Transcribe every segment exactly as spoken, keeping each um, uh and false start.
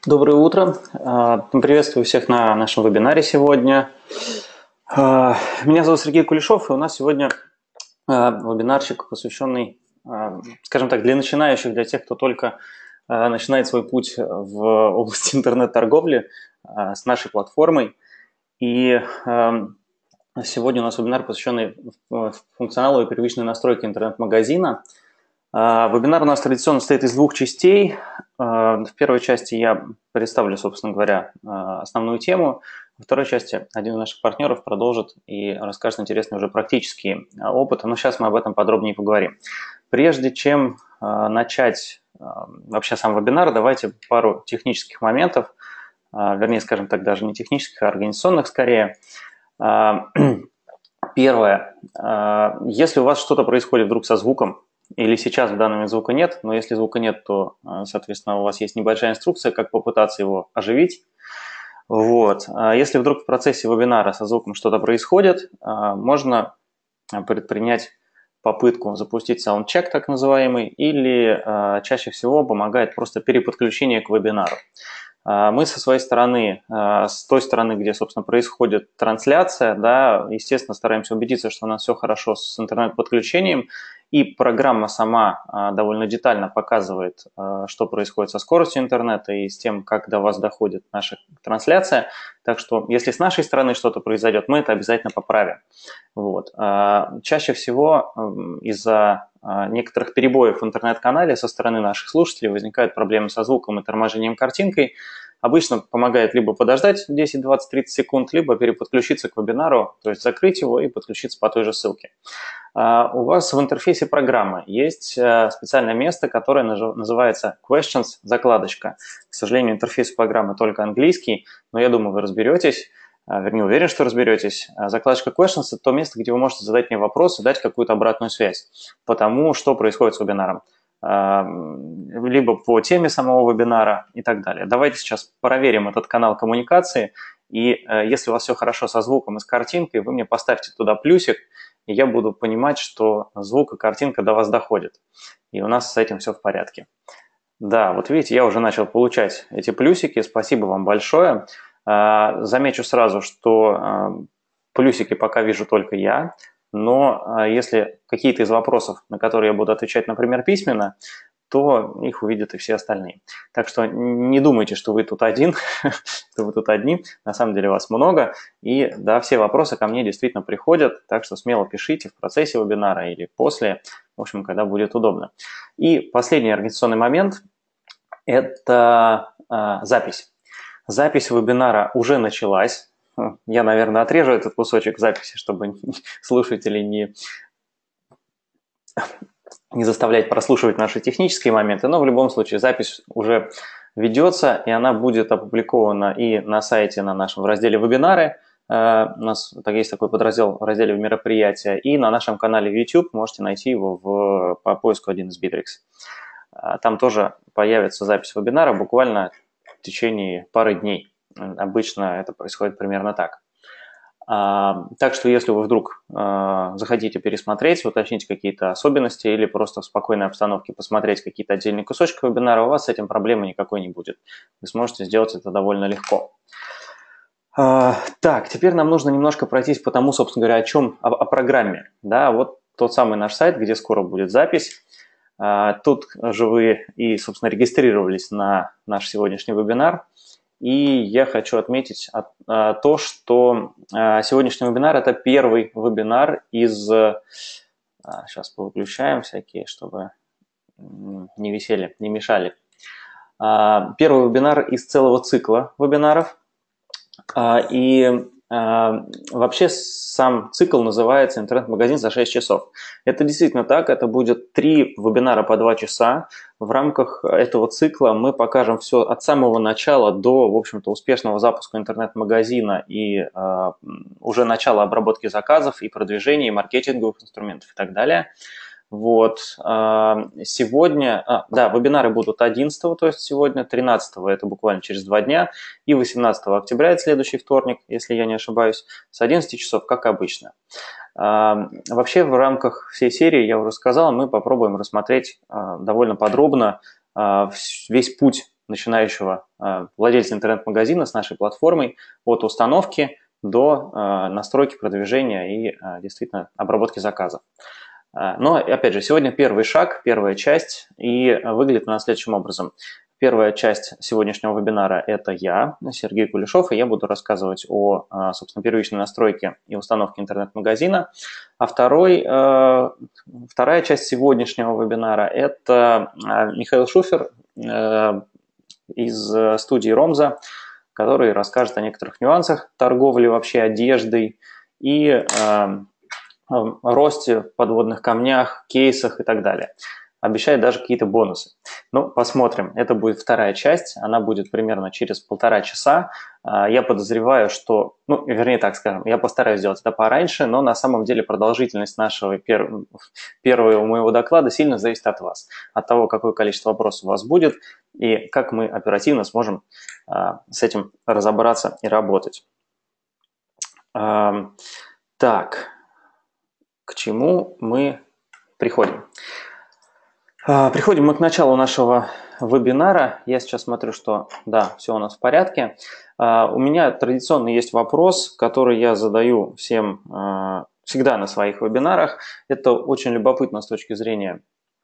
Доброе утро. А, Приветствую всех на нашем вебинаре сегодня. А, Меня зовут Сергей Кулешов, и у нас сегодня а, вебинарчик, посвященный, а, скажем так, для начинающих, для тех, кто только а, начинает свой путь в области интернет-торговли а, с нашей платформой. И а, сегодня у нас вебинар, посвященный функционалу и первичной настройке интернет-магазина. Вебинар у нас традиционно состоит из двух частей. В первой части я представлю, собственно говоря, основную тему. Во второй части один из наших партнеров продолжит и расскажет интересные уже практические опыты. Но сейчас мы об этом подробнее поговорим. Прежде чем начать вообще сам вебинар, давайте пару технических моментов, вернее, скажем так, даже не технических, а организационных скорее. Первое. Если у вас что-то происходит вдруг со звуком, или сейчас в данный момент звука нет, но если звука нет, то, соответственно, у вас есть небольшая инструкция, как попытаться его оживить. Вот. Если вдруг в процессе вебинара со звуком что-то происходит, можно предпринять попытку запустить саундчек, так называемый, или чаще всего помогает просто переподключение к вебинару. Мы со своей стороны, с той стороны, где, собственно, происходит трансляция, да, естественно, стараемся убедиться, что у нас все хорошо с интернет-подключением, и программа сама довольно детально показывает, что происходит со скоростью интернета и с тем, как до вас доходит наша трансляция. Так что, если с нашей стороны что-то произойдет, мы это обязательно поправим. Вот. Чаще всего из-за некоторых перебоев в интернет-канале со стороны наших слушателей возникают проблемы со звуком и торможением картинкой. Обычно помогает либо подождать десять, двадцать, тридцать секунд, либо переподключиться к вебинару, то есть закрыть его и подключиться по той же ссылке. У вас в интерфейсе программы есть специальное место, которое называется Questions, закладочка. К сожалению, интерфейс программы только английский, но я думаю, вы разберетесь. Вернее, уверен, что разберетесь. Закладочка Questions – это то место, где вы можете задать мне вопрос и дать какую-то обратную связь по тому, что происходит с вебинаром, либо по теме самого вебинара и так далее. Давайте сейчас проверим этот канал коммуникации, и если у вас все хорошо со звуком и с картинкой, вы мне поставьте туда плюсик, и я буду понимать, что звук и картинка до вас доходят, и у нас с этим все в порядке. Да, вот видите, я уже начал получать эти плюсики, спасибо вам большое. Замечу сразу, что плюсики пока вижу только я, но если какие-то из вопросов, на которые я буду отвечать, например, письменно, то их увидят и все остальные. Так что не думайте, что вы тут один, что вы тут одни, на самом деле вас много, и да, все вопросы ко мне действительно приходят, так что смело пишите в процессе вебинара или после, в общем, когда будет удобно. И последний организационный момент – это э, запись. Запись вебинара уже началась. Я, наверное, отрежу этот кусочек записи, чтобы слушателей не, не заставлять прослушивать наши технические моменты, но в любом случае запись уже ведется, и она будет опубликована и на сайте, на нашем в разделе «Вебинары». У нас есть такой подраздел в разделе «Мероприятия», и на нашем канале в YouTube можете найти его в, по поиску один из Bittrex. Там тоже появится запись вебинара буквально в течение пары дней. Обычно это происходит примерно так. Так что если вы вдруг захотите пересмотреть, уточнить какие-то особенности или просто в спокойной обстановке посмотреть какие-то отдельные кусочки вебинара, у вас с этим проблемы никакой не будет. Вы сможете сделать это довольно легко. Так, теперь нам нужно немножко пройтись по тому, собственно говоря, о чем, о, о программе. Да, вот тот самый наш сайт, где скоро будет запись. Тут же вы и, собственно, регистрировались на наш сегодняшний вебинар. И я хочу отметить то, что сегодняшний вебинар – это первый вебинар из… Сейчас повыключаем всякие, чтобы не висели, не мешали. Первый вебинар из целого цикла вебинаров. И вообще сам цикл называется «Интернет-магазин за шесть часов». Это действительно так, это будет три вебинара по два часа. В рамках этого цикла мы покажем все от самого начала до, в общем-то, успешного запуска интернет-магазина и э, уже начала обработки заказов и продвижения, и маркетинговых инструментов и так далее. Вот. Сегодня, а, да, вебинары будут одиннадцатого, то есть сегодня, тринадцатого, это буквально через два дня, и восемнадцатого октября, это следующий вторник, если я не ошибаюсь, с одиннадцати часов, как обычно. Вообще в рамках всей серии, я уже сказал, мы попробуем рассмотреть довольно подробно весь путь начинающего владельца интернет-магазина с нашей платформой от установки до настройки продвижения и действительно обработки заказов. Но, опять же, сегодня первый шаг, первая часть, и выглядит она следующим образом. Первая часть сегодняшнего вебинара – это я, Сергей Кулешов, и я буду рассказывать о, собственно, первичной настройке и установке интернет-магазина. А второй, вторая часть сегодняшнего вебинара – это Михаил Шуфер из студии Ромза, который расскажет о некоторых нюансах торговли вообще одеждой и росте, подводных камнях, кейсах и так далее. Обещает даже какие-то бонусы. Ну, посмотрим. Это будет вторая часть. Она будет примерно через полтора часа. Я подозреваю, что... Ну, вернее, так скажем, я постараюсь сделать это пораньше, но на самом деле продолжительность нашего пер... первого моего доклада сильно зависит от вас. От того, какое количество вопросов у вас будет и как мы оперативно сможем с этим разобраться и работать. Так, к чему мы приходим? Приходим мы к началу нашего вебинара. Я сейчас смотрю, что да, все у нас в порядке. У меня традиционно есть вопрос, который я задаю всем всегда на своих вебинарах. Это очень любопытно с точки зрения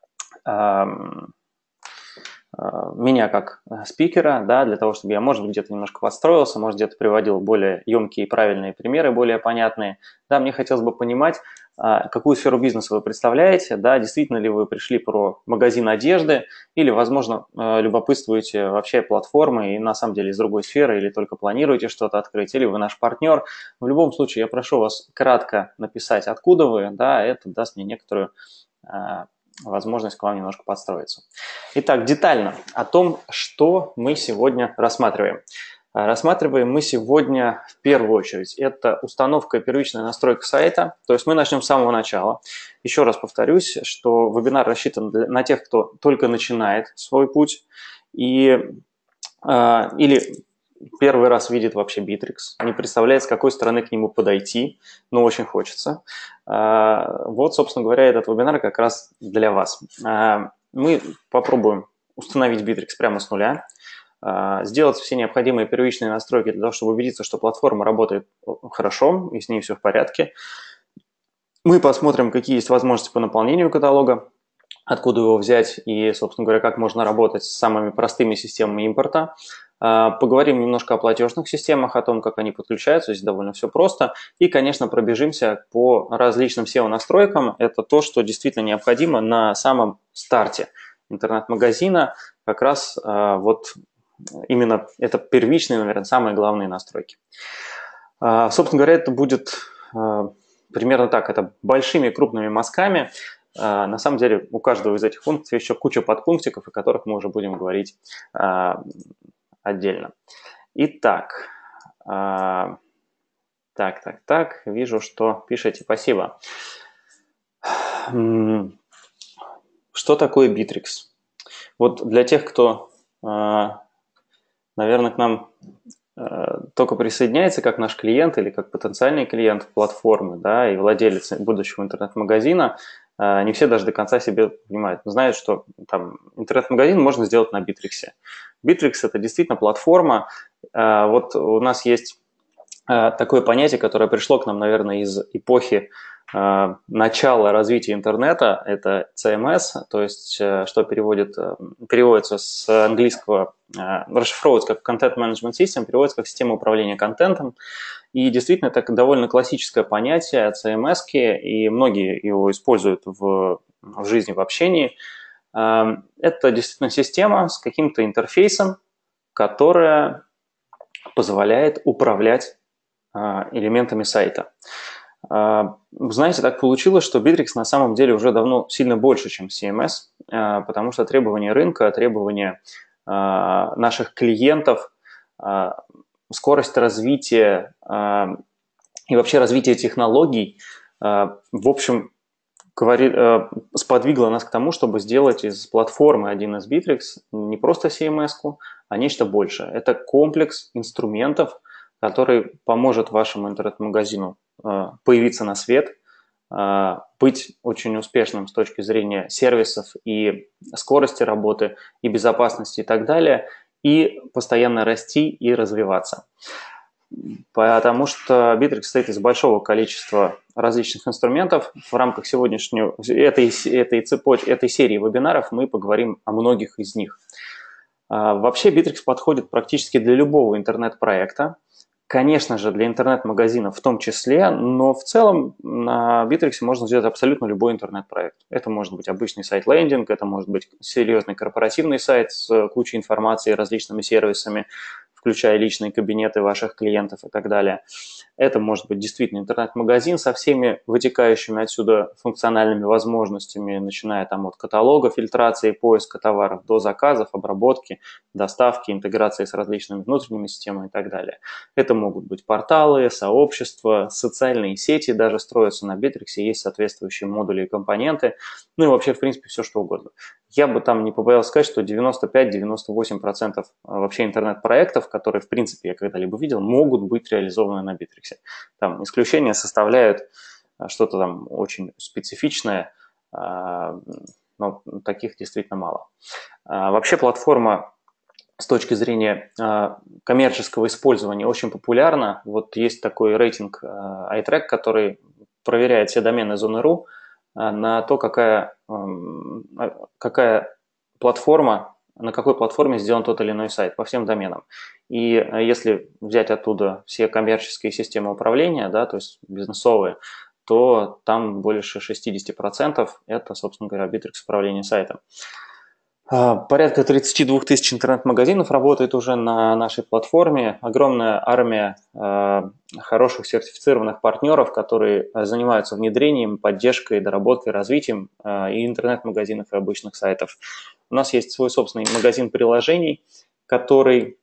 меня как спикера, да, для того, чтобы я, может быть, где-то немножко подстроился, может, где-то приводил более емкие и правильные примеры, более понятные. Да, мне хотелось бы понимать, какую сферу бизнеса вы представляете, да, действительно ли вы пришли про магазин одежды или, возможно, любопытствуете вообще платформы и на самом деле из другой сферы, или только планируете что-то открыть, или вы наш партнер. В любом случае, я прошу вас кратко написать, откуда вы, да, это даст мне некоторую возможность к вам немножко подстроиться. Итак, детально о том, что мы сегодня рассматриваем. Рассматриваем мы сегодня в первую очередь это установка и первичная настройка сайта. То есть мы начнем с самого начала. Еще раз повторюсь, что вебинар рассчитан для, на тех, кто только начинает свой путь и, э, или первый раз видит вообще Bittrex, не представляет, с какой стороны к нему подойти, но очень хочется. Вот, собственно говоря, этот вебинар как раз для вас. Мы попробуем установить Bittrex прямо с нуля, сделать все необходимые первичные настройки для того, чтобы убедиться, что платформа работает хорошо и с ней все в порядке. Мы посмотрим, какие есть возможности по наполнению каталога, откуда его взять и, собственно говоря, как можно работать с самыми простыми системами импорта. Поговорим немножко о платежных системах, о том, как они подключаются, здесь довольно все просто. И, конечно, пробежимся по различным сео-настройкам. Это то, что действительно необходимо на самом старте интернет-магазина. Как раз вот именно это первичные, наверное, самые главные настройки. Собственно говоря, это будет примерно так. Это большими крупными мазками. На самом деле у каждого из этих пунктов еще куча подпунктиков, о которых мы уже будем говорить отдельно. Итак, так, так, так, вижу, что пишете. Спасибо. Что такое Bittrex? Вот для тех, кто, наверное, к нам только присоединяется как наш клиент или как потенциальный клиент платформы, да, и владелец будущего интернет-магазина, не все даже до конца себе понимают. Знают, что там интернет-магазин можно сделать на Bittrex. Bittrex – это действительно платформа. Вот у нас есть такое понятие, которое пришло к нам, наверное, из эпохи начала развития интернета. Это си эм эс, то есть что переводит, переводится с английского, расшифровывается как Content Management System, переводится как система управления контентом. И действительно, это довольно классическое понятие си эм эс, и многие его используют в, в жизни, в общении. Это действительно система с каким-то интерфейсом, которая позволяет управлять элементами сайта. Знаете, так получилось, что Bittrex на самом деле уже давно сильно больше, чем си эм эс, потому что требования рынка, требования наших клиентов, скорость развития и вообще развитие технологий, в общем, говорит, сподвигло нас к тому, чтобы сделать из платформы один эс Bittrex не просто си эм эс-ку, а нечто большее. Это комплекс инструментов, который поможет вашему интернет-магазину появиться на свет, быть очень успешным с точки зрения сервисов и скорости работы, и безопасности и так далее. и постоянно расти и развиваться. Потому что Bittrex состоит из большого количества различных инструментов. В рамках сегодняшней этой, этой цепочки, этой серии вебинаров мы поговорим о многих из них. Вообще Bittrex подходит практически для любого интернет-проекта. Конечно же, для интернет-магазинов в том числе, но в целом на Bittrex можно сделать абсолютно любой интернет-проект. Это может быть обычный сайт-лендинг, это может быть серьезный корпоративный сайт с кучей информации, различными сервисами, включая личные кабинеты ваших клиентов и так далее. Это может быть действительно интернет-магазин со всеми вытекающими отсюда функциональными возможностями, начиная там от каталога, фильтрации, поиска товаров, до заказов, обработки, доставки, интеграции с различными внутренними системами и так далее. Это могут быть порталы, сообщества, социальные сети даже строятся на Bittrex, есть соответствующие модули и компоненты, ну и вообще, в принципе, все что угодно. Я бы там не побоялся сказать, что девяносто пять — девяносто восемь процентов вообще интернет-проектов, которые, в принципе, я когда-либо видел, могут быть реализованы на Bittrex. Там исключения составляют что-то там очень специфичное, но таких действительно мало. Вообще платформа с точки зрения коммерческого использования очень популярна. Вот есть такой рейтинг iTrack, который проверяет все домены Zone.ru на то, какая, какая платформа, на какой платформе сделан тот или иной сайт по всем доменам. И если взять оттуда все коммерческие системы управления, да, то есть бизнесовые, то там больше шестьдесят процентов это, собственно говоря, Bittrex управление сайтом. Порядка тридцать два тысяч интернет-магазинов работает уже на нашей платформе. Огромная армия э, хороших сертифицированных партнеров, которые занимаются внедрением, поддержкой, доработкой, развитием э, и интернет-магазинов, и обычных сайтов. У нас есть свой собственный магазин приложений, который,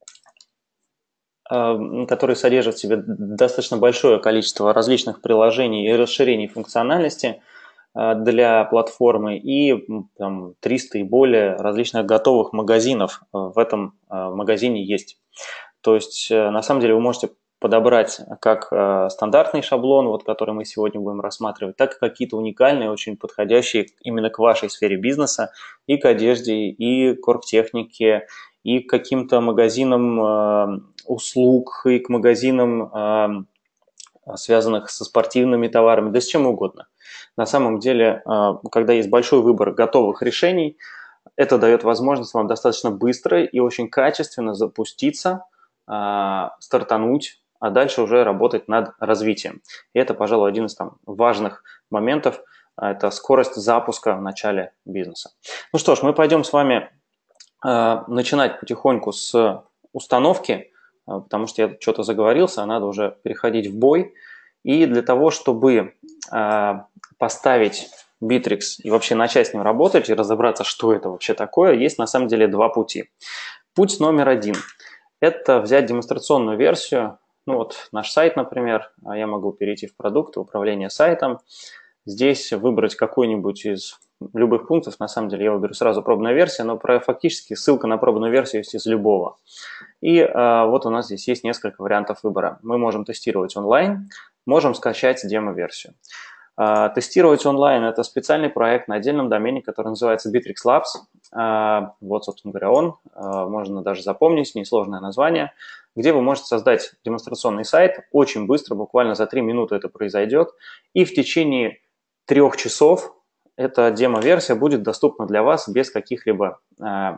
э, который содержит в себе достаточно большое количество различных приложений и расширений функциональности для платформы, и там, триста и более различных готовых магазинов в этом магазине есть. То есть, на самом деле, вы можете подобрать как стандартный шаблон, вот, который мы сегодня будем рассматривать, так и какие-то уникальные, очень подходящие именно к вашей сфере бизнеса, и к одежде, и к оргтехнике, и к каким-то магазинам услуг, и к магазинам, связанных со спортивными товарами, да с чем угодно. На самом деле, когда есть большой выбор готовых решений, это дает возможность вам достаточно быстро и очень качественно запуститься, стартануть, а дальше уже работать над развитием. И это, пожалуй, один из там, важных моментов, это скорость запуска в начале бизнеса. Ну что ж, мы пойдем с вами начинать потихоньку с установки, потому что я что-то заговорился, а надо уже переходить в бой. И для того, чтобы э, поставить Bittrex и вообще начать с ним работать и разобраться, что это вообще такое, есть на самом деле два пути. Путь номер один – это взять демонстрационную версию. Ну вот наш сайт, например, я могу перейти в продукты, управление сайтом. Здесь выбрать какой-нибудь из любых пунктов. На самом деле я выберу сразу пробная версия, но фактически ссылка на пробную версию есть из любого. И э, вот у нас здесь есть несколько вариантов выбора. Мы можем тестировать онлайн, можем скачать демо-версию. Э, тестировать онлайн – это специальный проект на отдельном домене, который называется Bittrex Labs. Э, вот, собственно говоря, он. Э, можно даже запомнить, несложное название, где вы можете создать демонстрационный сайт. Очень быстро, буквально за три минуты это произойдет. И в течение трех часов эта демо-версия будет доступна для вас без каких-либо э,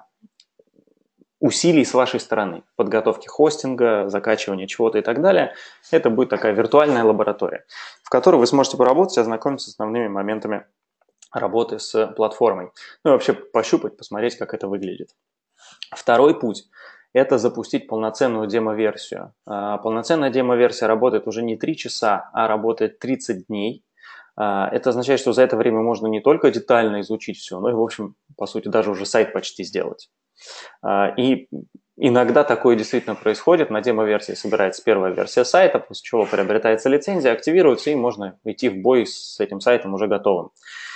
усилий с вашей стороны, подготовки хостинга, закачивания чего-то и так далее. Это будет такая виртуальная лаборатория, в которой вы сможете поработать и ознакомиться с основными моментами работы с платформой. Ну и вообще пощупать, посмотреть, как это выглядит. Второй путь – это запустить полноценную демо-версию. Полноценная демо-версия работает уже не три часа, а работает тридцать дней. Это означает, что за это время можно не только детально изучить все, но и, в общем, по сути, даже уже сайт почти сделать. И иногда такое действительно происходит. На демо-версии собирается первая версия сайта, после чего приобретается лицензия, активируется, и можно идти в бой с этим сайтом уже готовым.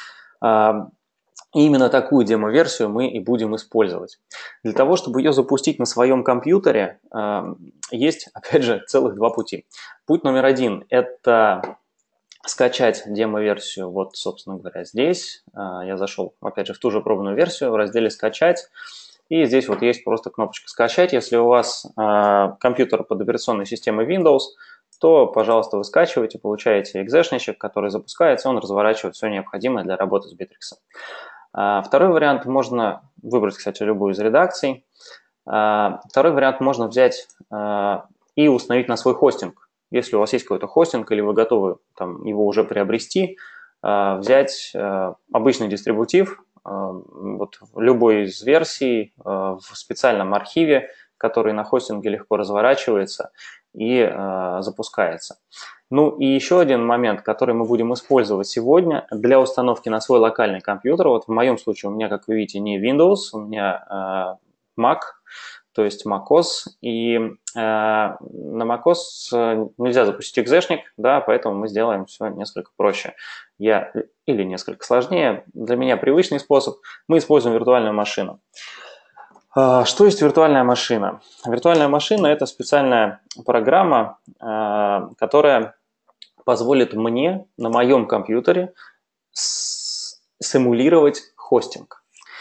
И именно такую демо-версию мы и будем использовать. Для того, чтобы ее запустить на своем компьютере, есть, опять же, целых два пути. Путь номер один – это скачать демо-версию, вот, собственно говоря, здесь. Я зашел, опять же, в ту же пробную версию, в разделе «Скачать». И здесь вот есть просто кнопочка «Скачать». Если у вас э, компьютер под операционной системой Windows, то, пожалуйста, вы скачиваете, получаете экзешничек, который запускается, он разворачивает все необходимое для работы с Bittrex. Э, второй вариант, можно выбрать, кстати, любую из редакций. Э, второй вариант, можно взять э, и установить на свой хостинг. Если у вас есть какой-то хостинг или вы готовы там, его уже приобрести, э, взять э, обычный дистрибутив, вот любой из версий в специальном архиве, который на хостинге легко разворачивается и э, запускается. Ну и еще один момент, который мы будем использовать сегодня для установки на свой локальный компьютер. Вот в моем случае у меня, как вы видите, не Windows, у меня э, Mac, то есть macOS, и э, на macOS нельзя запустить экзешник, да, поэтому мы сделаем все несколько проще. Я, или несколько сложнее. Для меня привычный способ. Мы используем виртуальную машину. Э, что есть виртуальная машина? Виртуальная машина – это специальная программа, э, которая позволит мне на моем компьютере симулировать хостинг.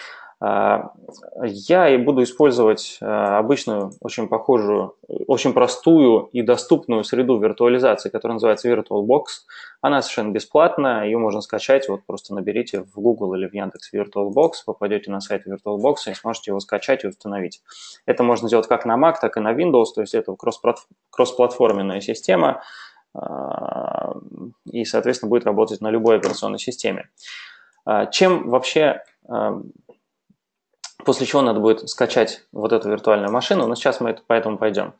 Я и буду использовать обычную, очень похожую, очень простую и доступную среду виртуализации, которая называется VirtualBox. Она совершенно бесплатная, ее можно скачать, вот просто наберите в Google или в Яндекс VirtualBox, попадете на сайт VirtualBox и сможете его скачать и установить. Это можно сделать как на Mac, так и на Windows, то есть это кроссплатформенная система и, соответственно, будет работать на любой операционной системе. Чем вообще... После чего надо будет скачать вот эту виртуальную машину, но сейчас мы это, поэтому пойдем.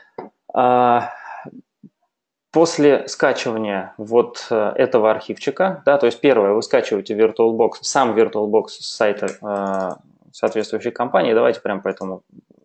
После скачивания вот этого архивчика, да, то есть первое, вы скачиваете VirtualBox, сам VirtualBox с сайта соответствующей компании. Давайте прямо по, этому,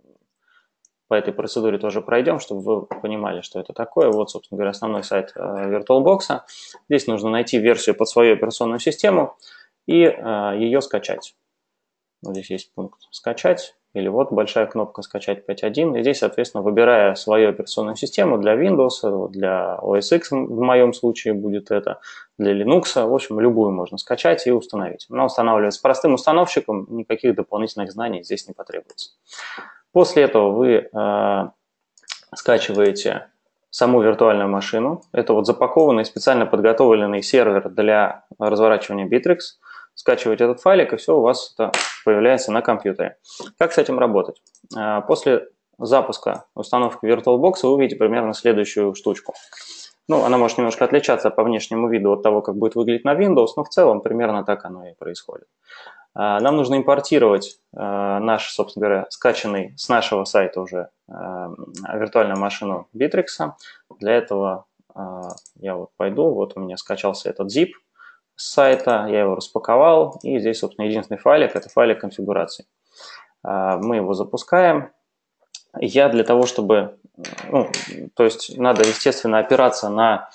по этой процедуре тоже пройдем, чтобы вы понимали, что это такое. Вот, собственно говоря, основной сайт VirtualBox. Здесь нужно найти версию под свою операционную систему и ее скачать. Здесь есть пункт «Скачать», или вот большая кнопка «Скачать пять точка один». И здесь, соответственно, выбирая свою операционную систему для Windows, для о эс икс в моем случае будет это, для Linux, в общем, любую можно скачать и установить. Она устанавливается простым установщиком, никаких дополнительных знаний здесь не потребуется. После этого вы э, скачиваете саму виртуальную машину. Это вот запакованный, специально подготовленный сервер для разворачивания Bittrex. Скачиваете этот файлик, и все у вас это появляется на компьютере. Как с этим работать? После запуска установки VirtualBox вы увидите примерно следующую штучку. Ну, она может немножко отличаться по внешнему виду от того, как будет выглядеть на Windows, но в целом примерно так оно и происходит. Нам нужно импортировать наш, собственно говоря, скачанный с нашего сайта уже виртуальную машину Bittrex. Для этого я вот пойду, вот у меня скачался этот zip с сайта, я его распаковал, и здесь, собственно, единственный файлик – это файлик конфигурации. Мы его запускаем. Я для того, чтобы, ну, то есть надо, естественно, опираться на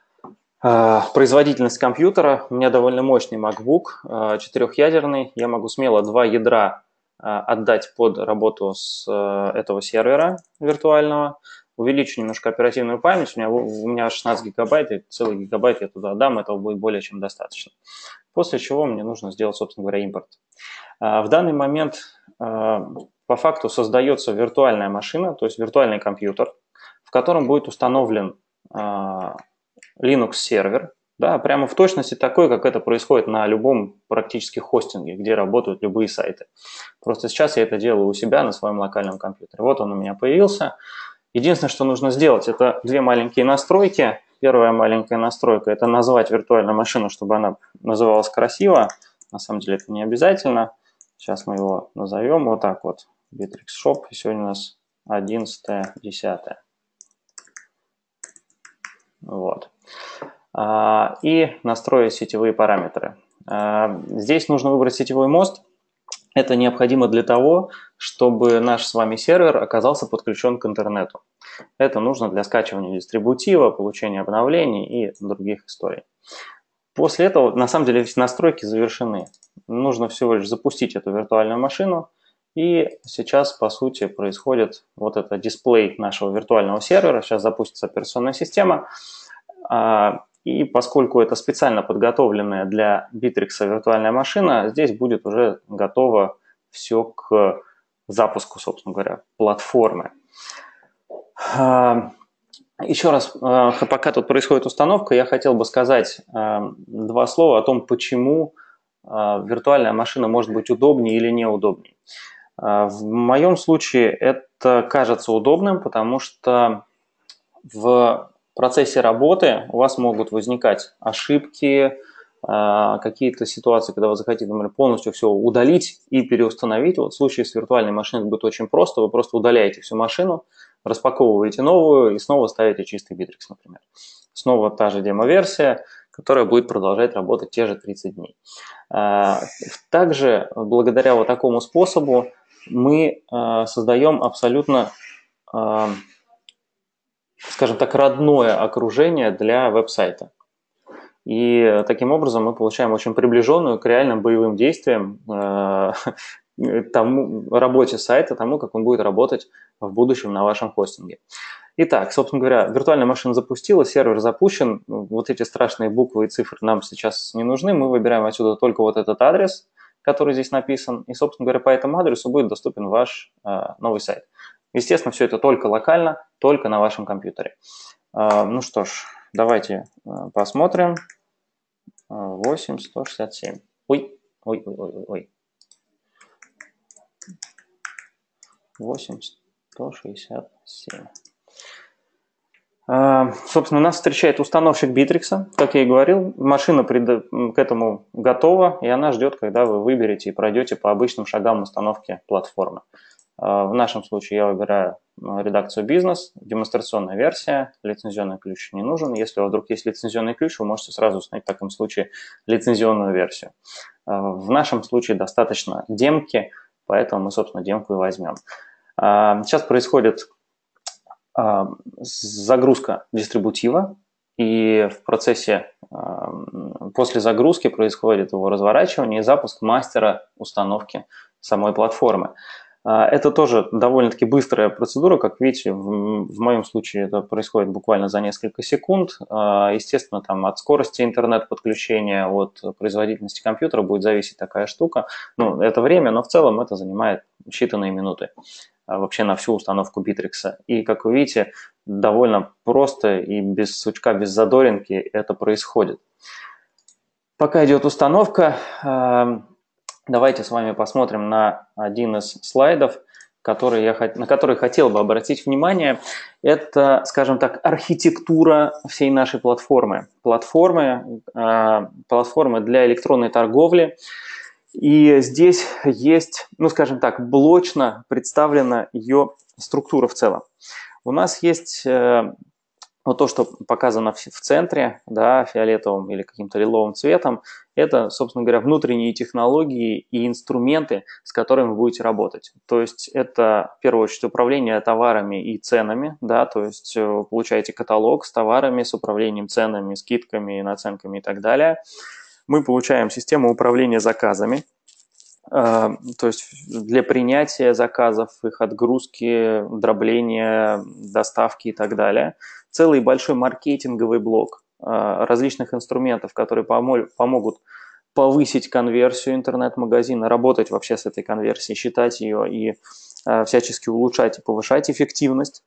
э, производительность компьютера. У меня довольно мощный MacBook, э, четырехъядерный. Я могу смело два ядра э, отдать под работу с э, этого сервера виртуального. Увеличу немножко оперативную память, у меня, у меня шестнадцать гигабайт, и целый гигабайт я туда отдам, этого будет более чем достаточно. После чего мне нужно сделать, собственно говоря, импорт. В данный момент по факту создается виртуальная машина, то есть виртуальный компьютер, в котором будет установлен Linux-сервер, да, прямо в точности такой, как это происходит на любом практически хостинге, где работают любые сайты. Просто сейчас я это делаю у себя на своем локальном компьютере. Вот он у меня появился. Единственное, что нужно сделать, это две маленькие настройки. Первая маленькая настройка – это назвать виртуальную машину, чтобы она называлась красиво. На самом деле это не обязательно. Сейчас мы его назовем вот так вот. Bittrex Shop. И сегодня у нас одиннадцатое десятое. Вот. И настроить сетевые параметры. Здесь нужно выбрать сетевой мост. Это необходимо для того, чтобы наш с вами сервер оказался подключен к интернету. Это нужно для скачивания дистрибутива, получения обновлений и других историй. После этого, на самом деле, настройки завершены. Нужно всего лишь запустить эту виртуальную машину. И сейчас, по сути, происходит вот это дисплей нашего виртуального сервера. Сейчас запустится операционная система. И поскольку это специально подготовленная для Bittrex виртуальная машина, здесь будет уже готово все к запуску, собственно говоря, платформы. Еще раз, пока тут происходит установка, я хотел бы сказать два слова о том, почему виртуальная машина может быть удобнее или неудобнее. В моем случае это кажется удобным, потому что в процессе работы у вас могут возникать ошибки, какие-то ситуации, когда вы захотите, например, полностью все удалить и переустановить. Вот в случае с виртуальной машиной это будет очень просто. Вы просто удаляете всю машину, распаковываете новую и снова ставите чистый Bittrex, например. Снова та же демо-версия, которая будет продолжать работать те же тридцать дней. Также, благодаря вот такому способу, мы создаем абсолютно, скажем так, родное окружение для веб-сайта. И таким образом мы получаем очень приближенную к реальным боевым действиям, тому, работе сайта, тому, как он будет работать в будущем на вашем хостинге. Итак, собственно говоря, виртуальная машина запустилась, сервер запущен. Вот эти страшные буквы и цифры нам сейчас не нужны. Мы выбираем отсюда только вот этот адрес, который здесь написан. И, собственно говоря, по этому адресу будет доступен ваш э, новый сайт. Естественно, все это только локально, только на вашем компьютере. Э, ну что ж, давайте э, посмотрим. восемь сто шестьдесят семь. Ой, ой, ой, ой, ой. восемь сто шестьдесят семь. Собственно, нас встречает установщик Bittrex, как я и говорил. Машина к этому готова, и она ждет, когда вы выберете и пройдете по обычным шагам установки платформы. В нашем случае я выбираю редакцию бизнес, демонстрационная версия, лицензионный ключ не нужен. Если у вас вдруг есть лицензионный ключ, вы можете сразу установить в таком случае лицензионную версию. В нашем случае достаточно демки, поэтому мы, собственно, демку и возьмем. Сейчас происходит загрузка дистрибутива, и в процессе после загрузки происходит его разворачивание и запуск мастера установки самой платформы. Это тоже довольно-таки быстрая процедура, как видите, в, в моем случае это происходит буквально за несколько секунд. Естественно, там от скорости интернет-подключения, от производительности компьютера будет зависеть такая штука. Ну, это время, но в целом это занимает считанные минуты вообще на всю установку Bittrex. И, как вы видите, довольно просто и без сучка, без задоринки это происходит. Пока идет установка, давайте с вами посмотрим на один из слайдов, который я, на который хотел бы обратить внимание. Это, скажем так, архитектура всей нашей платформы. Платформы, платформы для электронной торговли. И здесь есть, ну, скажем так, блочно представлена ее структура в целом. У нас есть э, вот то, что показано в, в центре, да, фиолетовым или каким-то лиловым цветом. Это, собственно говоря, внутренние технологии и инструменты, с которыми вы будете работать. То есть это, в первую очередь, управление товарами и ценами, да, то есть вы получаете каталог с товарами, с управлением ценами, скидками, наценками и так далее. Мы получаем систему управления заказами, то есть для принятия заказов, их отгрузки, дробления, доставки и так далее. Целый большой маркетинговый блок различных инструментов, которые помогут повысить конверсию интернет-магазина, работать вообще с этой конверсией, считать ее и всячески улучшать и повышать эффективность.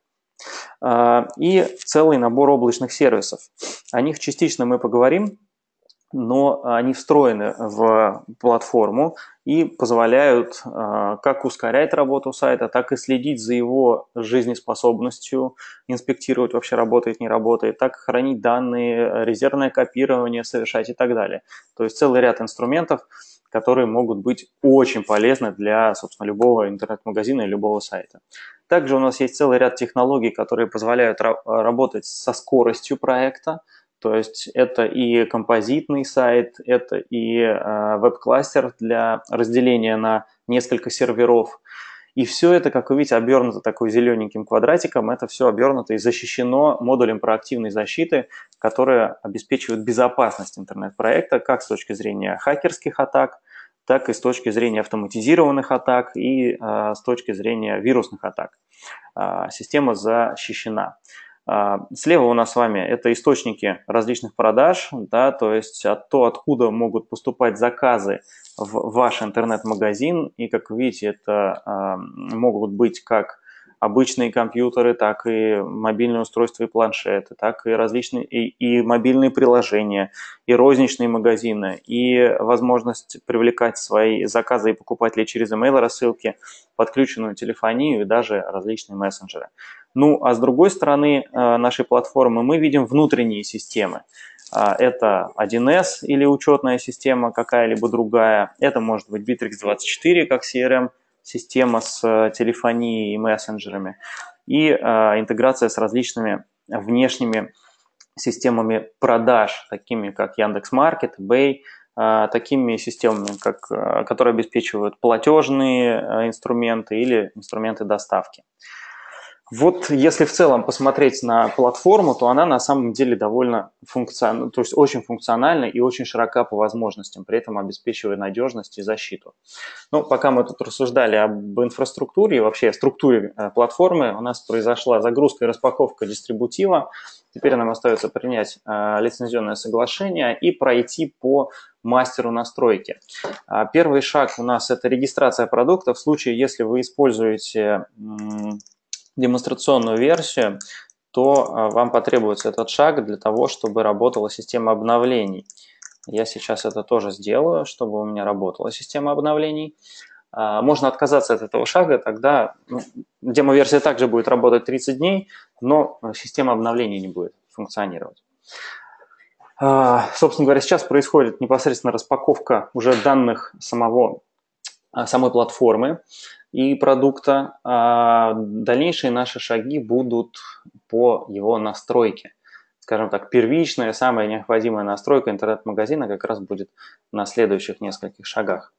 И целый набор облачных сервисов. О них частично мы поговорим, но они встроены в платформу и позволяют э, как ускорять работу сайта, так и следить за его жизнеспособностью, инспектировать, вообще работает, не работает, так хранить данные, резервное копирование совершать и так далее. То есть целый ряд инструментов, которые могут быть очень полезны для, собственно, любого интернет-магазина и любого сайта. Также у нас есть целый ряд технологий, которые позволяют ра- работать со скоростью проекта. То есть это и композитный сайт, это и э, веб-кластер для разделения на несколько серверов. И все это, как вы видите, обернуто такой зелененьким квадратиком. Это все обернуто и защищено модулем проактивной защиты, которая обеспечивает безопасность интернет-проекта как с точки зрения хакерских атак, так и с точки зрения автоматизированных атак и э, с точки зрения вирусных атак. Э, система защищена. Слева у нас с вами это источники различных продаж, да, то есть то, откуда могут поступать заказы в ваш интернет-магазин. И, как вы видите, это могут быть как обычные компьютеры, так и мобильные устройства и планшеты, так и различные и, и мобильные приложения, и розничные магазины, и возможность привлекать свои заказы и покупателей через email-рассылки, подключенную телефонию и даже различные мессенджеры. Ну, а с другой стороны нашей платформы мы видим внутренние системы. Это один эс или учетная система какая-либо другая. Это может быть Bittrex двадцать четыре как си эр эм-система с телефонией и мессенджерами. И интеграция с различными внешними системами продаж, такими как Яндекс.Маркет, eBay, такими системами, как, которые обеспечивают платежные инструменты или инструменты доставки. Вот если в целом посмотреть на платформу, то она на самом деле довольно функциональна, то есть очень функциональна и очень широка по возможностям, при этом обеспечивая надежность и защиту. Ну, пока мы тут рассуждали об инфраструктуре и вообще структуре платформы, у нас произошла загрузка и распаковка дистрибутива. Теперь нам остается принять э, лицензионное соглашение и пройти по мастеру настройки. А первый шаг у нас – это регистрация продукта. В случае, если вы используете м, демонстрационную версию, то вам потребуется этот шаг для того, чтобы работала система обновлений. Я сейчас это тоже сделаю, чтобы у меня работала система обновлений. Можно отказаться от этого шага, тогда ну, демо-версия также будет работать тридцать дней, но система обновлений не будет функционировать. Собственно говоря, сейчас происходит непосредственно распаковка уже данных самого, самой платформы и продукта. А дальнейшие наши шаги будут по его настройке. Скажем так, первичная, самая необходимая настройка интернет-магазина как раз будет на следующих нескольких шагах.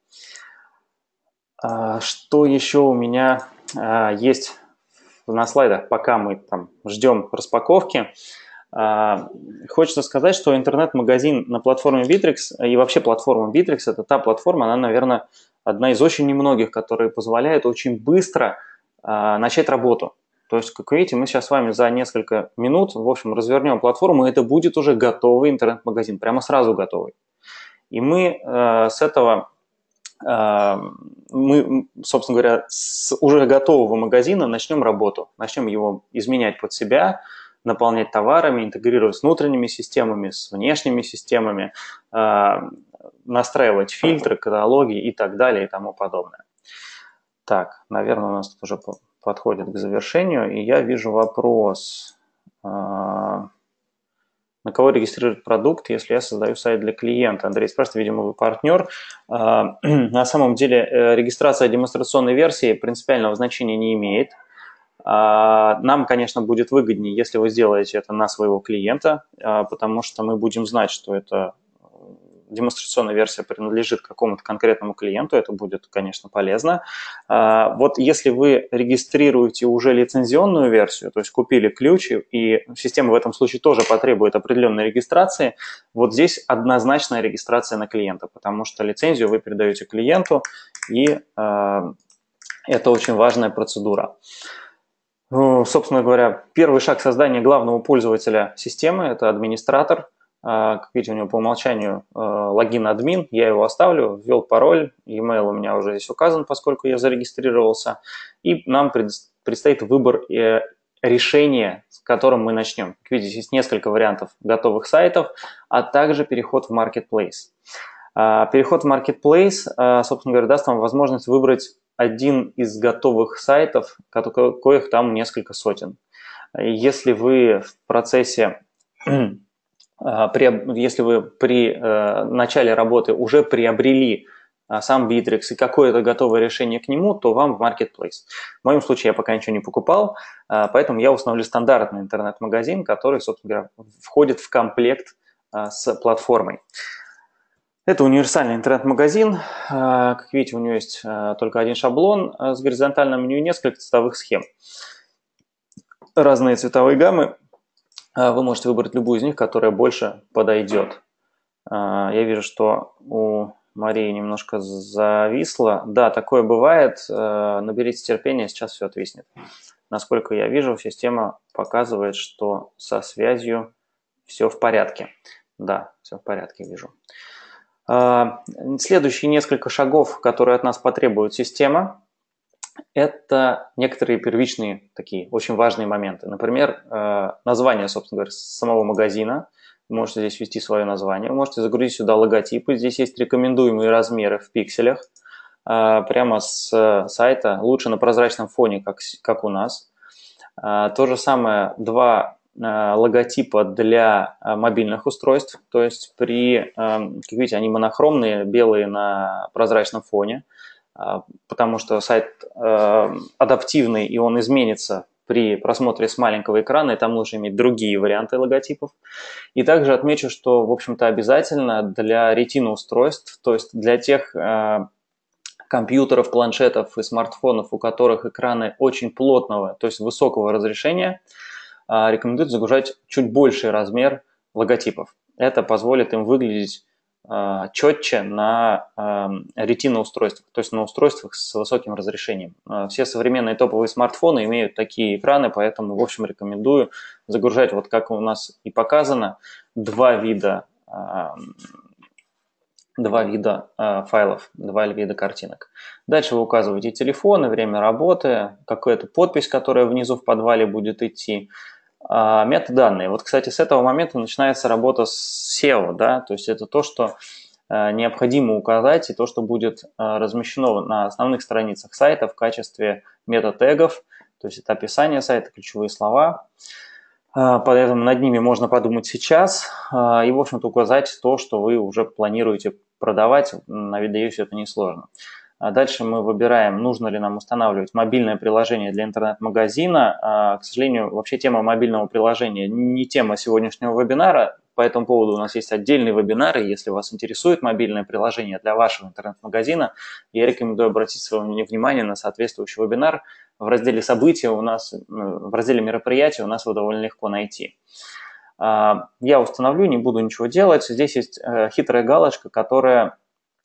А что еще у меня а, есть на слайдах, пока мы там ждем распаковки? А, хочется сказать, что интернет-магазин на платформе Bittrex и вообще платформа Bittrex – это та платформа, она, наверное, одна из очень немногих, которые позволяют очень быстро э, начать работу. То есть, как вы видите, мы сейчас с вами за несколько минут, в общем, развернем платформу, и это будет уже готовый интернет-магазин, прямо сразу готовый. И мы э, с этого, э, мы, собственно говоря, с уже готового магазина начнем работу, начнем его изменять под себя, наполнять товарами, интегрировать с внутренними системами, с внешними системами, э, настраивать фильтры, каталоги и так далее и тому подобное. Так, наверное, у нас тут уже подходит к завершению, и я вижу вопрос. На кого регистрировать продукт, если я создаю сайт для клиента? Андрей спрашивает, видимо, вы партнер. На самом деле регистрация демонстрационной версии принципиального значения не имеет. Нам, конечно, будет выгоднее, если вы сделаете это на своего клиента, потому что мы будем знать, что это демонстрационная версия принадлежит какому-то конкретному клиенту, это будет, конечно, полезно. Вот если вы регистрируете уже лицензионную версию, то есть купили ключ, и система в этом случае тоже потребует определенной регистрации, вот здесь однозначная регистрация на клиента, потому что лицензию вы передаете клиенту, и это очень важная процедура. Ну, собственно говоря, первый шаг создания главного пользователя системы – это администратор. Как видите, у него по умолчанию логин админ, я его оставлю, ввел пароль, e-mail у меня уже здесь указан, поскольку я зарегистрировался, и нам предстоит выбор решения, с которым мы начнем. Как видите, есть несколько вариантов готовых сайтов, а также переход в Marketplace. Переход в Marketplace, собственно говоря, даст вам возможность выбрать один из готовых сайтов, коих там несколько сотен. Если вы в процессе... При, если вы при э, начале работы уже приобрели э, сам Bittrex и какое-то готовое решение к нему, то вам в Marketplace. В моем случае я пока ничего не покупал, э, поэтому я установлю стандартный интернет-магазин, который, собственно говоря, входит в комплект э, с платформой. Это универсальный интернет-магазин. Э, как видите, у него есть э, только один шаблон э, с горизонтальным меню и несколько цветовых схем. Разные цветовые гаммы. Вы можете выбрать любую из них, которая больше подойдет. Я вижу, что у Марии немножко зависло. Да, такое бывает. Наберите терпения, сейчас все отвиснет. насколько я вижу, система показывает, что со связью все в порядке. Да, все в порядке, вижу. Следующие несколько шагов, которые от нас потребует система, это некоторые первичные такие очень важные моменты. Например, название, собственно говоря, самого магазина. Вы можете здесь ввести свое название. Вы можете загрузить сюда логотипы. Здесь есть рекомендуемые размеры в пикселях. Прямо с сайта. Лучше на прозрачном фоне, как, как у нас. То же самое, два логотипа для мобильных устройств. То есть, при, как видите, они монохромные, белые на прозрачном фоне. Потому что сайт э, адаптивный, и он изменится при просмотре с маленького экрана, и там лучше иметь другие варианты логотипов. И также отмечу, что, в общем-то, обязательно для ретино-устройств, то есть для тех э, компьютеров, планшетов и смартфонов, у которых экраны очень плотного, то есть высокого разрешения, э, рекомендуется загружать чуть больший размер логотипов. Это позволит им выглядеть четче на ретино-устройствах, то есть на устройствах с высоким разрешением. Все современные топовые смартфоны имеют такие экраны, поэтому, в общем, рекомендую загружать, вот как у нас и показано, два вида, два вида файлов, два вида картинок. Дальше вы указываете телефоны, время работы, какая-то подпись, которая внизу в подвале будет идти. Метаданные. Вот, кстати, с этого момента начинается работа с сео, да, то есть это то, что э, необходимо указать, и то, что будет э, размещено на основных страницах сайта в качестве мета-тегов, то есть это описание сайта, ключевые слова. Э, поэтому над ними можно подумать сейчас э, и, в общем-то, указать то, что вы уже планируете продавать. Надеюсь, это несложно. Дальше мы выбираем, нужно ли нам устанавливать мобильное приложение для интернет-магазина. К сожалению, вообще тема мобильного приложения не тема сегодняшнего вебинара. По этому поводу у нас есть отдельный вебинар, и если вас интересует мобильное приложение для вашего интернет-магазина, я рекомендую обратить свое внимание на соответствующий вебинар. В разделе «События» у нас, в разделе «Мероприятия» у нас его довольно легко найти. Я установлю, не буду ничего делать. Здесь есть хитрая галочка, которая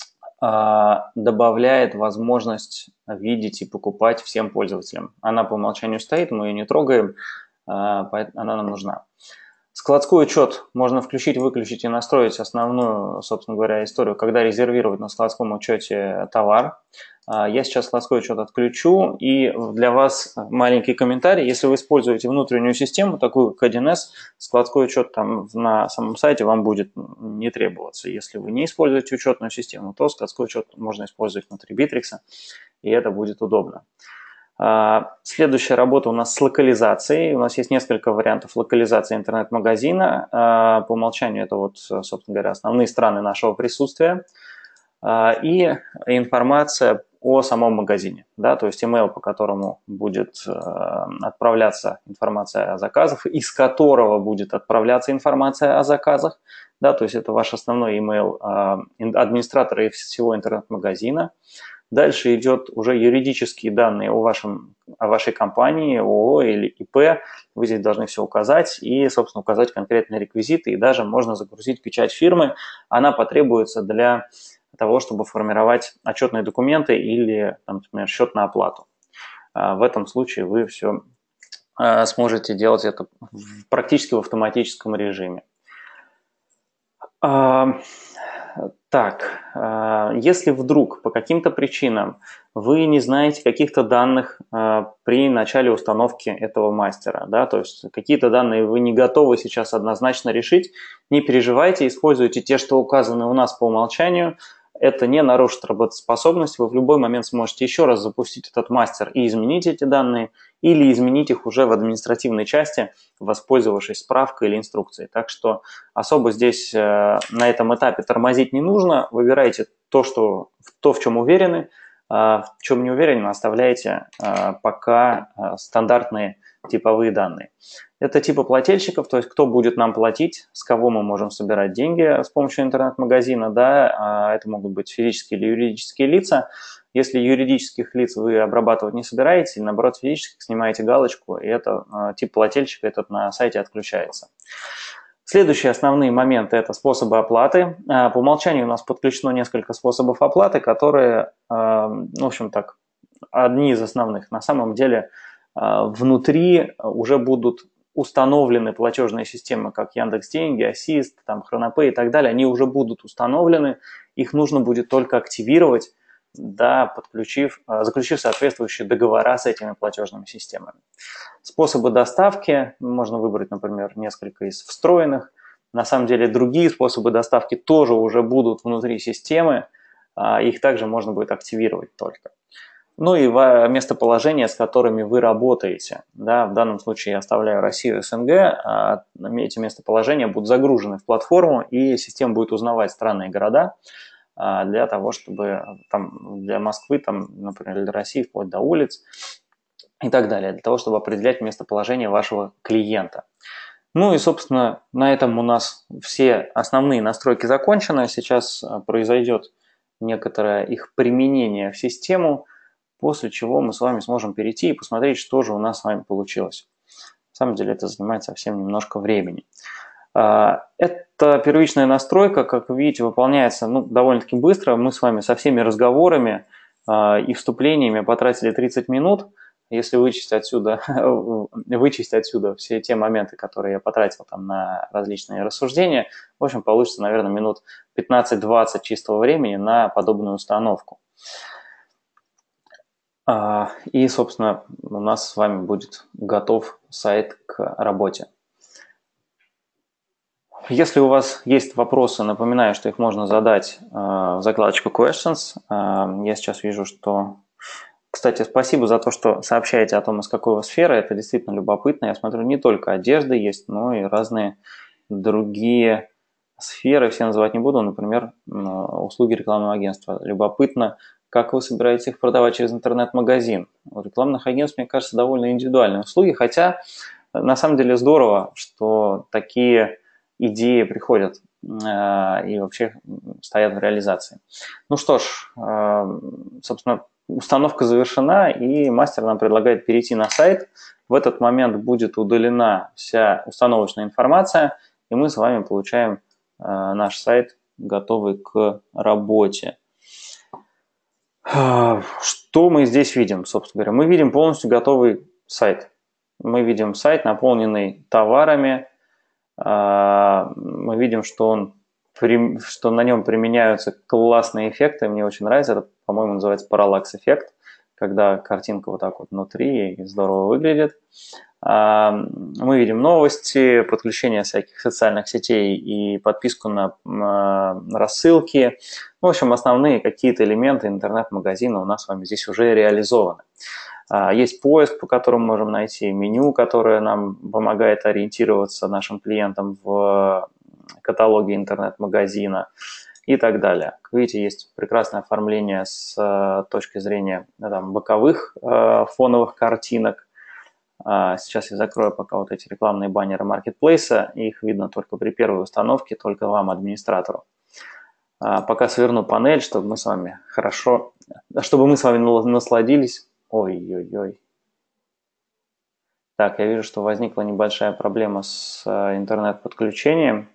добавляет возможность видеть и покупать всем пользователям. Она по умолчанию стоит, мы ее не трогаем, она нам нужна. Складской учет можно включить, выключить и настроить основную, собственно говоря, историю, когда резервировать на складском учете товар. Я сейчас складской учет отключу, и для вас маленький комментарий. Если вы используете внутреннюю систему, такую как один эс, складской учет там на самом сайте вам будет не требоваться. Если вы не используете учетную систему, то складской учет можно использовать внутри Bittrex, и это будет удобно. Следующая работа у нас с локализацией. У нас есть несколько вариантов локализации интернет-магазина. По умолчанию это, вот, собственно говоря, основные страны нашего присутствия. И информация о самом магазине, да, то есть email, по которому будет отправляться информация о заказах, из которого будет отправляться информация о заказах, да, то есть это ваш основной email администратора и всего интернет-магазина. Дальше идет уже юридические данные о, вашем, о вашей компании, ООО или ИП. Вы здесь должны все указать и, собственно, указать конкретные реквизиты. И даже можно загрузить печать фирмы. Она потребуется для того, чтобы формировать отчетные документы или, там, например, счет на оплату. В этом случае вы все сможете делать это практически в автоматическом режиме. Так, если вдруг по каким-то причинам вы не знаете каких-то данных при начале установки этого мастера, да, то есть какие-то данные вы не готовы сейчас однозначно решить, не переживайте, используйте те, что указаны у нас по умолчанию. Это не нарушит работоспособность, вы в любой момент сможете еще раз запустить этот мастер и изменить эти данные, или изменить их уже в административной части, воспользовавшись справкой или инструкцией. Так что особо здесь на этом этапе тормозить не нужно, выбирайте то, что, то в чем уверены, в чем не уверены, оставляйте пока стандартные типовые данные. Это типы плательщиков, то есть кто будет нам платить, с кого мы можем собирать деньги с помощью интернет-магазина, да, это могут быть физические или юридические лица. Если юридических лиц вы обрабатывать не собираетесь, или наоборот физических, снимаете галочку, и это тип плательщика этот на сайте отключается. Следующие основные моменты – это способы оплаты. По умолчанию у нас подключено несколько способов оплаты, которые, в общем так, одни из основных. На самом деле внутри уже будут установлены платежные системы, как Яндекс.Деньги, Ассист, там, Хронопэй и так далее, они уже будут установлены, их нужно будет только активировать, да, подключив, заключив соответствующие договора с этими платежными системами. Способы доставки можно выбрать, например, несколько из встроенных. На самом деле другие способы доставки тоже уже будут внутри системы, их также можно будет активировать только. Ну и местоположения, с которыми вы работаете. Да, в данном случае я оставляю Россию и СНГ, а эти местоположения будут загружены в платформу, и система будет узнавать страны и города для того, чтобы там, для Москвы, там, например, для России, вплоть до улиц и так далее, для того, чтобы определять местоположение вашего клиента. Ну и, собственно, на этом у нас все основные настройки закончены. Сейчас произойдет некоторое их применение в систему, после чего мы с вами сможем перейти и посмотреть, что же у нас с вами получилось. На самом деле это занимает совсем немножко времени. Эта первичная настройка, как вы видите, выполняется ну, довольно-таки быстро. Мы с вами со всеми разговорами и вступлениями потратили тридцать минут. Если вычесть отсюда, вычесть отсюда все те моменты, которые я потратил там на различные рассуждения, в общем, получится, наверное, минут пятнадцать-двадцать чистого времени на подобную установку. И, собственно, у нас с вами будет готов сайт к работе. Если у вас есть вопросы, напоминаю, что их можно задать в закладочку Questions. Я сейчас вижу, что... Кстати, спасибо за то, что сообщаете о том, из какой вы сферы. Это действительно любопытно. Я смотрю, не только одежда есть, но и разные другие сферы. Все называть не буду. Например, услуги рекламного агентства. Любопытно, как вы собираетесь их продавать через интернет-магазин. У рекламных агентств, мне кажется, довольно индивидуальные услуги. Хотя, на самом деле, здорово, что такие идеи приходят и вообще стоят в реализации. Ну что ж, собственно, установка завершена, и мастер нам предлагает перейти на сайт. В этот момент будет удалена вся установочная информация, и мы с вами получаем наш сайт, готовый к работе. Что мы здесь видим, собственно говоря? Мы видим полностью готовый сайт. Мы видим сайт, наполненный товарами. Мы видим, что, он, что на нем применяются классные эффекты. Мне очень нравится. Это, по-моему, называется параллакс-эффект, когда картинка вот так вот внутри и здорово выглядит. Мы видим новости, подключение всяких социальных сетей и подписку на рассылки. В общем, основные какие-то элементы интернет-магазина у нас с вами здесь уже реализованы. Есть поиск, по которому можем найти меню, которое нам помогает ориентироваться нашим клиентам в каталоге интернет-магазина и так далее. Как видите, есть прекрасное оформление с точки зрения там, боковых фоновых картинок. Сейчас я закрою пока вот эти рекламные баннеры маркетплейса, их видно только при первой установке, только вам, администратору. Пока сверну панель, чтобы мы с вами хорошо, чтобы мы с вами насладились. Ой-ой-ой. Так, я вижу, что возникла небольшая проблема с интернет-подключением.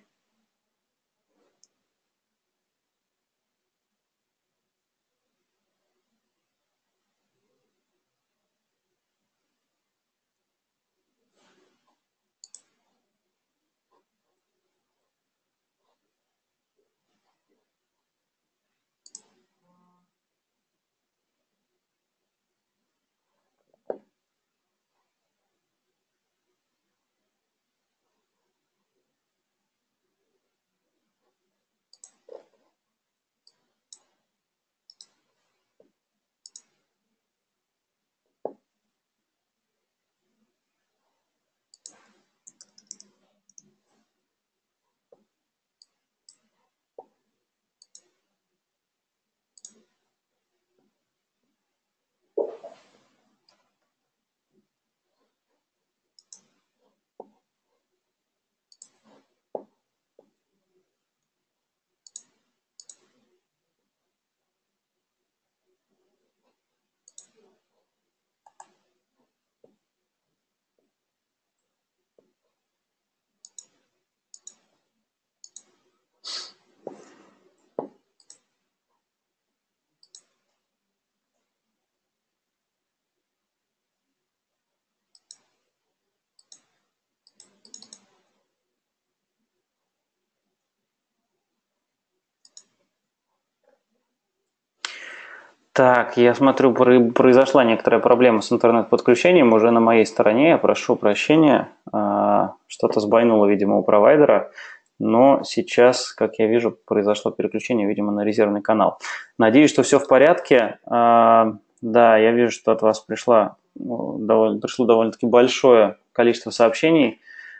Так, я смотрю, произошла некоторая проблема с интернет-подключением уже на моей стороне. Я прошу прощения, что-то сбойнуло, видимо, у провайдера. Но сейчас, как я вижу, произошло переключение, видимо, на резервный канал. Надеюсь, что все в порядке. Да, я вижу, что от вас пришло, довольно, пришло довольно-таки большое количество сообщений.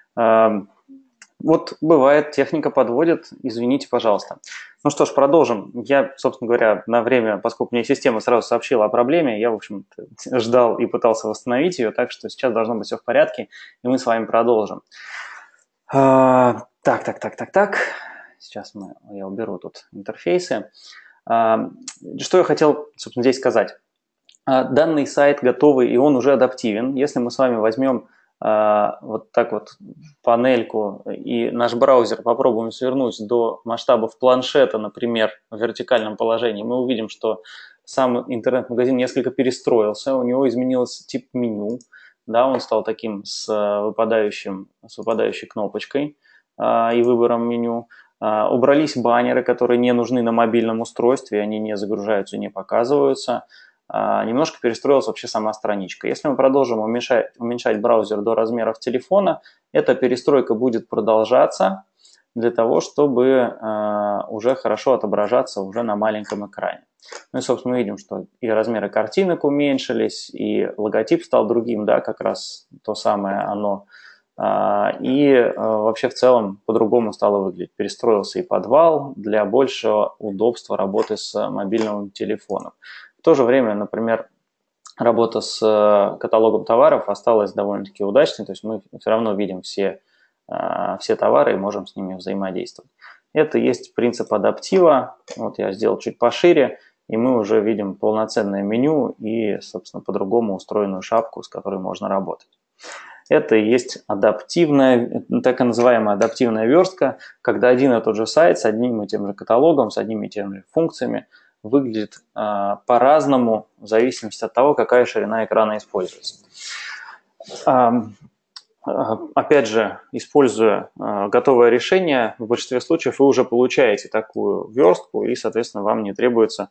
Вот бывает, техника подводит, извините, пожалуйста. Ну что ж, продолжим. Я, собственно говоря, на время, поскольку мне система сразу сообщила о проблеме, я, в общем-то, ждал и пытался восстановить ее, так что сейчас должно быть все в порядке, и мы с вами продолжим. Так, так, так, так, так. Сейчас мы, я уберу тут интерфейсы. Что я хотел, собственно, здесь сказать. Данный сайт готовый, и он уже адаптивен. Если мы с вами возьмем вот так вот панельку и наш браузер попробуем свернуть до масштабов планшета, например, в вертикальном положении, мы увидим, что сам интернет-магазин несколько перестроился, у него изменился тип меню, да, он стал таким с, выпадающим, с выпадающей кнопочкой и выбором меню. Убрались баннеры, которые не нужны на мобильном устройстве, они не загружаются, не показываются. Немножко перестроилась вообще сама страничка. Если мы продолжим уменьшать, уменьшать браузер до размеров телефона, эта перестройка будет продолжаться для того, чтобы э, уже хорошо отображаться уже на маленьком экране. Ну и, собственно, мы видим, что и размеры картинок уменьшились, и логотип стал другим, да, как раз то самое оно. Э, и э, вообще в целом по-другому стало выглядеть. Перестроился и подвал для большего удобства работы с мобильным телефоном. В то же время, например, работа с каталогом товаров осталась довольно-таки удачной, то есть мы все равно видим все, все товары и можем с ними взаимодействовать. Это и есть принцип адаптива. Вот я сделал чуть пошире, и мы уже видим полноценное меню и, собственно, по-другому устроенную шапку, с которой можно работать. Это и есть адаптивная, так называемая адаптивная верстка, когда один и тот же сайт с одним и тем же каталогом, с одними и теми же функциями выглядит э, по-разному в зависимости от того, какая ширина экрана используется. Э, э, опять же, используя э, готовое решение, в большинстве случаев вы уже получаете такую верстку, и, соответственно, вам не требуется,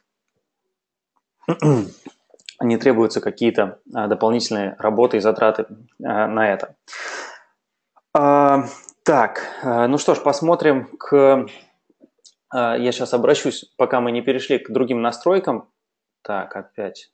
не требуются какие-то э, дополнительные работы и затраты э, на это. Э, так, э, ну что ж, посмотрим к... Я сейчас обращусь, пока мы не перешли к другим настройкам. Так, опять.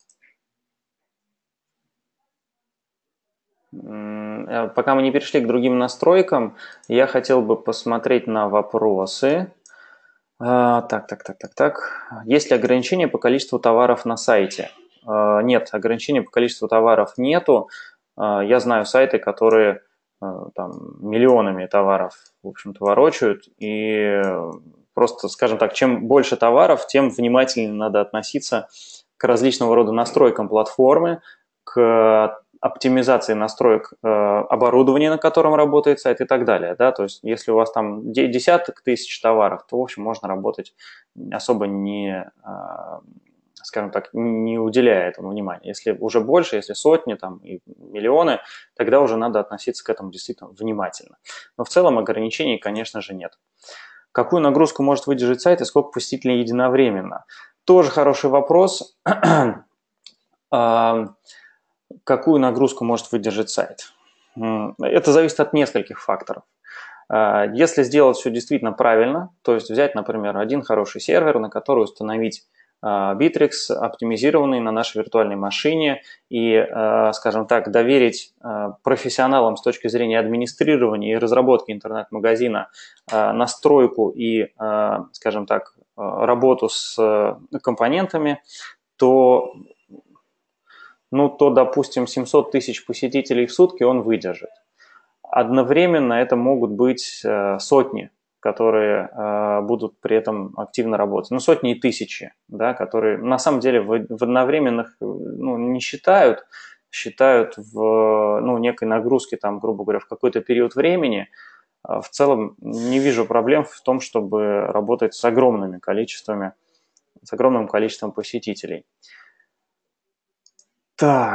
Пока мы не перешли к другим настройкам, я хотел бы посмотреть на вопросы. Так, так, так, так, так. Есть ли ограничения по количеству товаров на сайте? Нет, ограничений по количеству товаров нету. Я знаю сайты, которые там миллионами товаров, в общем-то, ворочают, и просто, скажем так, чем больше товаров, тем внимательнее надо относиться к различного рода настройкам платформы, к оптимизации настроек оборудования, на котором работает сайт и так далее. Да? То есть если у вас там десяток тысяч товаров, то, в общем, можно работать особо не, скажем так, не уделяя этому внимания. Если уже больше, если сотни там, и миллионы, тогда уже надо относиться к этому действительно внимательно. Но в целом ограничений, конечно же, нет. Какую нагрузку может выдержать сайт и сколько посетителей единовременно? Тоже хороший вопрос. Какую нагрузку может выдержать сайт? Это зависит от нескольких факторов. Если сделать все действительно правильно, то есть взять, например, один хороший сервер, на который установить Bittrex, оптимизированный на нашей виртуальной машине, и, скажем так, доверить профессионалам с точки зрения администрирования и разработки интернет-магазина настройку и, скажем так, работу с компонентами, то, ну, то, допустим, семьсот тысяч посетителей в сутки он выдержит. Одновременно это могут быть сотни, которые э, будут при этом активно работать. Ну, сотни и тысячи, да, которые на самом деле в, в одновременных ну, не считают, считают в ну, некой нагрузке, там, грубо говоря, в какой-то период времени. В целом не вижу проблем в том, чтобы работать с огромными количествами, с огромным количеством посетителей. Так,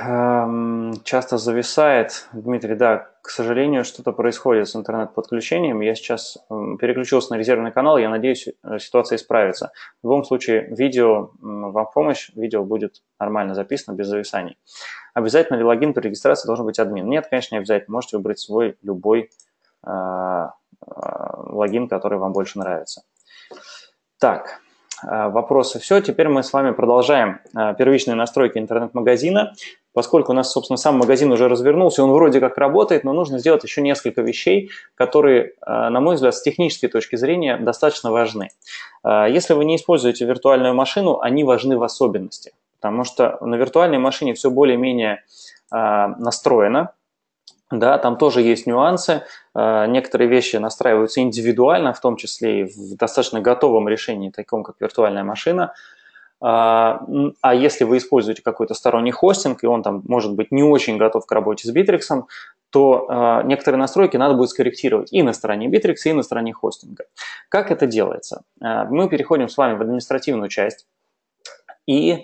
часто зависает. Дмитрий, да, к сожалению, что-то происходит с интернет-подключением. Я сейчас переключился на резервный канал, я надеюсь, ситуация исправится. В любом случае, видео вам в помощь, видео будет нормально записано, без зависаний. Обязательно ли логин при регистрации должен быть админ? Нет, конечно, не обязательно. Можете выбрать свой любой э, э, логин, который вам больше нравится. Так. Вопросы все. Теперь мы с вами продолжаем первичные настройки интернет-магазина. Поскольку у нас, собственно, сам магазин уже развернулся, он вроде как работает, но нужно сделать еще несколько вещей, которые, на мой взгляд, с технической точки зрения достаточно важны. Если вы не используете виртуальную машину, они важны в особенности, потому что на виртуальной машине все более-менее настроено. Да, там тоже есть нюансы, некоторые вещи настраиваются индивидуально, в том числе и в достаточно готовом решении, таком как виртуальная машина. А если вы используете какой-то сторонний хостинг, и он там может быть не очень готов к работе с Bittrex, то некоторые настройки надо будет скорректировать и на стороне Bittrex, и на стороне хостинга. Как это делается? Мы переходим с вами в административную часть и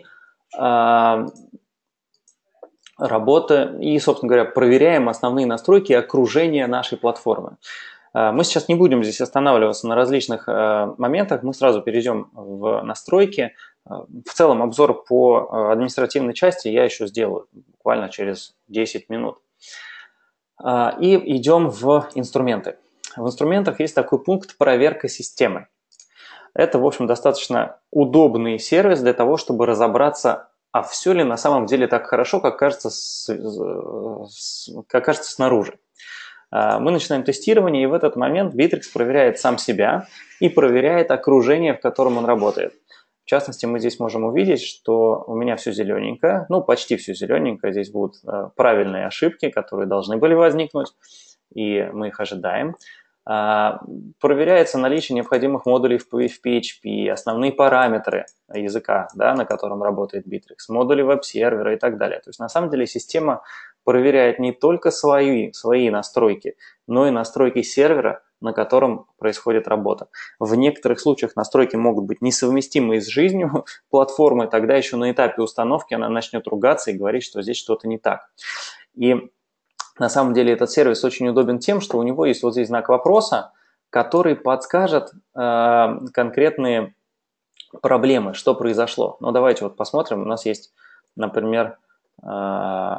работа и, собственно говоря, проверяем основные настройки окружения нашей платформы. Мы сейчас не будем здесь останавливаться на различных моментах, мы сразу перейдем в настройки. В целом обзор по административной части я еще сделаю буквально через десять минут. И идем в инструменты. В инструментах есть такой пункт «Проверка системы». Это, в общем, достаточно удобный сервис для того, чтобы разобраться, а все ли на самом деле так хорошо, как кажется, с, с, как кажется снаружи. Мы начинаем тестирование, и в этот момент Bittrex проверяет сам себя и проверяет окружение, в котором он работает. В частности, мы здесь можем увидеть, что у меня все зелененькое, ну почти все зелененькое. Здесь будут правильные ошибки, которые должны были возникнуть, и мы их ожидаем. Проверяется наличие необходимых модулей в пи эйч пи, основные параметры языка, да, на котором работает Bittrex, модули веб-сервера и так далее. То есть на самом деле система проверяет не только свои, свои настройки, но и настройки сервера, на котором происходит работа. В некоторых случаях настройки могут быть несовместимы с жизнью платформы, тогда еще на этапе установки она начнет ругаться и говорить, что здесь что-то не так. И на самом деле этот сервис очень удобен тем, что у него есть вот здесь знак вопроса, который подскажет э, конкретные проблемы, что произошло. Ну, давайте вот посмотрим. У нас есть, например, э,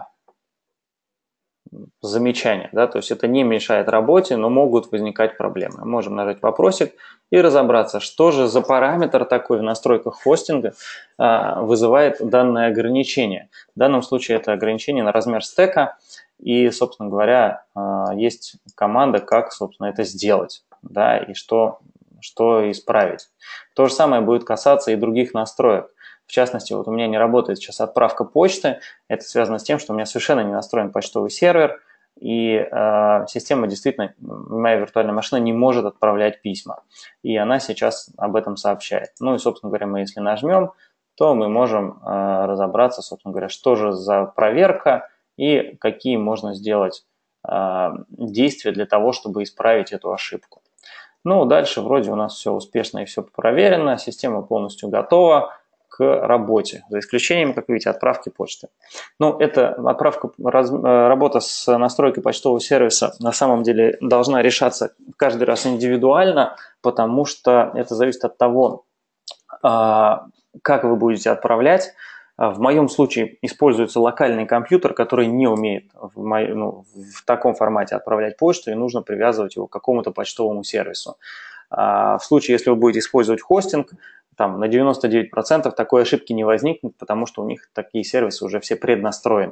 замечания, да, то есть это не мешает работе, но могут возникать проблемы. Можем нажать вопросик и разобраться, что же за параметр такой в настройках хостинга э, вызывает данное ограничение. В данном случае это ограничение на размер стека. И, собственно говоря, есть команда, как, собственно, это сделать, да, и что, что исправить. То же самое будет касаться и других настроек. В частности, вот у меня не работает сейчас отправка почты. Это связано с тем, что у меня совершенно не настроен почтовый сервер, и э, система действительно, моя виртуальная машина не может отправлять письма. И она сейчас об этом сообщает. Ну и, собственно говоря, мы если нажмем, то мы можем э, разобраться, собственно говоря, что же за проверка, и какие можно сделать э, действия для того, чтобы исправить эту ошибку. Ну, дальше вроде у нас все успешно и все проверено, система полностью готова к работе, за исключением, как видите, отправки почты. Ну, эта отправка, раз, работа с настройкой почтового сервиса на самом деле должна решаться каждый раз индивидуально, потому что это зависит от того, э, как вы будете отправлять. В моем случае используется локальный компьютер, который не умеет в, мо... ну, в таком формате отправлять почту, и нужно привязывать его к какому-то почтовому сервису. В случае, если вы будете использовать хостинг, там на девяносто девять процентов такой ошибки не возникнет, потому что у них такие сервисы уже все преднастроены.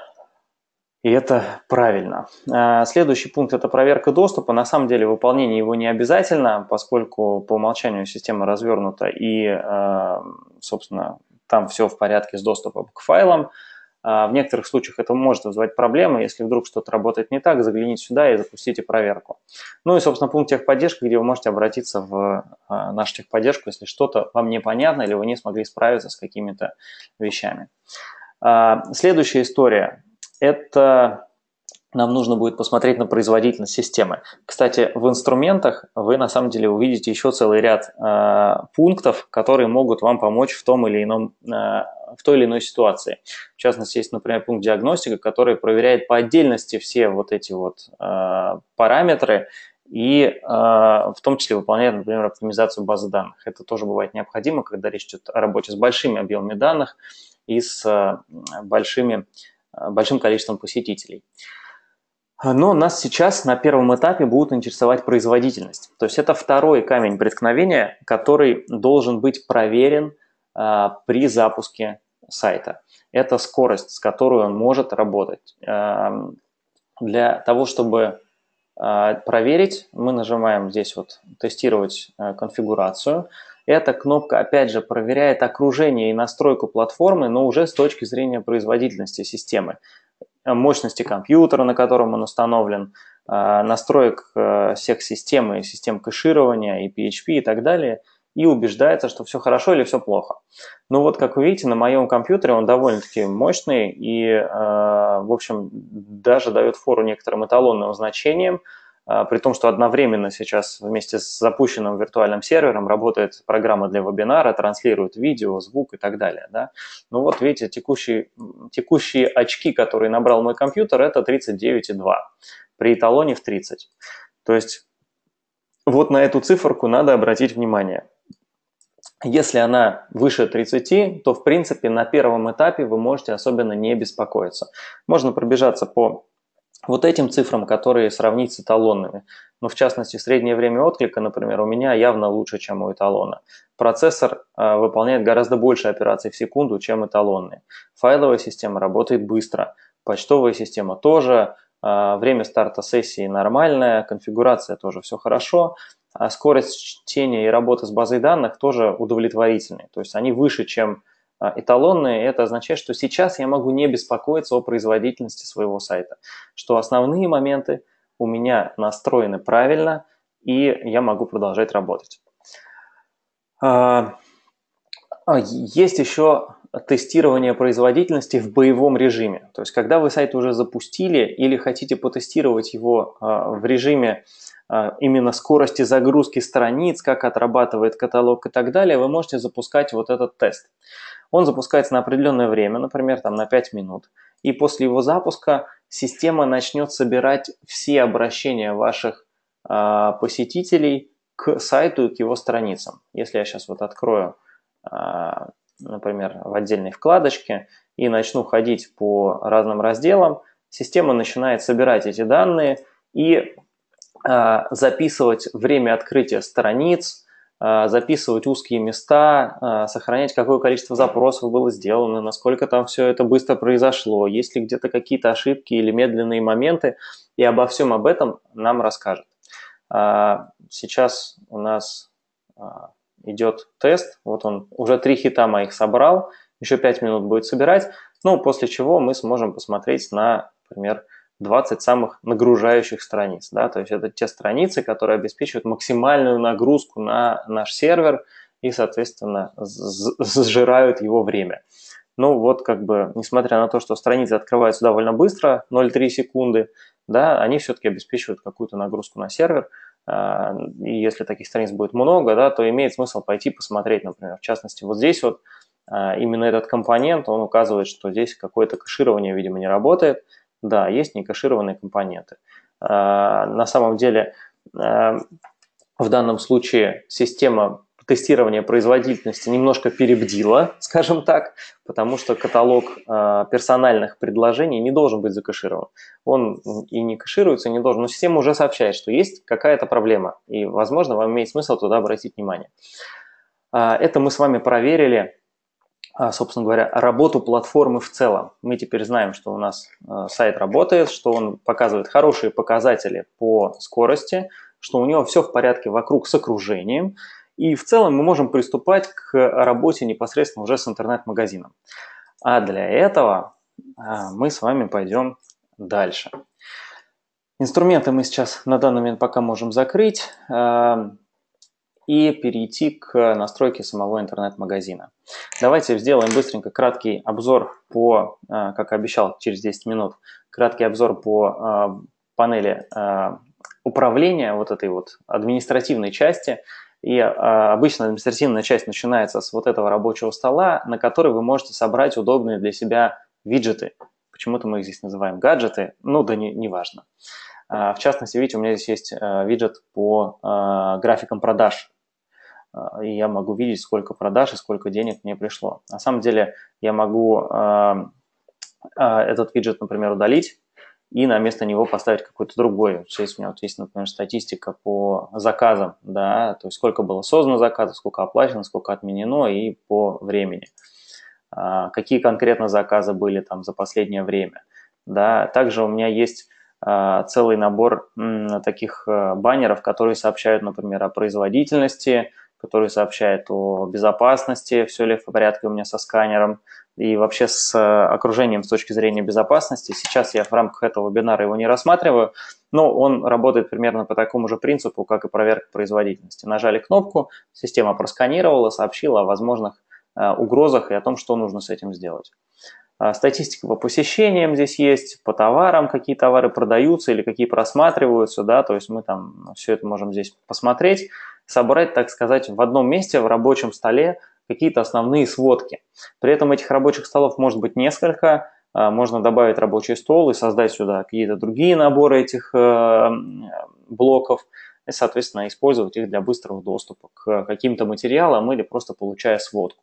И это правильно. Следующий пункт – это проверка доступа. На самом деле выполнение его не обязательно, поскольку по умолчанию система развернута и, собственно, там все в порядке с доступом к файлам. В некоторых случаях это может вызывать проблемы. Если вдруг что-то работает не так, загляните сюда и запустите проверку. Ну и, собственно, пункт техподдержки, где вы можете обратиться в нашу техподдержку, если что-то вам непонятно или вы не смогли справиться с какими-то вещами. Следующая история – это нам нужно будет посмотреть на производительность системы. Кстати, в инструментах вы на самом деле увидите еще целый ряд э, пунктов, которые могут вам помочь в том или ином, э, в той или иной ситуации. В частности, есть, например, пункт диагностика, который проверяет по отдельности все вот эти вот э, параметры и э, в том числе выполняет, например, оптимизацию базы данных. Это тоже бывает необходимо, когда речь идет о работе с большими объемами данных и с э, большими, э, большим количеством посетителей. Но нас сейчас на первом этапе будут интересовать производительность. То есть это второй камень преткновения, который должен быть проверен а, при запуске сайта. Это скорость, с которой он может работать. А, для того, чтобы а, проверить, мы нажимаем здесь вот «Тестировать а, конфигурацию». Эта кнопка, опять же, проверяет окружение и настройку платформы, но уже с точки зрения производительности системы. Мощности компьютера, на котором он установлен, настроек всех систем и систем кэширования, и пи эйч пи и так далее, и убеждается, что все хорошо или все плохо. Ну вот, как вы видите, на моем компьютере он довольно-таки мощный и, в общем, даже дает фору некоторым эталонным значениям, при том, что одновременно сейчас вместе с запущенным виртуальным сервером работает программа для вебинара, транслирует видео, звук и так далее. Да? Ну вот видите, текущие, текущие очки, которые набрал мой компьютер, это тридцать девять и два, при эталоне в тридцать. То есть вот на эту циферку надо обратить внимание. Если она выше тридцати, то в принципе на первом этапе вы можете особенно не беспокоиться. Можно пробежаться по вот этим цифрам, которые сравнить с эталонными. Но в частности, среднее время отклика, например, у меня явно лучше, чем у эталона. Процессор э, выполняет гораздо больше операций в секунду, чем эталонные. Файловая система работает быстро. Почтовая система тоже. Э, время старта сессии нормальное. Конфигурация тоже все хорошо. А скорость чтения и работы с базой данных тоже удовлетворительные. То есть они выше, чем эталонные. Это означает, что сейчас я могу не беспокоиться о производительности своего сайта, что основные моменты у меня настроены правильно, и я могу продолжать работать. Есть еще тестирование производительности в боевом режиме. То есть, когда вы сайт уже запустили или хотите потестировать его в режиме именно скорости загрузки страниц, как отрабатывает каталог и так далее, вы можете запускать вот этот тест. Он запускается на определенное время, например, там на пять минут. И после его запуска система начнет собирать все обращения ваших э, посетителей к сайту и к его страницам. Если я сейчас вот открою, э, например, в отдельной вкладочке и начну ходить по разным разделам, система начинает собирать эти данные и э, записывать время открытия страниц, записывать узкие места, сохранять, какое количество запросов было сделано, насколько там все это быстро произошло, есть ли где-то какие-то ошибки или медленные моменты, и обо всем об этом нам расскажет. Сейчас у нас идет тест, вот он уже три хита моих собрал, еще пять минут будет собирать, ну, после чего мы сможем посмотреть на, например, двадцать самых нагружающих страниц. Да? То есть это те страницы, которые обеспечивают максимальную нагрузку на наш сервер и, соответственно, сжирают его время. Ну вот как бы, несмотря на то, что страницы открываются довольно быстро, ноль целых три секунды, да, они все-таки обеспечивают какую-то нагрузку на сервер. И если таких страниц будет много, да, то имеет смысл пойти посмотреть, например, в частности, вот здесь вот именно этот компонент, он указывает, что здесь какое-то кэширование, видимо, не работает. Да, есть некэшированные компоненты. На самом деле, в данном случае система тестирования производительности немножко перебдила, скажем так, потому что каталог персональных предложений не должен быть закэширован. Он и не кэшируется, не должен, но система уже сообщает, что есть какая-то проблема, и, возможно, вам имеет смысл туда обратить внимание. Это мы с вами проверили, собственно говоря, работу платформы в целом. Мы теперь знаем, что у нас сайт работает, что он показывает хорошие показатели по скорости, что у него все в порядке вокруг с окружением. И в целом мы можем приступать к работе непосредственно уже с интернет-магазином. А для этого мы с вами пойдем дальше. Инструменты мы сейчас на данный момент пока можем закрыть. и перейти к настройке самого интернет-магазина. Давайте сделаем быстренько краткий обзор по, как обещал, через десять минут, краткий обзор по панели управления, вот этой вот административной части. И обычно административная часть начинается с вот этого рабочего стола, на который вы можете собрать удобные для себя виджеты. Почему-то мы их здесь называем гаджеты, ну да не, не важно. В частности, видите, у меня здесь есть виджет по графикам продаж. И я могу видеть, сколько продаж и сколько денег мне пришло. На самом деле я могу этот виджет, например, удалить и на место него поставить какой-то другой. Здесь у меня вот есть, например, статистика по заказам, да, то есть сколько было создано заказов, сколько оплачено, сколько отменено и по времени. Какие конкретно заказы были там за последнее время. Да. Также у меня есть целый набор таких баннеров, которые сообщают, например, о производительности, которые сообщают о безопасности, все ли в порядке у меня со сканером и вообще с окружением с точки зрения безопасности. Сейчас я в рамках этого вебинара его не рассматриваю, но он работает примерно по такому же принципу, как и проверка производительности. Нажали кнопку, система просканировала, сообщила о возможных угрозах и о том, что нужно с этим сделать. Статистика по посещениям здесь есть, по товарам, какие товары продаются или какие просматриваются, да, то есть мы там все это можем здесь посмотреть, собрать, так сказать, в одном месте, в рабочем столе какие-то основные сводки. При этом этих рабочих столов может быть несколько, можно добавить рабочий стол и создать сюда какие-то другие наборы этих блоков, и, соответственно, использовать их для быстрого доступа к каким-то материалам или просто получая сводку.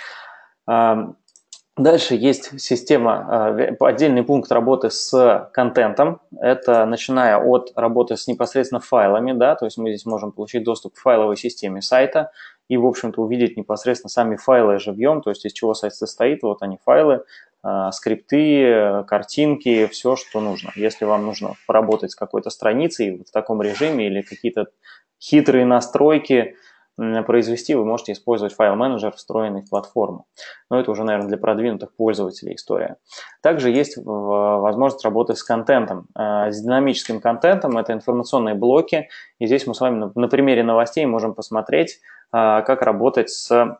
Дальше есть система, отдельный пункт работы с контентом. Это начиная от работы с непосредственно файлами, да, то есть мы здесь можем получить доступ к файловой системе сайта и, в общем-то, увидеть непосредственно сами файлы живьем, то есть из чего сайт состоит, вот они файлы, скрипты, картинки, все, что нужно. Если вам нужно поработать с какой-то страницей в таком режиме или какие-то хитрые настройки произвести, вы можете использовать файл-менеджер, встроенный в платформу. Но это уже, наверное, для продвинутых пользователей история. Также есть возможность работы с контентом. С динамическим контентом это информационные блоки. И здесь мы с вами на примере новостей можем посмотреть, как работать с,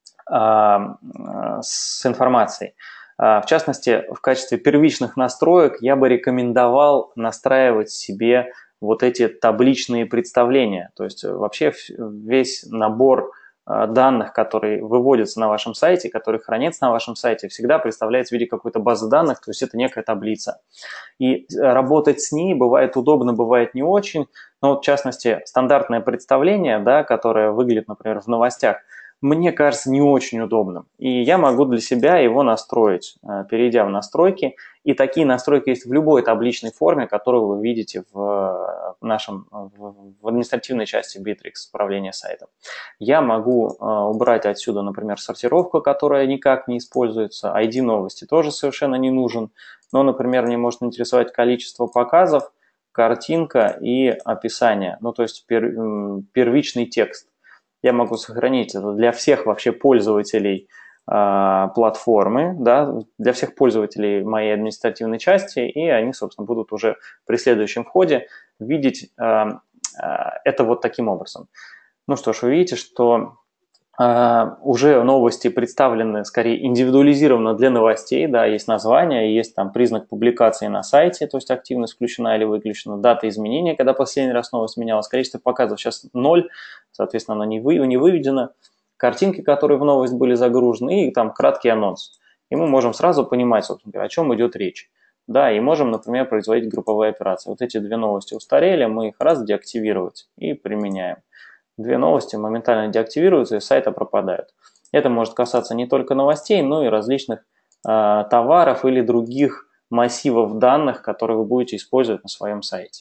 с информацией. В частности, в качестве первичных настроек я бы рекомендовал настраивать себе вот эти табличные представления. То есть вообще весь набор данных, которые выводятся на вашем сайте, которые хранятся на вашем сайте, всегда представляется в виде какой-то базы данных, то есть это некая таблица. И работать с ней бывает удобно, бывает не очень. Но вот в частности, стандартное представление, да, которое выглядит, например, в новостях, мне кажется не очень удобным. И я могу для себя его настроить, перейдя в настройки. И такие настройки есть в любой табличной форме, которую вы видите в нашем в административной части Bittrex управления сайтом. Я могу убрать отсюда, например, сортировку, которая никак не используется. ай ди новости тоже совершенно не нужен. Но, например, мне может интересовать количество показов, картинка и описание. Ну, то есть первичный текст. Я могу сохранить это для всех вообще пользователей э, платформы, да, для всех пользователей моей административной части, и они, собственно, будут уже при следующем входе видеть э, э, это вот таким образом. Ну что ж, вы видите, что э, уже новости представлены скорее индивидуализированно для новостей, да, есть название, есть там признак публикации на сайте, то есть активность включена или выключена, дата изменения, когда последний раз новость менялась, количество показов сейчас ноль, соответственно, оно не, вы, не выведено, картинки, которые в новость были загружены, и там краткий анонс. И мы можем сразу понимать, собственно, о чем идет речь. Да, и можем, например, производить групповые операции. Вот эти две новости устарели, мы их раз деактивировать и применяем. Две новости моментально деактивируются и с сайта пропадают. Это может касаться не только новостей, но и различных э, товаров или других массивов данных, которые вы будете использовать на своем сайте.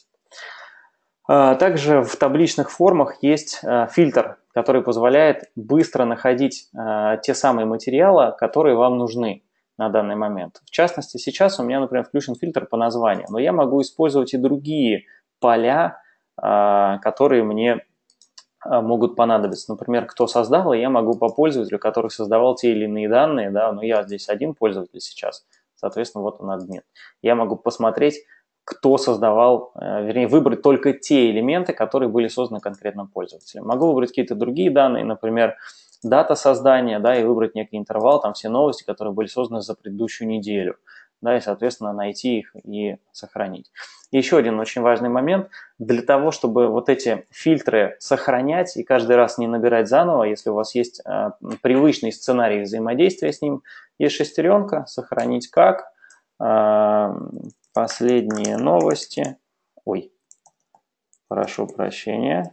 Также в табличных формах есть фильтр, который позволяет быстро находить те самые материалы, которые вам нужны на данный момент. В частности, сейчас у меня, например, включен фильтр по названию, но я могу использовать и другие поля, которые мне могут понадобиться. Например, кто создал, и я могу по пользователю, который создавал те или иные данные, да, но я здесь один пользователь сейчас, соответственно, вот он админ. Я могу посмотреть кто создавал, вернее, выбрать только те элементы, которые были созданы конкретным пользователем. Могу выбрать какие-то другие данные, например, дата создания, да, и выбрать некий интервал, там все новости, которые были созданы за предыдущую неделю, да, и, соответственно, найти их и сохранить. И еще один очень важный момент. Для того, чтобы вот эти фильтры сохранять и каждый раз не набирать заново, если у вас есть э, привычный сценарий взаимодействия с ним, есть шестеренка, сохранить как, э, последние новости, ой, прошу прощения,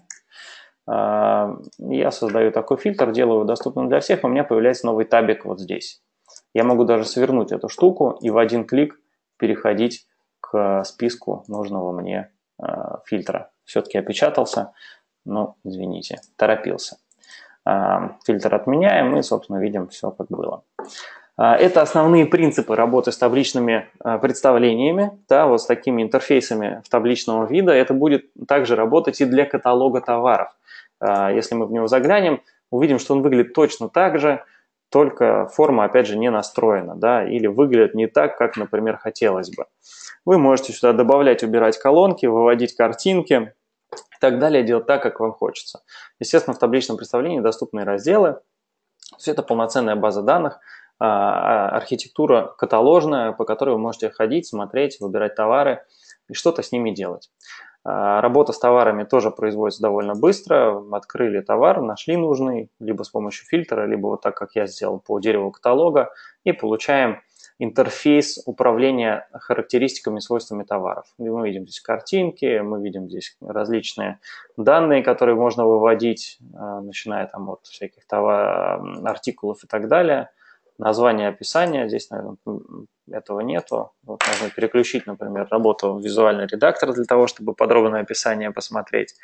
э, я создаю такой фильтр, делаю его доступным для всех, у меня появляется новый табик вот здесь. Я могу даже свернуть эту штуку и в один клик переходить к списку нужного мне э, фильтра. Все-таки опечатался, но, извините, торопился. Э, фильтр отменяем и, собственно, видим все, как было. Э, это основные принципы работы с табличными э, представлениями, да, вот с такими интерфейсами в табличного вида. Это будет также работать и для каталога товаров. Э, если мы в него заглянем, увидим, что он выглядит точно так же, только форма, опять же, не настроена, да, или выглядит не так, как, например, хотелось бы. Вы можете сюда добавлять, убирать колонки, выводить картинки и так далее, делать так, как вам хочется. Естественно, в табличном представлении доступны разделы. Все это полноценная база данных, архитектура каталожная, по которой вы можете ходить, смотреть, выбирать товары и что-то с ними делать. Работа с товарами тоже производится довольно быстро. Открыли товар, нашли нужный, либо с помощью фильтра, либо вот так, как я сделал по дереву каталога, и получаем интерфейс управления характеристиками, свойствами товаров. Мы видим здесь картинки, мы видим здесь различные данные, которые можно выводить, начиная там от всяких товар, артикулов и так далее. Название, описание, здесь, наверное, этого нету. Вот можно переключить, например, работу в визуальный редактор для того, чтобы подробное описание посмотреть.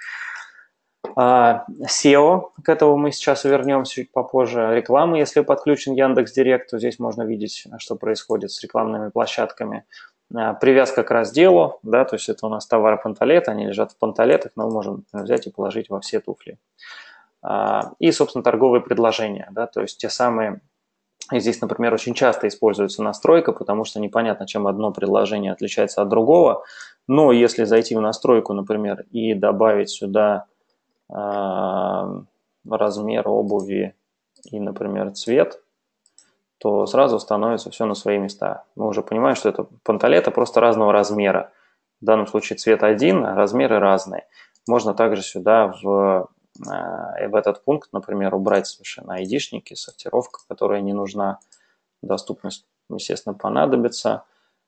сео, к этому мы сейчас вернемся чуть попозже. Реклама, если подключен Яндекс.Директ, то здесь можно видеть, что происходит с рекламными площадками. Привязка к разделу, да, то есть это у нас товары панталета, они лежат в панталетах, но мы можем взять и положить во все туфли. И, собственно, торговые предложения, да, то есть те самые. И здесь, например, очень часто используется настройка, потому что непонятно, чем одно предложение отличается от другого. Но если зайти в настройку, например, и добавить сюда э, размер обуви и, например, цвет, то сразу становится все на свои места. Мы уже понимаем, что это панталеты просто разного размера. В данном случае цвет один, а размеры разные. Можно также сюда в... в этот пункт, например, убрать совершенно айдишники, сортировка, которая не нужна, доступность, естественно, понадобится.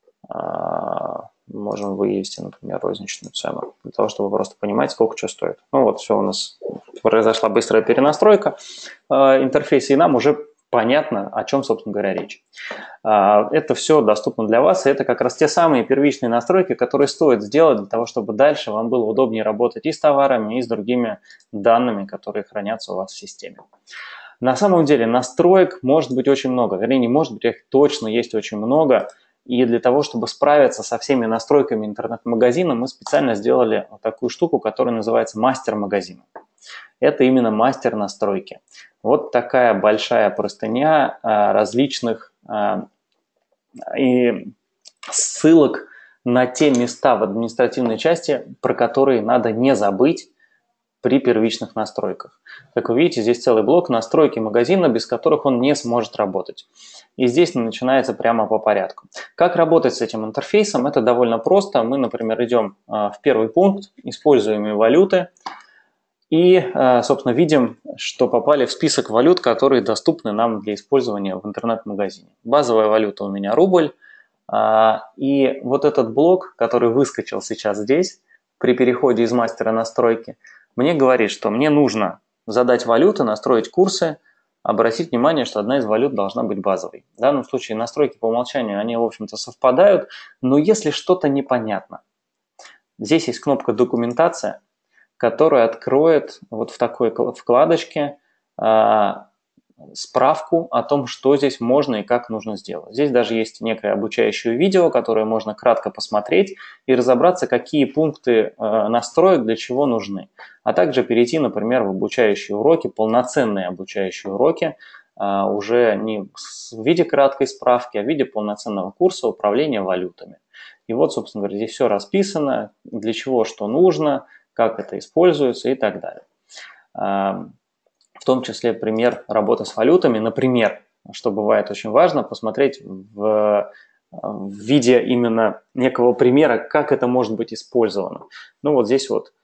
Можем вывести, например, розничную цену, для того, чтобы просто понимать, сколько что стоит. Ну вот, все, у нас произошла быстрая перенастройка интерфейса, и нам уже понятно, о чем, собственно говоря, речь. Это все доступно для вас, и это как раз те самые первичные настройки, которые стоит сделать для того, чтобы дальше вам было удобнее работать и с товарами, и с другими данными, которые хранятся у вас в системе. На самом деле настроек может быть очень много, вернее, не может быть, их точно есть очень много, и для того, чтобы справиться со всеми настройками интернет-магазина, мы специально сделали вот такую штуку, которая называется мастер магазина. Это именно мастер настройки. Вот такая большая простыня различных и ссылок на те места в административной части, про которые надо не забыть при первичных настройках. Как вы видите, здесь целый блок настройки магазина, без которых он не сможет работать. И здесь начинается прямо по порядку. Как работать с этим интерфейсом? Это довольно просто. Мы, например, идем в первый пункт, используемые валюты, и, собственно, видим, что попали в список валют, которые доступны нам для использования в интернет-магазине. Базовая валюта у меня рубль. И вот этот блок, который выскочил сейчас здесь, при переходе из мастера настройки, мне говорит, что мне нужно задать валюты, настроить курсы, обратить внимание, что одна из валют должна быть базовой. В данном случае настройки по умолчанию, они, в общем-то, совпадают, но если что-то непонятно, здесь есть кнопка «Документация», которая откроет вот в такой вкладочке э, справку о том, что здесь можно и как нужно сделать. Здесь даже есть некое обучающее видео, которое можно кратко посмотреть и разобраться, какие пункты э, настроек для чего нужны. А также перейти, например, в обучающие уроки, полноценные обучающие уроки, э, уже не в виде краткой справки, а в виде полноценного курса управления валютами. И вот, собственно говоря, здесь все расписано, для чего что нужно, как это используется и так далее. В том числе пример работы с валютами, например, что бывает очень важно, посмотреть в, в виде именно некого примера, как это может быть использовано. Ну вот здесь вот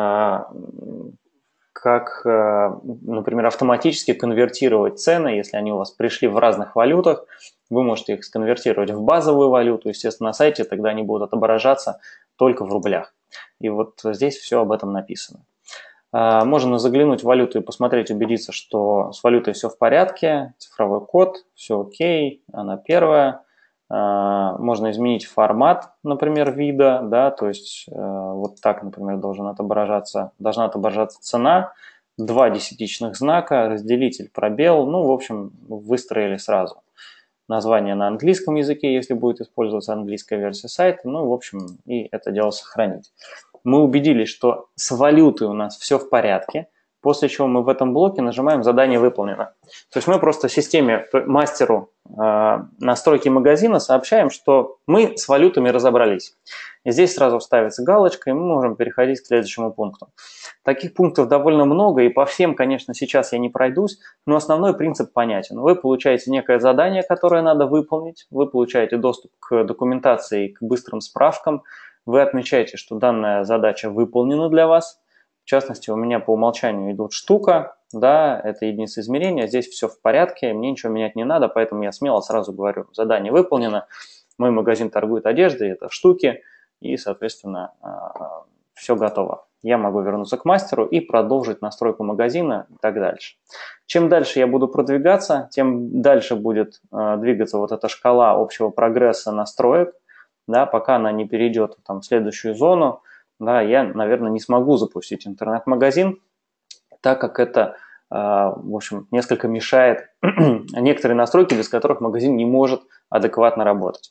как, например, автоматически конвертировать цены, если они у вас пришли в разных валютах, вы можете их сконвертировать в базовую валюту, естественно, на сайте, тогда они будут отображаться только в рублях. И вот здесь все об этом написано. Можно заглянуть в валюту и посмотреть, убедиться, что с валютой все в порядке, цифровой код, все окей, она первая. Можно изменить формат, например, вида, да, то есть вот так, например, должен отображаться, должна отображаться цена, два десятичных знака, разделитель, пробел, ну, в общем, выстроили сразу. Название на английском языке, если будет использоваться английская версия сайта, ну, в общем, и это дело сохранить. Мы убедились, что с валютой у нас все в порядке, после чего мы в этом блоке нажимаем «Задание выполнено». То есть мы просто системе, мастеру э, настройки магазина сообщаем, что мы с валютами разобрались. И здесь сразу ставится галочка, и мы можем переходить к следующему пункту. Таких пунктов довольно много, и по всем, конечно, сейчас я не пройдусь, но основной принцип понятен. Вы получаете некое задание, которое надо выполнить, вы получаете доступ к документации, к быстрым справкам, вы отмечаете, что данная задача выполнена для вас. В частности, у меня по умолчанию идут штука, да, это единица измерения, здесь все в порядке, мне ничего менять не надо, поэтому я смело сразу говорю, задание выполнено, мой магазин торгует одеждой, это штуки, и, соответственно, все готово. Я могу вернуться к мастеру и продолжить настройку магазина и так дальше. Чем дальше я буду продвигаться, тем дальше будет двигаться вот эта шкала общего прогресса настроек, да, пока она не перейдет там, в следующую зону. Да, я, наверное, не смогу запустить интернет-магазин, так как это, в общем, несколько мешает некоторые настройки, без которых магазин не может адекватно работать.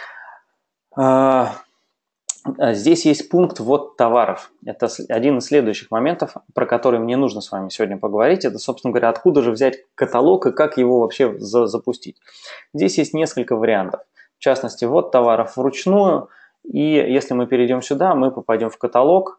Здесь есть пункт «Ввод товаров». Это один из следующих моментов, про который мне нужно с вами сегодня поговорить. Это, собственно говоря, откуда же взять каталог и как его вообще запустить. Здесь есть несколько вариантов. В частности, ввод товаров вручную. И если мы перейдем сюда, мы попадем в каталог.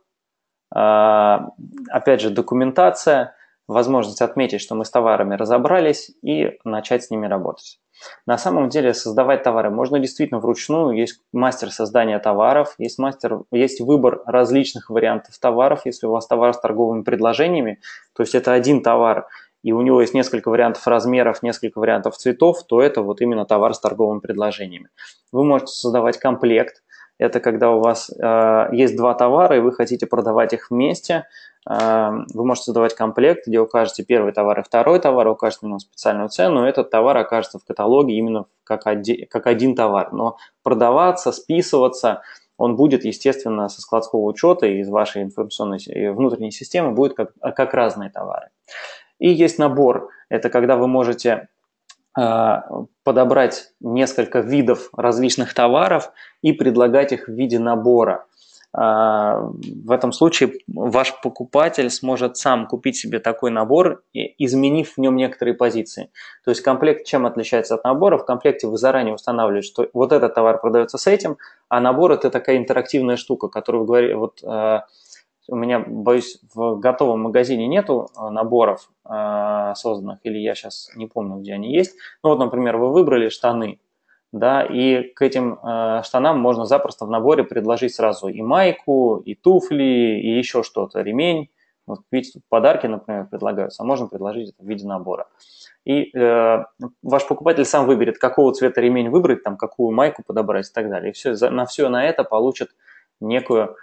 Опять же, документация, возможность отметить, что мы с товарами разобрались и начать с ними работать. На самом деле создавать товары можно действительно вручную. Есть мастер создания товаров, есть, мастер, есть выбор различных вариантов товаров. Если у вас товар с торговыми предложениями, то есть это один товар, и у него есть несколько вариантов размеров, несколько вариантов цветов, то это вот именно товар с торговыми предложениями. Вы можете создавать комплект. Это когда у вас э, есть два товара, и вы хотите продавать их вместе. Э, вы можете создавать комплект, где укажете первый товар и второй товар, укажете на него специальную цену, и этот товар окажется в каталоге именно как один, как один товар. Но продаваться, списываться он будет, естественно, со складского учета и из вашей информационной внутренней системы будет как, как разные товары. И есть набор. Это когда вы можете подобрать несколько видов различных товаров и предлагать их в виде набора. В этом случае ваш покупатель сможет сам купить себе такой набор, изменив в нем некоторые позиции. То есть комплект чем отличается от набора? В комплекте вы заранее устанавливаете, что вот этот товар продается с этим, а набор – это такая интерактивная штука, которую вы говорите, вот у меня, боюсь, в готовом магазине нету наборов э, созданных, или я сейчас не помню, где они есть. Ну вот, например, вы выбрали штаны, да, и к этим э, штанам можно запросто в наборе предложить сразу и майку, и туфли, и еще что-то, ремень. Вот видите, тут подарки, например, предлагаются, а можно предложить это в виде набора. И э, ваш покупатель сам выберет, какого цвета ремень выбрать, там, какую майку подобрать и так далее. И все, на все на это получит некую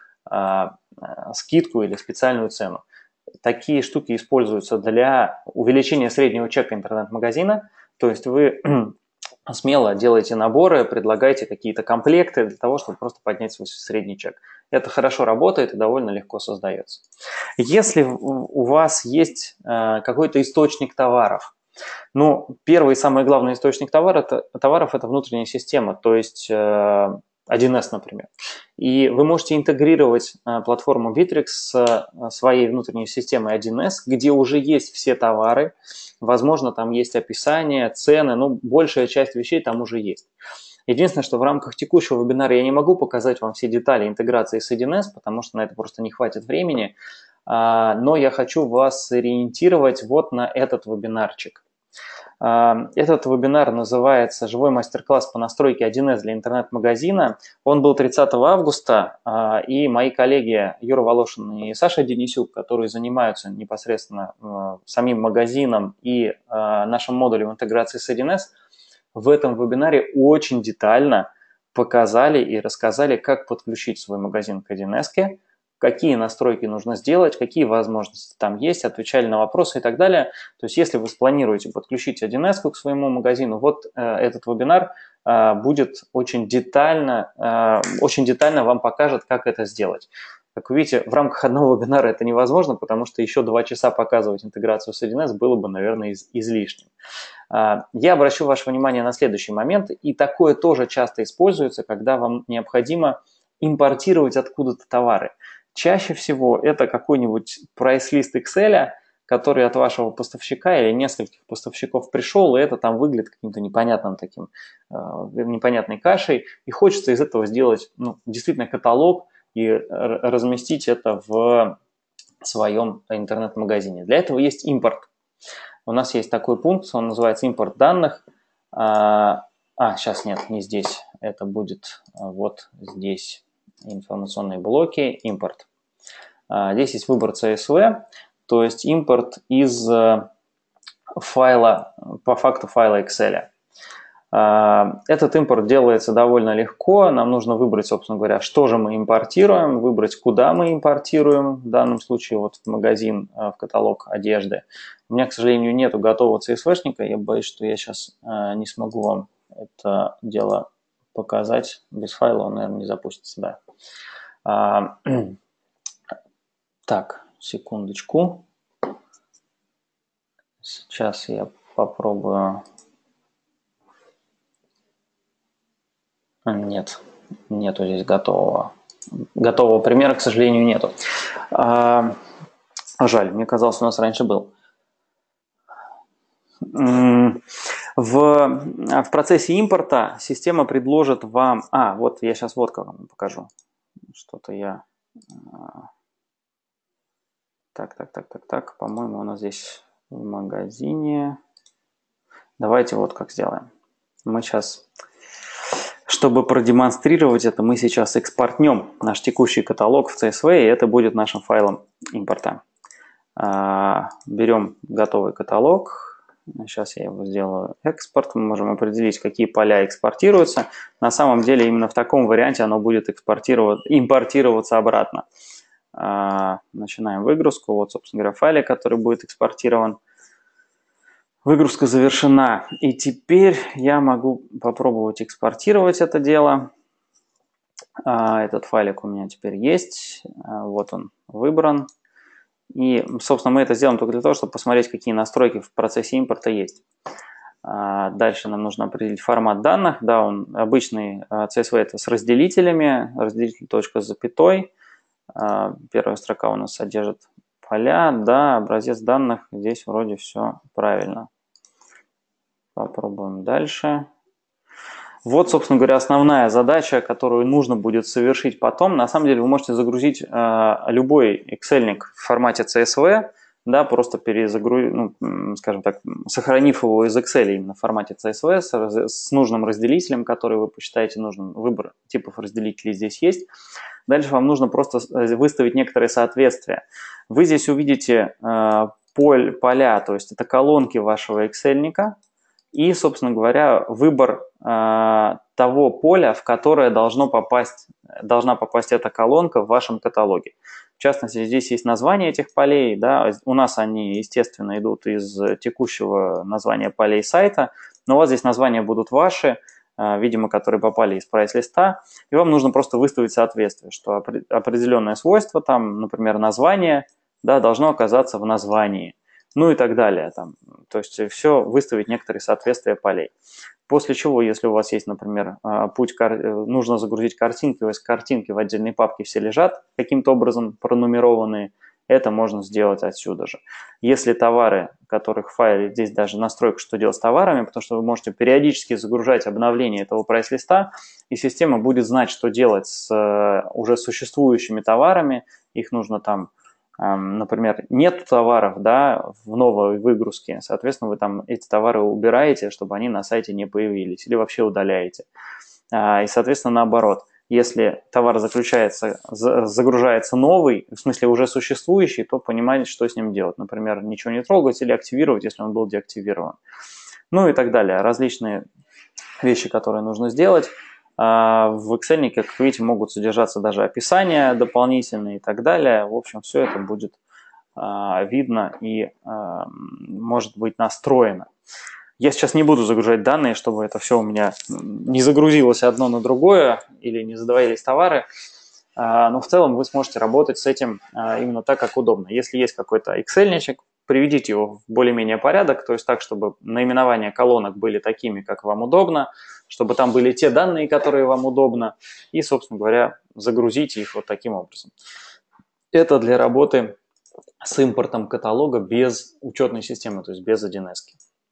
скидку или специальную цену. Такие штуки используются для увеличения среднего чека интернет-магазина, то есть вы смело делаете наборы, предлагаете какие-то комплекты для того, чтобы просто поднять свой средний чек. Это хорошо работает и довольно легко создается. Если у вас есть какой-то источник товаров, ну, первый и самый главный источник товара, это, товаров – это внутренняя система, то есть один эс, например. И вы можете интегрировать а, платформу Bittrex с а, своей внутренней системой один эс, где уже есть все товары. Возможно, там есть описание, цены, ну, большая часть вещей там уже есть. Единственное, что в рамках текущего вебинара я не могу показать вам все детали интеграции с один эс, потому что на это просто не хватит времени, но я хочу вас ориентировать вот на этот вебинарчик. Этот вебинар называется «Живой мастер-класс по настройке один эс для интернет-магазина». Он был тридцатого августа, и мои коллеги Юра Волошин и Саша Денисюк, которые занимаются непосредственно самим магазином и нашим модулем интеграции с один эс, в этом вебинаре очень детально показали и рассказали, как подключить свой магазин к один эс, какие настройки нужно сделать, какие возможности там есть, отвечали на вопросы и так далее. То есть если вы спланируете подключить один эс к своему магазину, вот э, этот вебинар э, будет очень детально, э, очень детально вам покажет, как это сделать. Как вы видите, в рамках одного вебинара это невозможно, потому что еще два часа показывать интеграцию с один эс было бы, наверное, из, излишним. Э, я обращу ваше внимание на следующий момент, и такое тоже часто используется, когда вам необходимо импортировать откуда-то товары. Чаще всего это какой-нибудь прайс-лист Excel, который от вашего поставщика или нескольких поставщиков пришел, и это там выглядит каким-то непонятным таким, э, непонятной кашей, и хочется из этого сделать ну, действительно каталог и разместить это в своем интернет-магазине. Для этого есть импорт. У нас есть такой пункт, он называется импорт данных. А, а сейчас нет, не здесь, это будет вот здесь. Информационные блоки, импорт. Здесь есть выбор си эс ви, то есть импорт из файла, по факту файла Excel. Этот импорт делается довольно легко. Нам нужно выбрать, собственно говоря, что же мы импортируем, выбрать, куда мы импортируем. В данном случае вот в магазин, в каталог одежды. У меня, к сожалению, нету готового си эс ви-шника. Я боюсь, что я сейчас не смогу вам это дело показать. Без файла он, наверное, не запустится. Да. А, так, секундочку. Сейчас я попробую. Нет, нету здесь готового. Готового примера, к сожалению, нету. А, жаль, мне казалось, у нас раньше был. В, в процессе импорта система предложит вам... А, вот я сейчас вот как вам покажу. Что-то я... Так, так, так, так, так. По-моему, у нас здесь в магазине... Давайте вот как сделаем. Мы сейчас... Чтобы продемонстрировать это, мы сейчас экспортнем наш текущий каталог в си эс ви, и это будет нашим файлом импорта. Берем готовый каталог. Сейчас я его сделаю экспорт. Мы можем определить, какие поля экспортируются. На самом деле именно в таком варианте оно будет экспортироваться, импортироваться обратно. Начинаем выгрузку. Вот, собственно говоря, файлик, который будет экспортирован. Выгрузка завершена. И теперь я могу попробовать экспортировать это дело. Этот файлик у меня теперь есть. Вот он выбран. И, собственно, мы это сделаем только для того, чтобы посмотреть, какие настройки в процессе импорта есть. Дальше нам нужно определить формат данных. Да, он обычный си эс ви это с разделителями. Разделитель точка с запятой. Первая строка у нас содержит поля. Да, образец данных. Здесь вроде все правильно. Попробуем дальше. Вот, собственно говоря, основная задача, которую нужно будет совершить потом. На самом деле вы можете загрузить э, любой Excel-ник в формате си эс ви, да, просто перезагрузить, ну, скажем так, сохранив его из Excel именно в формате си эс ви с, с нужным разделителем, который вы посчитаете нужным. Выбор типов разделителей здесь есть. Дальше вам нужно просто выставить некоторые соответствия. Вы здесь увидите э, поль, поля, то есть это колонки вашего Excel-ника. И, собственно говоря, выбор э, того поля, в которое должно попасть, должна попасть эта колонка в вашем каталоге. В частности, здесь есть название этих полей. Да, у нас они, естественно, идут из текущего названия полей сайта. Но у вас здесь названия будут ваши, э, видимо, которые попали из прайс-листа. И вам нужно просто выставить соответствие, что определенное свойство, там, например, название, да, должно оказаться в названии. Ну и так далее. Там. То есть все выставить некоторые соответствия полей. После чего, если у вас есть, например, путь, нужно загрузить картинки, у вас картинки в отдельной папке все лежат каким-то образом пронумерованные, это можно сделать отсюда же. Если товары, которых в файле, здесь даже настройка, что делать с товарами, потому что вы можете периодически загружать обновление этого прайс-листа, и система будет знать, что делать с уже существующими товарами. Их нужно там, например, нет товаров, да, в новой выгрузке, соответственно, вы там эти товары убираете, чтобы они на сайте не появились, или вообще удаляете. И, соответственно, наоборот. Если товар заключается, загружается новый, в смысле уже существующий, то понимаете, что с ним делать. Например, ничего не трогать или активировать, если он был деактивирован. Ну и так далее. Различные вещи, которые нужно сделать. В Excel, как видите, могут содержаться даже описания дополнительные и так далее. В общем, все это будет видно и может быть настроено. Я сейчас не буду загружать данные, чтобы это все у меня не загрузилось одно на другое или не задавались товары, но в целом вы сможете работать с этим именно так, как удобно. Если есть какой-то Excel-ничек, приведите его в более-менее порядок, то есть так, чтобы наименования колонок были такими, как вам удобно, чтобы там были те данные, которые вам удобно, и, собственно говоря, загрузите их вот таким образом. Это для работы с импортом каталога без учетной системы, то есть без один эс.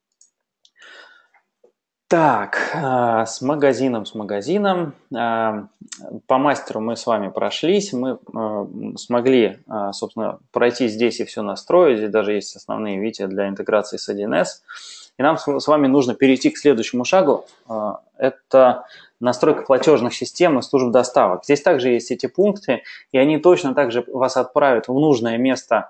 Так, с магазином, с магазином. По мастеру мы с вами прошлись, мы смогли, собственно, пройти здесь и все настроить. Здесь даже есть основные, видите, для интеграции с один эс. И нам с вами нужно перейти к следующему шагу. Это настройка платежных систем и служб доставок. Здесь также есть эти пункты, и они точно так же вас отправят в нужное место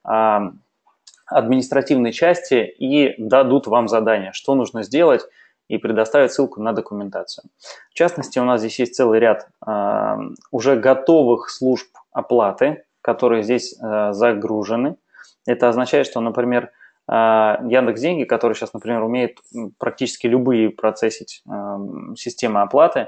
административной части и дадут вам задание, что нужно сделать, и предоставить ссылку на документацию. В частности, у нас здесь есть целый ряд э, уже готовых служб оплаты, которые здесь э, загружены. Это означает, что, например, э, Яндекс.Деньги, который сейчас, например, умеет практически любые процессить э, системы оплаты,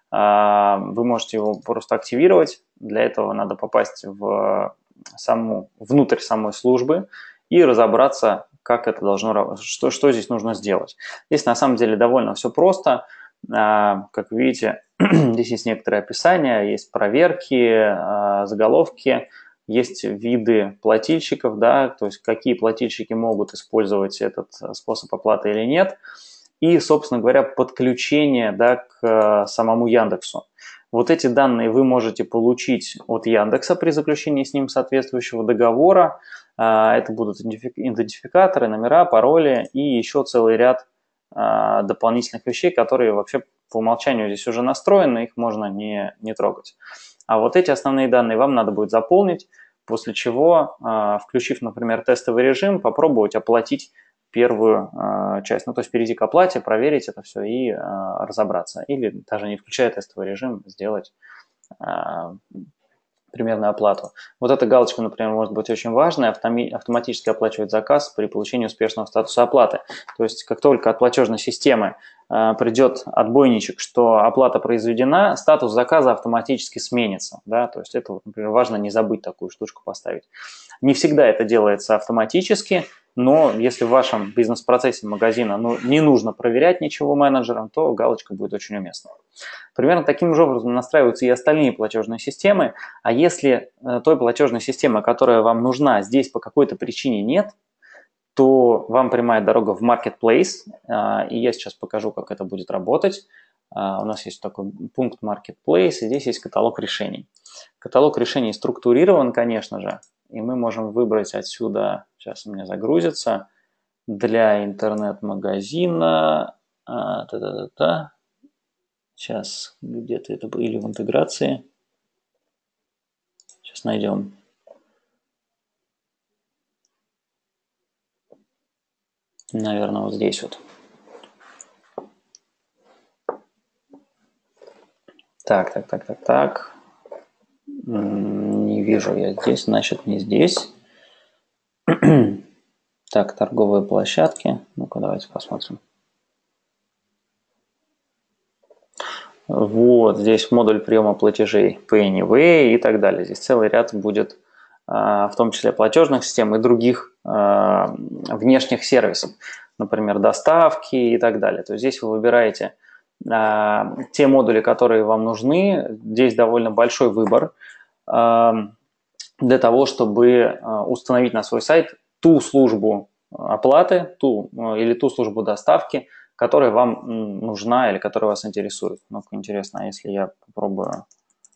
э, вы можете его просто активировать. Для этого надо попасть в саму, внутрь самой службы и разобраться, как это должно, что, что здесь нужно сделать. Здесь на самом деле довольно все просто. Как вы видите, здесь есть некоторые описания, есть проверки, заголовки, есть виды плательщиков, да, то есть какие плательщики могут использовать этот способ оплаты или нет. И, собственно говоря, подключение, да, к самому Яндексу. Вот эти данные вы можете получить от Яндекса при заключении с ним соответствующего договора. Это будут идентификаторы, номера, пароли и еще целый ряд дополнительных вещей, которые вообще по умолчанию здесь уже настроены, их можно не, не трогать. А вот эти основные данные вам надо будет заполнить, после чего, включив, например, тестовый режим, попробовать оплатить первую э, часть, ну то есть перейти к оплате, проверить это все и э, разобраться. Или даже не включая тестовый режим, сделать э, примерную оплату. Вот эта галочка, например, может быть очень важной, автоматически оплачивать заказ при получении успешного статуса оплаты. То есть как только от платежной системы э, придет отбойничек, что оплата произведена, статус заказа автоматически сменится. Да? То есть это, вот, например, важно не забыть такую штучку поставить. Не всегда это делается автоматически, но если в вашем бизнес-процессе магазина ну, не нужно проверять ничего менеджерам, то галочка будет очень уместна. Примерно таким же образом настраиваются и остальные платежные системы. А если э, той платежной системы, которая вам нужна, здесь по какой-то причине нет, то вам прямая дорога в Marketplace. Э, и я сейчас покажу, как это будет работать. Э, у нас есть такой пункт Marketplace, и здесь есть каталог решений. Каталог решений структурирован, конечно же. И мы можем выбрать отсюда, сейчас у меня загрузится, для интернет-магазина, а, та-та-та-та. Сейчас где-то это было, или в интеграции. Сейчас найдем. Наверное, вот здесь вот. Так, так, так, так, так. Не вижу я здесь, значит не здесь. Так, торговые площадки. Ну-ка, давайте посмотрим. Вот, здесь модуль приема платежей Pay Anyway и так далее. Здесь целый ряд будет, в том числе платежных систем и других внешних сервисов. Например, доставки и так далее. То есть здесь вы выбираете те модули, которые вам нужны. Здесь довольно большой выбор. для того, чтобы установить на свой сайт ту службу оплаты ту, или ту службу доставки, которая вам нужна или которая вас интересует. Ну-ка, интересно, а если я попробую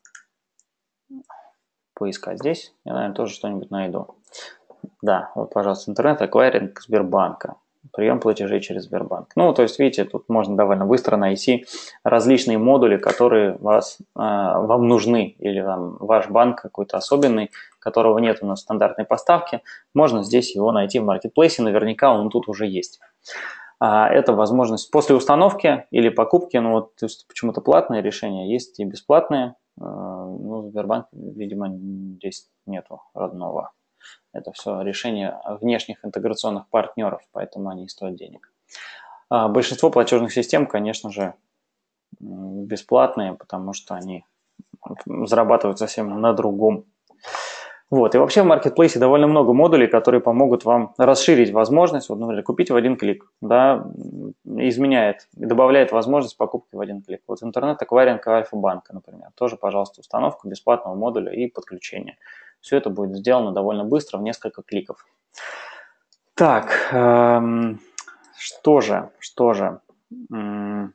поискать здесь, я, наверное, тоже что-нибудь найду. Да, вот, пожалуйста, интернет-аквайринг Сбербанка. Прием платежей через Сбербанк. Ну, то есть, видите, тут можно довольно быстро найти различные модули, которые вас, э, вам нужны, или там, ваш банк какой-то особенный, которого нет у нас в стандартной поставке. Можно здесь его найти в маркетплейсе, наверняка он тут уже есть. А это возможность после установки или покупки, ну вот почему-то платные решения, есть и бесплатные. Ну, Сбербанк, видимо, здесь нету родного. Это все решение внешних интеграционных партнеров, поэтому они стоят денег. А большинство платежных систем, конечно же, бесплатные, потому что они зарабатывают совсем на другом. Вот. И вообще в маркетплейсе довольно много модулей, которые помогут вам расширить возможность, вот, например, купить в один клик, да, изменяет, добавляет возможность покупки в один клик. Вот интернет-аквайринг Альфа-банка, например, тоже, пожалуйста, установка бесплатного модуля и подключение. Все это будет сделано довольно быстро, в несколько кликов. Так, эм, что же, что же. Эм,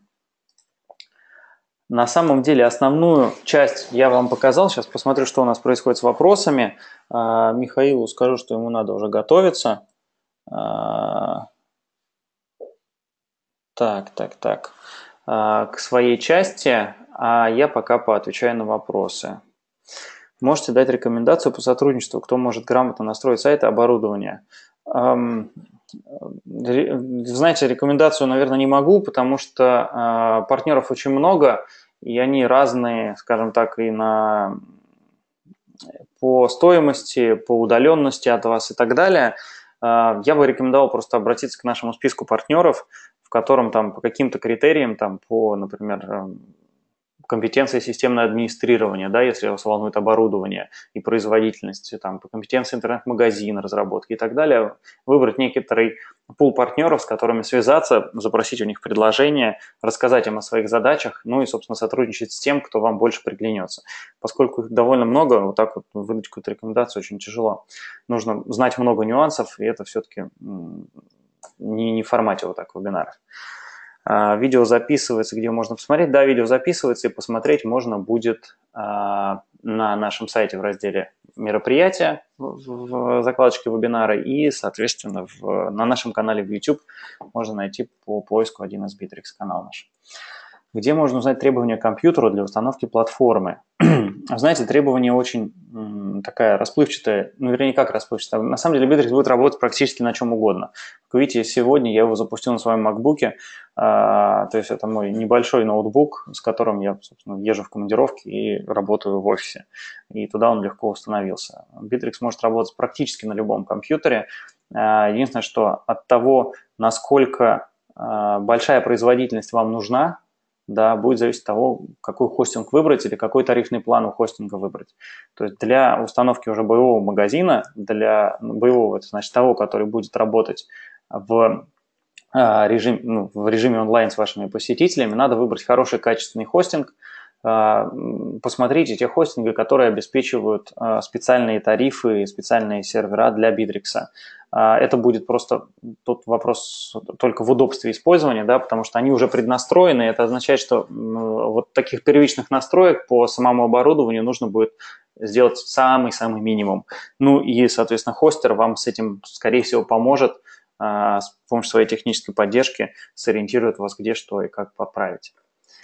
на самом деле основную часть я вам показал. Сейчас посмотрю, что у нас происходит с вопросами. Э, Михаилу скажу, что ему надо уже готовиться. Э, так, так, так. Э, к своей части, а я пока поотвечаю на вопросы. Можете дать рекомендацию по сотрудничеству, кто может грамотно настроить сайт и оборудование? Эм, знаете, рекомендацию, наверное, не могу, потому что э, партнеров очень много, и они разные, скажем так, и на, по стоимости, по удаленности от вас и так далее. Э, я бы рекомендовал просто обратиться к нашему списку партнеров, в котором там по каким-то критериям, там, по, например, компетенции системное администрирование, да, если вас волнует оборудование и производительность, там, по компетенции интернет-магазина, разработки и так далее, выбрать некоторый пул партнеров, с которыми связаться, запросить у них предложение, рассказать им о своих задачах, ну и, собственно, сотрудничать с тем, кто вам больше приглянется. Поскольку их довольно много, вот так вот выдать какую-то рекомендацию очень тяжело. Нужно знать много нюансов, и это все-таки не, не в формате вот так вебинаров. Видео записывается, где можно посмотреть. Да, видео записывается, и посмотреть можно будет на нашем сайте в разделе «Мероприятия» в закладочке вебинара и, соответственно, в, на нашем канале в YouTube можно найти по поиску один эс Bittrex канал наш. Где можно узнать требования к компьютеру для установки платформы? Знаете, требования очень такая расплывчатая, ну, вернее, как расплывчатая. На самом деле Bittrex будет работать практически на чем угодно. Как видите, сегодня я его запустил на своем MacBook'е, а, то есть это мой небольшой ноутбук, с которым я, собственно, езжу в командировки и работаю в офисе. И туда он легко установился. Bittrex может работать практически на любом компьютере. А, единственное, что от того, насколько а, большая производительность вам нужна, да, будет зависеть от того, какой хостинг выбрать или какой тарифный план у хостинга выбрать. То есть для установки уже боевого магазина, для боевого, это значит того, который будет работать в, а, режим, ну, в режиме онлайн с вашими посетителями, надо выбрать хороший качественный хостинг. А, посмотрите те хостинги, которые обеспечивают а, специальные тарифы, специальные сервера для Bittrex. Это будет просто тут вопрос только в удобстве использования, да, потому что они уже преднастроены. Это означает, что вот таких первичных настроек по самому оборудованию нужно будет сделать самый-самый минимум. Ну и, соответственно, хостер вам с этим, скорее всего, поможет с помощью своей технической поддержки, сориентирует вас, где что и как поправить.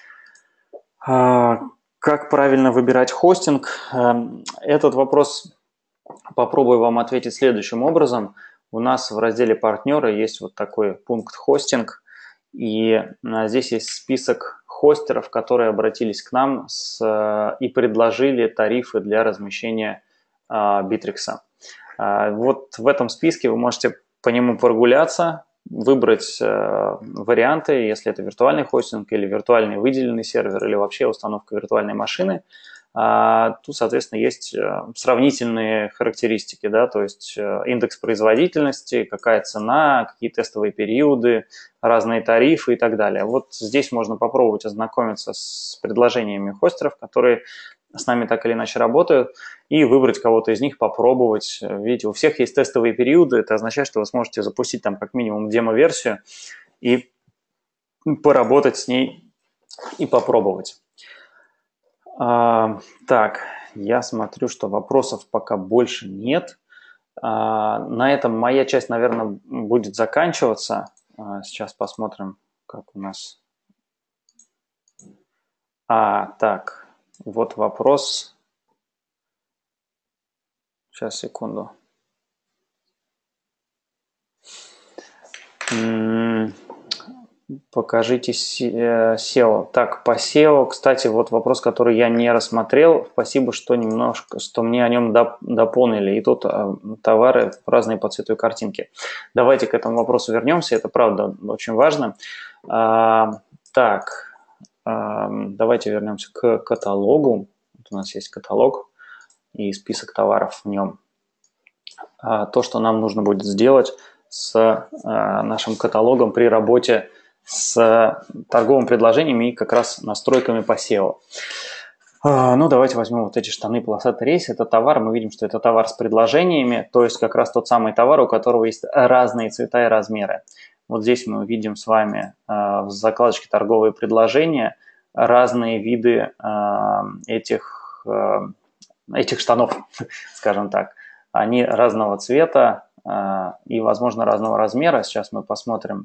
Как правильно выбирать хостинг? Этот вопрос попробую вам ответить следующим образом. У нас в разделе «Партнеры» есть вот такой пункт «Хостинг», и здесь есть список хостеров, которые обратились к нам с, и предложили тарифы для размещения Bittrex. Вот в этом списке вы можете по нему прогуляться, выбрать варианты, если это виртуальный хостинг или виртуальный выделенный сервер или вообще установка виртуальной машины. Тут, соответственно, есть сравнительные характеристики, да, то есть индекс производительности, какая цена, какие тестовые периоды, разные тарифы и так далее. Вот здесь можно попробовать ознакомиться с предложениями хостеров, которые с нами так или иначе работают. и выбрать кого-то из них, попробовать. Видите, у всех есть тестовые периоды, это означает, что вы сможете запустить там как минимум демо-версию и поработать с ней и попробовать. А, так, я смотрю, что вопросов пока больше нет. А, на этом моя часть, наверное, будет заканчиваться. А, сейчас посмотрим, как у нас... А, так, вот вопрос. Сейчас, секунду. Покажите сео. Так, по сео, кстати, вот вопрос, который я не рассмотрел. Спасибо, что немножко, что мне о нем доп, дополнили. И тут а, товары разные по цвету и картинке. Давайте к этому вопросу вернемся. Это правда очень важно. А, так, а, давайте вернемся к каталогу. Вот у нас есть каталог и список товаров в нем. А, то, что нам нужно будет сделать с а, нашим каталогом при работе с торговым предложениями и как раз настройками по сео. Ну, давайте возьмем вот эти штаны полосатый рейс. Это товар, мы видим, что это товар с предложениями, то есть как раз тот самый товар, у которого есть разные цвета и размеры. Вот здесь мы увидим с вами в закладочке «Торговые предложения» разные виды этих, этих штанов, скажем так. Они разного цвета и, возможно, разного размера. Сейчас мы посмотрим,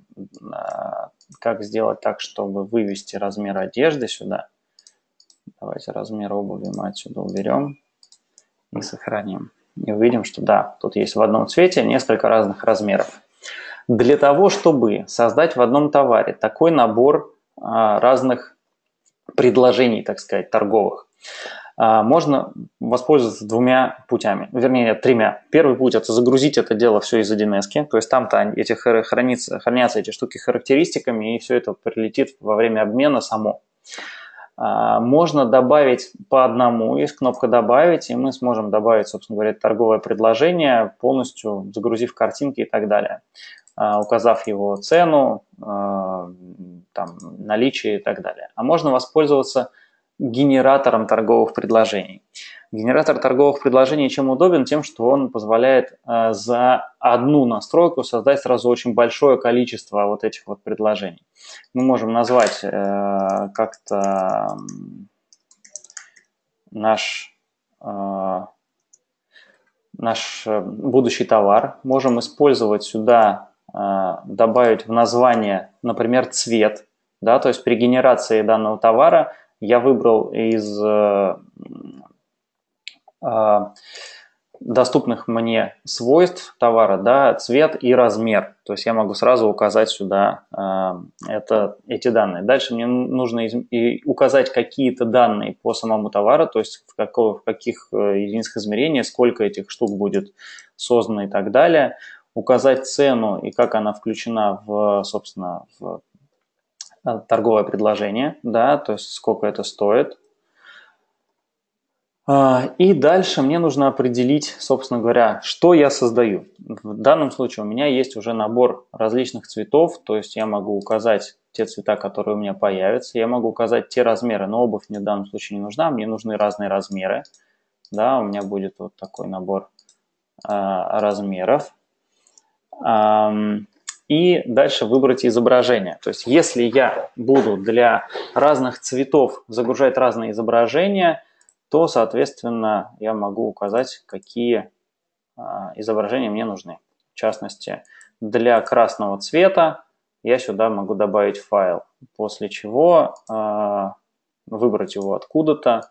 как сделать так, чтобы вывести размер одежды сюда. Давайте размер обуви мы отсюда уберем и сохраним. И увидим, что да, тут есть в одном цвете несколько разных размеров. Для того, чтобы создать в одном товаре такой набор разных предложений, так сказать, торговых, можно воспользоваться двумя путями, вернее, тремя. Первый путь – это загрузить это дело все из один эс, то есть там-то эти хранятся, хранятся эти штуки характеристиками, и все это прилетит во время обмена само. Можно добавить по одному, есть кнопка «Добавить», и мы сможем добавить, собственно говоря, торговое предложение, полностью загрузив картинки и так далее, указав его цену, там, наличие и так далее. А можно воспользоваться генератором торговых предложений. Генератор торговых предложений чем удобен? Тем, что он позволяет э, за одну настройку создать сразу очень большое количество вот этих вот предложений. Мы можем назвать э, как-то наш, э, наш будущий товар. Можем использовать сюда, э, добавить в название, например, цвет. Да, то есть при генерации данного товара я выбрал из э, э, доступных мне свойств товара, да, цвет и размер. То есть я могу сразу указать сюда э, это, эти данные. Дальше мне нужно из, и указать какие-то данные по самому товару, то есть в, какого, в каких единицах измерения, сколько этих штук будет создано и так далее. Указать цену и как она включена в, собственно, в торговое предложение, да, то есть сколько это стоит. И дальше мне нужно определить, собственно говоря, что я создаю. В данном случае у меня есть уже набор различных цветов, то есть я могу указать те цвета, которые у меня появятся, я могу указать те размеры, но обувь мне в данном случае не нужна, мне нужны разные размеры. Да, у меня будет вот такой набор а, размеров. И дальше выбрать изображение. То есть если я буду для разных цветов загружать разные изображения, то, соответственно, я могу указать, какие изображения мне нужны. В частности, для красного цвета я сюда могу добавить файл, после чего выбрать его откуда-то.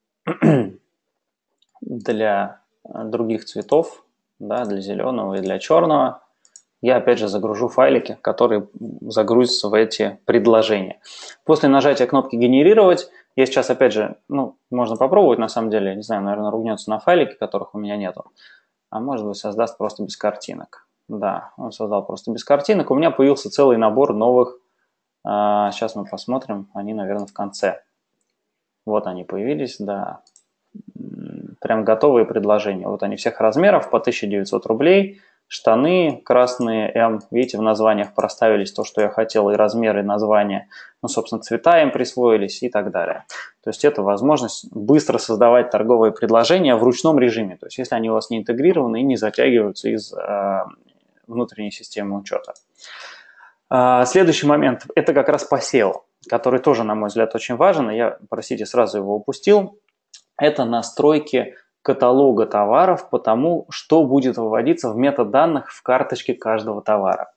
Для других цветов, да, для зеленого и для черного, я опять же загружу файлики, которые загрузятся в эти предложения. После нажатия кнопки «Генерировать», я сейчас опять же, ну, можно попробовать на самом деле, не знаю, наверное, ругнется на файлике, которых у меня нету, а может быть создаст просто без картинок. Да, он создал просто без картинок. У меня появился целый набор новых, а, сейчас мы посмотрим, они, наверное, в конце. Вот они появились, да, прям готовые предложения. Вот они всех размеров по тысяча девятьсот рублей. штаны красные М, видите, в названиях проставились то, что я хотел, и размеры, и названия, ну, собственно, цвета им присвоились и так далее. То есть это возможность быстро создавать торговые предложения в ручном режиме, то есть если они у вас не интегрированы и не затягиваются из э, внутренней системы учета. Э, следующий момент – это как раз по сео, который тоже, на мой взгляд, очень важен, и я, простите, сразу его упустил. Это настройки каталога товаров по тому, что будет выводиться в метаданных в карточке каждого товара.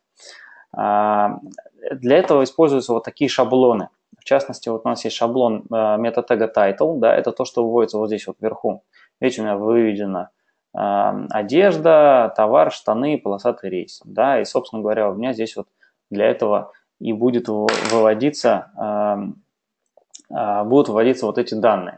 Для этого используются вот такие шаблоны. В частности, вот у нас есть шаблон метатега title, да, это то, что выводится вот здесь вот вверху. Видите, у меня выведена одежда, товар, штаны, полосатый рейс. Да, и, собственно говоря, у меня здесь вот для этого и будет выводиться, будут выводиться вот эти данные.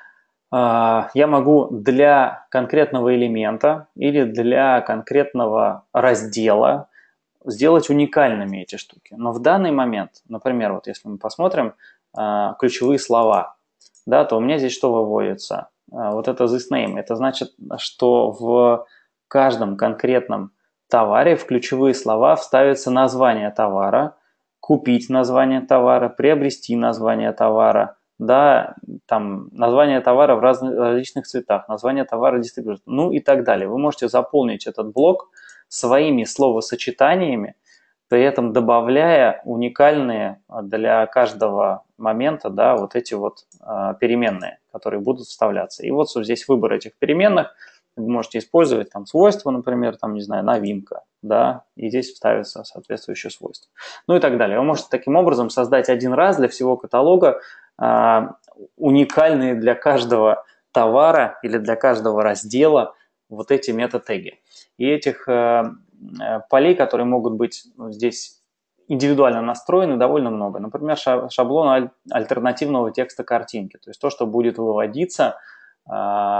Я могу для конкретного элемента или для конкретного раздела сделать уникальными эти штуки. Но в данный момент, например, вот если мы посмотрим ключевые слова, да, то у меня здесь что выводится? Вот это this name. Это значит, что в каждом конкретном товаре в ключевые слова вставится название товара, купить название товара, приобрести название товара, да, там название товара в разных, различных цветах, название товара дистрибьютора, ну и так далее. Вы можете заполнить этот блок своими словосочетаниями, при этом добавляя уникальные для каждого момента, да, вот эти вот э, переменные, которые будут вставляться. И вот здесь выбор этих переменных. Вы можете использовать там свойства, например, там, не знаю, новинка, да, и здесь вставится соответствующее свойство. Ну и так далее. Вы можете таким образом создать один раз для всего каталога э, уникальные для каждого товара или для каждого раздела вот эти мета-теги. И этих э, полей, которые могут быть здесь индивидуально настроены, довольно много. Например, шаблон аль- альтернативного текста картинки, то есть то, что будет выводиться э,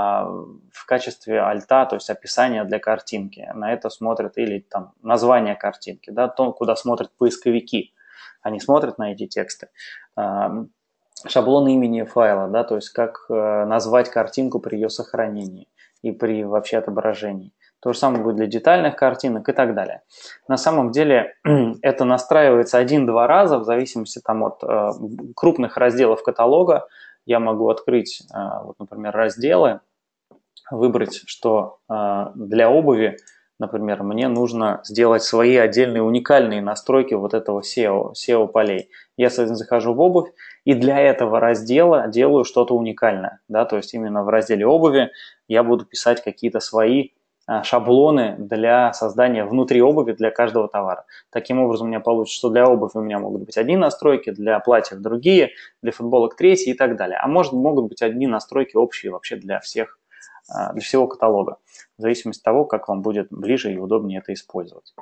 в качестве альта, то есть описания для картинки. На это смотрят, или там название картинки, да, то, куда смотрят поисковики. Они смотрят на эти тексты. Э, шаблон имени файла, да, то есть как э, назвать картинку при ее сохранении и при вообще отображении. То же самое будет для детальных картинок и так далее. На самом деле это настраивается один-два раза в зависимости там, от э, крупных разделов каталога. Я могу открыть, э, вот, например, разделы, выбрать, что э, для обуви, например, мне нужно сделать свои отдельные уникальные настройки вот этого сео, сео-полей. Я, соответственно, захожу в обувь, и для этого раздела делаю что-то уникальное. Да? То есть именно в разделе обуви я буду писать какие-то свои шаблоны для создания внутри обуви для каждого товара. Таким образом, у меня получится, что для обуви у меня могут быть одни настройки, для платьев другие, для футболок третьи и так далее. А может, могут быть одни настройки общие вообще для всех, для всего каталога, в зависимости от того, как вам будет ближе и удобнее это использовать.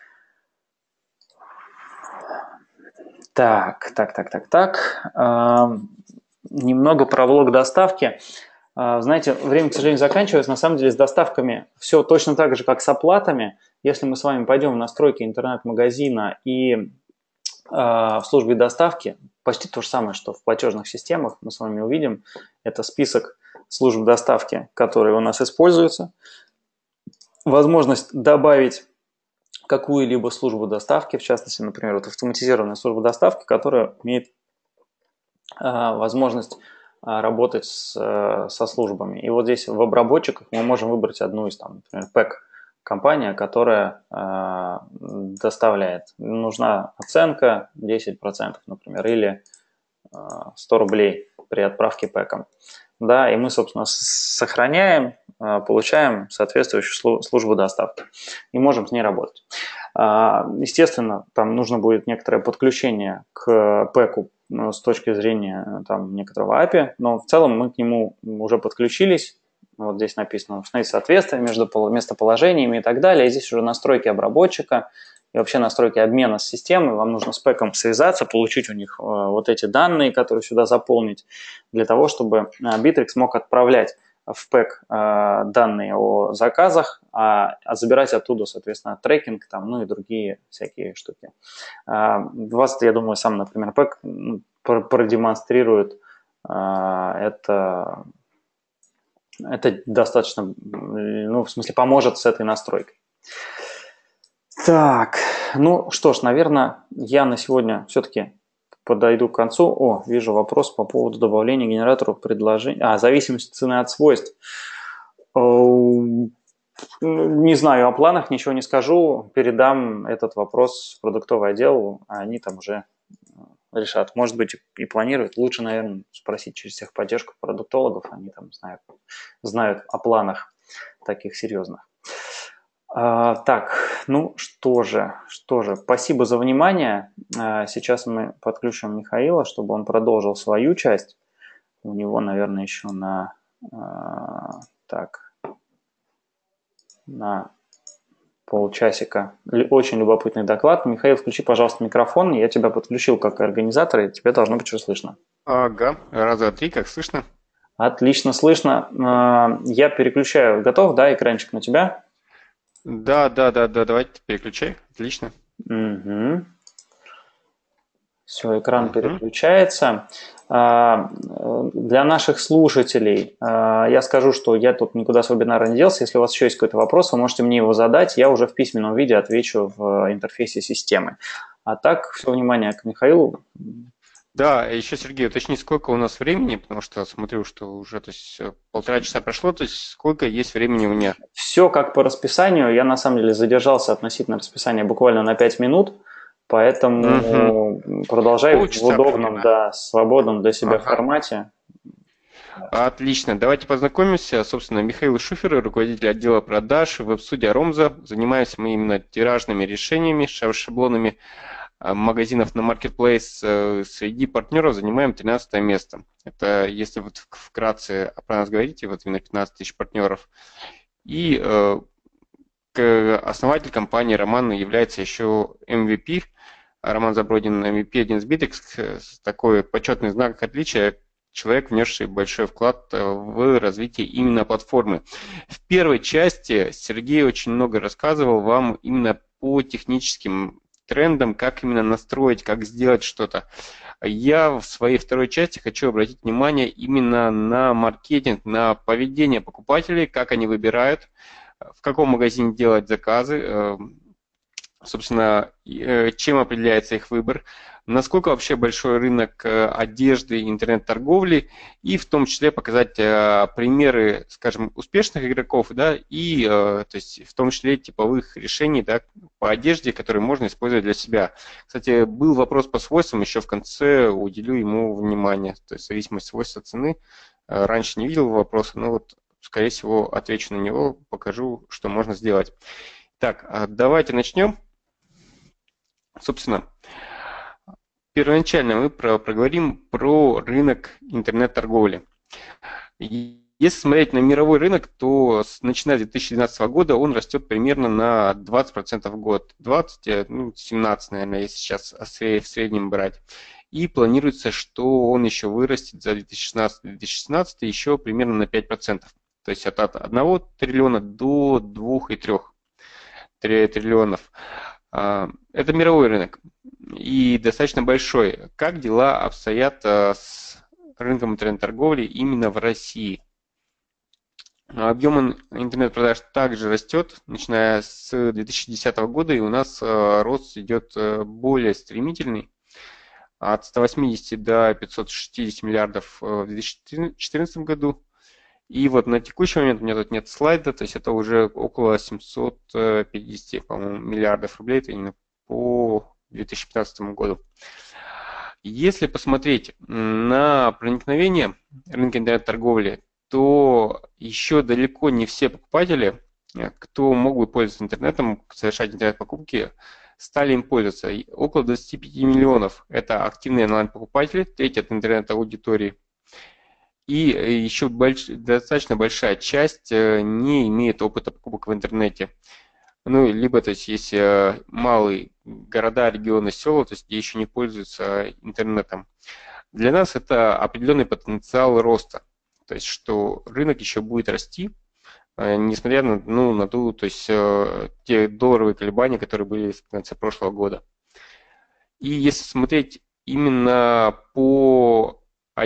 Так, так, так, так, так. Немного про влог доставки. Знаете, время, к сожалению, заканчивается. На самом деле с доставками все точно так же, как с оплатами. Если мы с вами пойдем в настройки интернет-магазина и э, в службе доставки, почти то же самое, что в платежных системах, мы с вами увидим. Это список служб доставки, которые у нас используются. Возможность добавить какую-либо службу доставки, в частности, например, вот автоматизированная служба доставки, которая имеет э, возможность работать с, со службами. И вот здесь в обработчиках мы можем выбрать одну из, там, например, пэк-компания, которая э, доставляет. Нужна оценка десять процентов, например, или э, сто рублей при отправке пэком. Да, и мы, собственно, сохраняем, э, получаем соответствующую службу доставки и можем с ней работать. Э, естественно, там нужно будет некоторое подключение к пэку с точки зрения там, некоторого эй пи ай, но в целом мы к нему уже подключились. Вот здесь написано установить соответствие между местоположениями и так далее. И здесь уже настройки обработчика и вообще настройки обмена с системой. Вам нужно с пэком связаться, получить у них вот эти данные, которые сюда заполнить, для того, чтобы Bittrex мог отправлять в пэк э, данные о заказах, а, а забирать оттуда, соответственно, трекинг, там, ну и другие всякие штуки. Э, вас, я думаю, сам, например, пэк продемонстрирует э, это, это достаточно, ну, в смысле, поможет с этой настройкой. Так, ну что ж, наверное, я на сегодня все-таки подойду к концу. О, вижу вопрос по поводу добавления генератору предложений. А, зависимость цены от свойств. Э, Не знаю о планах, ничего не скажу. Передам этот вопрос в продуктовый отдел, а они там уже решат. Может быть, и планируют. Лучше, наверное, спросить через техподдержку продуктологов. Они там знают, знают о планах таких серьезных. А, так, ну что же, что же, спасибо за внимание. А, сейчас мы подключим Михаила, чтобы он продолжил свою часть. У него, наверное, еще на, а, так, на полчасика очень любопытный доклад. Михаил, включи, пожалуйста, микрофон. Я тебя подключил как организатор, и тебе должно быть все слышно. Ага, раз, два, три, как слышно? Отлично слышно. А, я переключаю. Готов, да, экранчик на тебя? Да, да, да, да, давайте переключай. Отлично. Угу. Все, экран Угу. переключается. А, Для наших слушателей а, я скажу, что я тут никуда с вебинара не делся. Если у вас еще есть какой-то вопрос, вы можете мне его задать. Я уже в письменном виде отвечу в интерфейсе системы. А так, все внимание к Михаилу. Да, еще, Сергей, уточни, сколько у нас времени, потому что смотрю, что уже то есть, полтора часа прошло, то есть сколько есть времени у меня? Все как по расписанию. Я на самом деле задержался относительно расписания буквально на пять минут. Угу. Поэтому продолжай в Полчаса удобном, примерно. да, свободном для себя Ага. формате. Отлично. Давайте познакомимся. Собственно, Михаил Шуфер, руководитель отдела продаж веб-студия Ромза. Занимаемся мы именно тиражными решениями, шаблонами магазинов на Marketplace. Среди партнеров занимаем тринадцатое место. Это, если вот вкратце про нас говорите, вот именно пятнадцать тысяч партнеров. И э, основатель компании Роман является еще эм ви пи. Роман Забродин, эм ви пи один из Bittrex, такой почетный знак отличия, человек, внесший большой вклад в развитие именно платформы. В первой части Сергей очень много рассказывал вам именно по техническим трендам, как именно настроить, как сделать что-то. Я в своей второй части хочу обратить внимание именно на маркетинг, на поведение покупателей, как они выбирают, в каком магазине делать заказы, собственно, чем определяется их выбор, насколько вообще большой рынок одежды, интернет-торговли, и в том числе показать примеры, скажем, успешных игроков, да, и то есть в том числе типовых решений, да, по одежде, которые можно использовать для себя. Кстати, был вопрос по свойствам, еще в конце уделю ему внимание, то есть зависимость свойства цены. Раньше не видел вопроса, но вот, скорее всего, отвечу на него, покажу, что можно сделать. Так, давайте начнем. Собственно, первоначально мы про, проговорим про рынок интернет-торговли. Если смотреть на мировой рынок, то с, начиная с две тысячи двенадцатого года он растет примерно на двадцать процентов в год. двадцать, ну, семнадцать, наверное, если сейчас в среднем брать. И планируется, что он еще вырастет за две тысячи шестнадцатый — две тысячи шестнадцатый еще примерно на пять процентов. То есть от одного триллиона до двух и трёх триллионов. Это мировой рынок и достаточно большой. Как дела обстоят с рынком интернет-торговли именно в России? Объем интернет-продаж также растет, начиная с две тысячи десятого года, и у нас рост идет более стремительный, от ста восьмидесяти до пятисот шестидесяти миллиардов в две тысячи четырнадцатом году. И вот на текущий момент у меня тут нет слайда, то есть это уже около семисот пятидесяти, по-моему, миллиардов рублей, это именно по две тысячи пятнадцатому году. Если посмотреть на проникновение рынка интернет-торговли, то еще далеко не все покупатели, кто могут пользоваться интернетом, совершать интернет-покупки, стали им пользоваться. И около двадцати пяти миллионов – это активные онлайн-покупатели, треть от интернет-аудитории. И еще больш... достаточно большая часть не имеет опыта покупок в интернете. Ну, либо, то есть, есть малые города, регионы, села, то есть, где еще не пользуются интернетом. Для нас это определенный потенциал роста. То есть, что рынок еще будет расти, несмотря на, ну, на ту, то есть, те долларовые колебания, которые были в конце прошлого года. И если смотреть именно по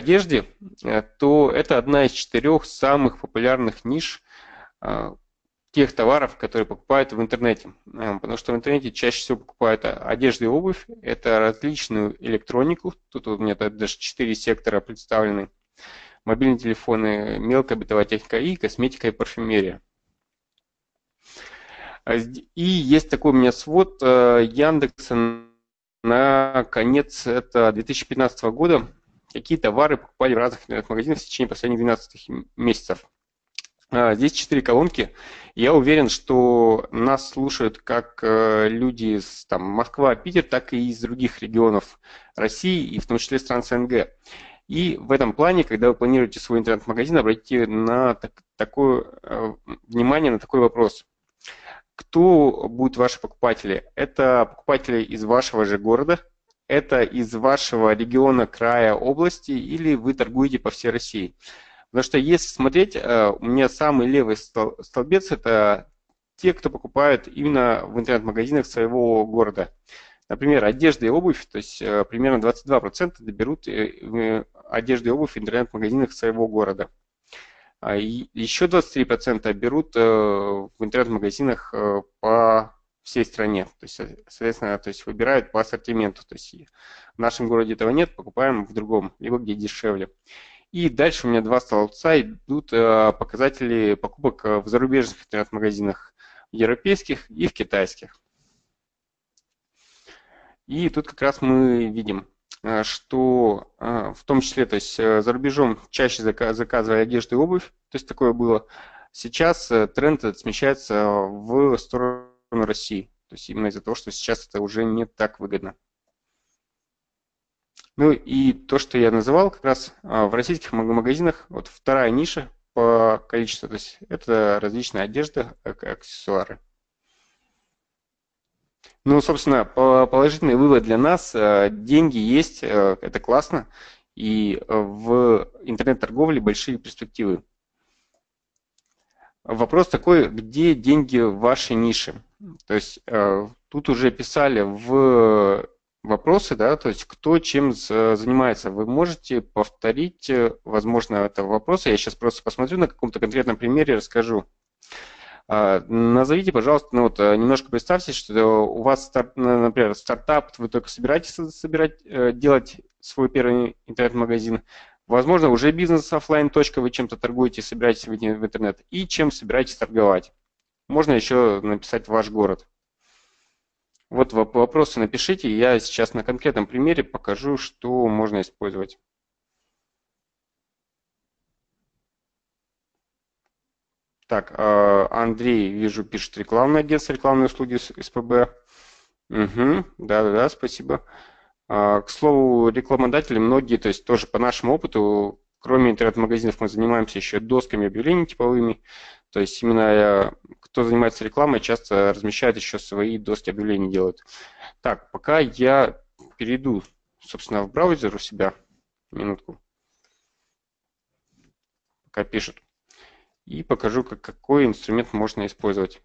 одежде, то это одна из четырех самых популярных ниш тех товаров, которые покупают в интернете. Потому что в интернете чаще всего покупают одежду и обувь, это различную электронику, тут у меня даже четыре сектора представлены, мобильные телефоны, мелкая бытовая техника и косметика и парфюмерия. И есть такой у меня свод Яндекса на конец это две тысячи пятнадцатого года, какие товары покупали в разных интернет-магазинах в течение последних двенадцати месяцев. Здесь четыре колонки. Я уверен, что нас слушают как люди из там, Москва, Питер, так и из других регионов России, и в том числе стран СНГ. И в этом плане, когда вы планируете свой интернет-магазин, обратите на так, такое, внимание на такой вопрос. Кто будут ваши покупатели? Это покупатели из вашего же города, это из вашего региона, края, области, или вы торгуете по всей России? Потому что если смотреть, у меня самый левый столбец – это те, кто покупают именно в интернет-магазинах своего города. Например, одежда и обувь, то есть примерно двадцать два процента берут одежду и обувь в интернет-магазинах своего города. И еще двадцать три процента берут в интернет-магазинах по всей стране. То есть, соответственно, то есть выбирают по ассортименту. То есть в нашем городе этого нет, покупаем в другом, либо где дешевле. И дальше у меня два столбца идут показатели покупок в зарубежных интернет-магазинах, европейских и в китайских. И тут как раз мы видим, что в том числе, то есть за рубежом чаще заказывая одежду и обувь, то есть такое было. Сейчас тренд смещается в сторону России, то есть именно из-за того, что сейчас это уже не так выгодно. Ну и то, что я называл, как раз в российских магазинах, вот вторая ниша по количеству, то есть это различная одежда, аксессуары. Ну, собственно, положительный вывод для нас, деньги есть, это классно, и в интернет-торговле большие перспективы. Вопрос такой, где деньги в вашей нише? То есть тут уже писали в вопросы, да, то есть кто чем занимается. Вы можете повторить, возможно, это вопросы, я сейчас просто посмотрю на каком-то конкретном примере, расскажу. Назовите, пожалуйста, ну вот немножко представьте, что у вас, например, стартап, вы только собираетесь собирать, делать свой первый интернет-магазин, возможно, уже бизнес офлайн точка, вы чем-то торгуете, собираетесь выйти в интернет, и чем собираетесь торговать. Можно еще написать ваш город. Вот вопросы напишите, я сейчас на конкретном примере покажу, что можно использовать. Так, Андрей, вижу, пишет рекламное агентство, рекламные услуги СПБ. Угу, да-да-да, спасибо. К слову, рекламодатели многие, то есть тоже по нашему опыту, кроме интернет-магазинов, мы занимаемся еще досками объявлений типовыми. То есть именно кто занимается рекламой, часто размещает еще свои доски объявлений, делают. Так, пока я перейду, собственно, в браузер у себя, минутку, пока пишет. И покажу, как, какой инструмент можно использовать.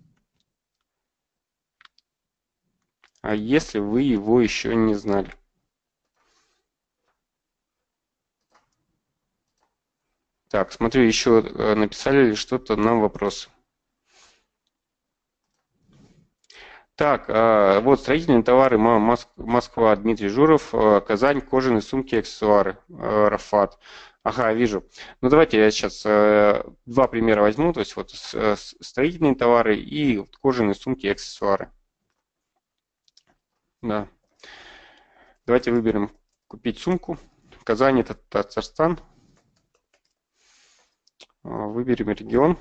А если вы его еще не знали. Так, смотрю, еще написали ли что-то нам вопрос. Так, вот строительные товары Москва, Дмитрий Журов, Казань, кожаные сумки, аксессуары, Рафат. Ага, вижу. Ну давайте я сейчас э, два примера возьму, то есть вот э, строительные товары и вот кожаные сумки и аксессуары. Да. Давайте выберем купить сумку. Казань это Татарстан. Выберем регион.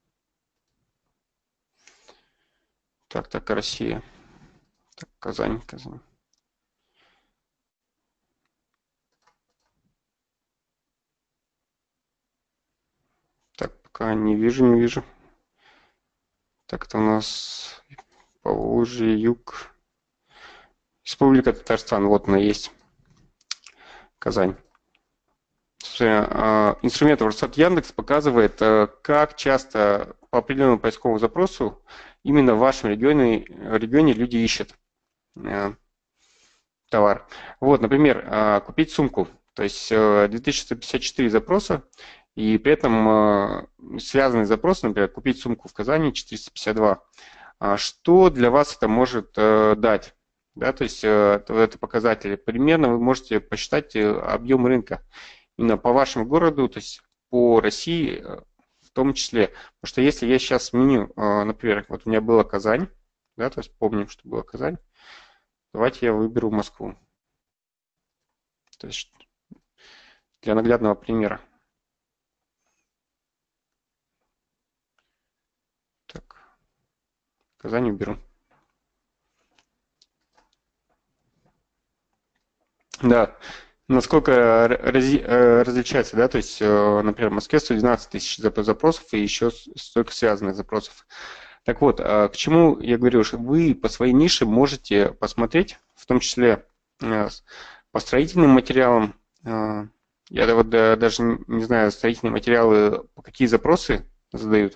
Так, так, Россия. Так, Казань, Казань. Так, пока не вижу, не вижу. Так, это у нас Поволжье, юг. Республика Татарстан, вот она есть. Казань. Инструмент Ворсат Яндекс показывает, как часто по определенному поисковому запросу именно в вашем регионе, регионе люди ищут товар. Вот, например, купить сумку. То есть две тысячи сто пятьдесят четыре запроса, и при этом связанный запрос, например, купить сумку в Казани четыреста пятьдесят два. Что для вас это может дать? Да, то есть это показатели. Примерно вы можете посчитать объем рынка именно по вашему городу, то есть по России в том числе. Потому что если я сейчас сменю, например, вот у меня была Казань, да, то есть помним, что была Казань, давайте я выберу Москву. То есть для наглядного примера. Так, Казань уберу. Да, насколько рази, различается, да, то есть, например, в Москве сто двенадцать тысяч запросов и еще столько связанных запросов. Так вот, к чему я говорю, что вы по своей нише можете посмотреть, в том числе по строительным материалам. Я вот даже не знаю, строительные материалы, какие запросы задают.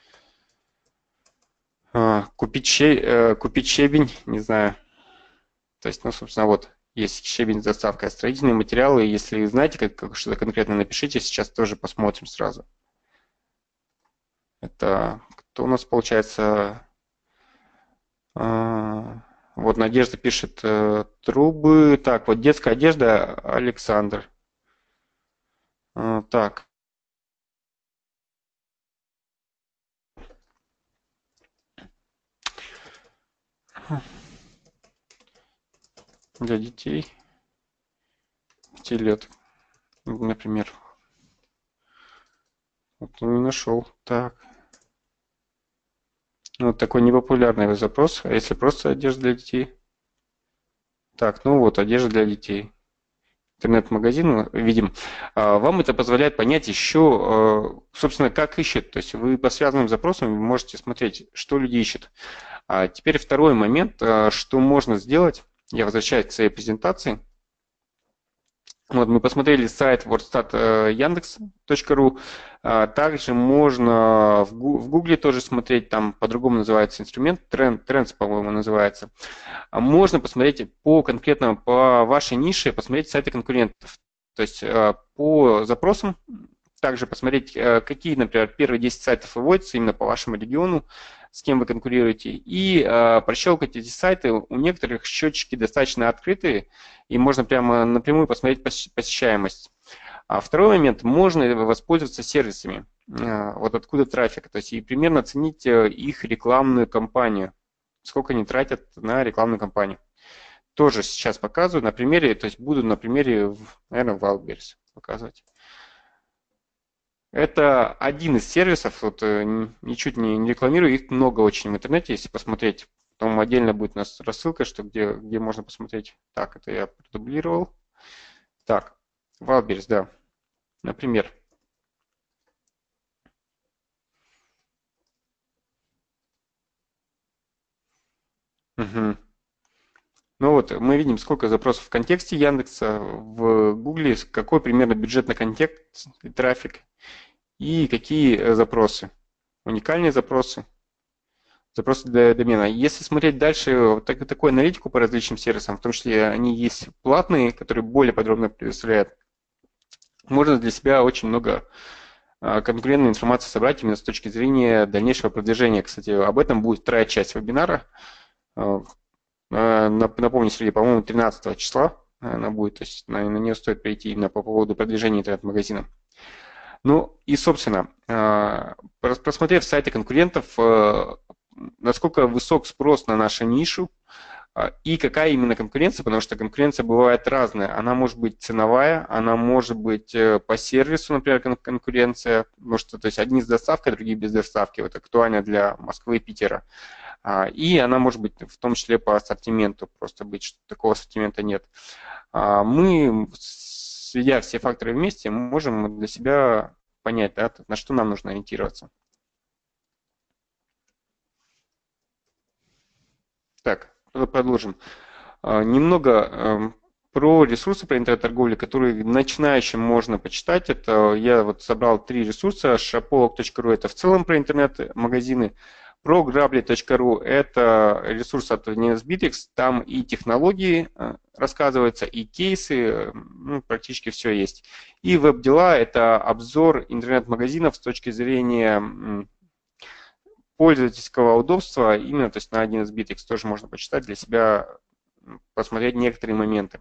Купить, щебень, купить щебень, не знаю. То есть, ну, собственно, вот. Есть щебень с доставкой, строительные материалы. Если знаете, как, как что-то конкретно, напишите. Сейчас тоже посмотрим сразу. Это кто у нас получается? А, вот Надежда пишет трубы. Так, вот детская одежда, Александр. А, так. Для детей. пяти лет, например. Вот не нашел. Так. Вот такой непопулярный запрос. А если просто одежда для детей? Так, ну вот, одежда для детей. Интернет-магазин видим. Вам это позволяет понять еще, собственно, как ищет. То есть вы по связанным запросам можете смотреть, что люди ищут. А теперь второй момент, что можно сделать. Я возвращаюсь к своей презентации. Вот мы посмотрели сайт вордстат яндекс точка ру. Также можно в Гугле тоже смотреть, там по-другому называется инструмент, Trend, Trends, по-моему, называется. Можно посмотреть по конкретно по вашей нише, посмотреть сайты конкурентов. То есть по запросам также посмотреть, какие, например, первые десять сайтов выводятся именно по вашему региону, с кем вы конкурируете, и э, прощелкать эти сайты. У некоторых счетчики достаточно открытые, и можно прямо напрямую посмотреть посещаемость. А второй момент, можно воспользоваться сервисами, э, вот откуда трафик, то есть и примерно оценить их рекламную кампанию, сколько они тратят на рекламную кампанию. Тоже сейчас показываю на примере, то есть буду на примере, наверное, Wildberries показывать. Это один из сервисов, вот, ничуть не, не рекламирую, их много очень в интернете, если посмотреть. Потом отдельно будет у нас рассылка, что где, где можно посмотреть. Так, это я продублировал. Так, Wildberries, да. Например. Угу. Ну вот, мы видим, сколько запросов в контексте Яндекса, в Гугле, какой примерно бюджет на контекст и трафик. И какие запросы? Уникальные запросы, запросы для домена. Если смотреть дальше так, такую аналитику по различным сервисам, в том числе они есть платные, которые более подробно предоставляют, можно для себя очень много конкурентной информации собрать именно с точки зрения дальнейшего продвижения. Кстати, об этом будет вторая часть вебинара. Напомню, Сергей, по-моему, тринадцатого числа она будет, то есть на, на нее стоит прийти именно по поводу продвижения интернет-магазина. Ну и, собственно, просмотрев сайты конкурентов, насколько высок спрос на нашу нишу и какая именно конкуренция, потому что конкуренция бывает разная. Она может быть ценовая, она может быть по сервису, например, конкуренция, потому что то есть одни с доставкой, другие без доставки. Вот актуально для Москвы и Питера. И она может быть в том числе по ассортименту, просто быть, что такого ассортимента нет. Мы, сведя все факторы вместе, можем для себя понять, да, на что нам нужно ориентироваться. Так, продолжим. Немного про ресурсы, про интернет-торговлю, которые начинающим можно почитать. Это я вот собрал три ресурса. шополог точка ру это в целом про интернет-магазины. про грабли точка ру – это ресурс от один эс Bittrex, там и технологии рассказываются, и кейсы, ну, практически все есть. И веб-дела – это обзор интернет-магазинов с точки зрения пользовательского удобства, именно, то есть на один эс Bittrex тоже можно почитать для себя, посмотреть некоторые моменты.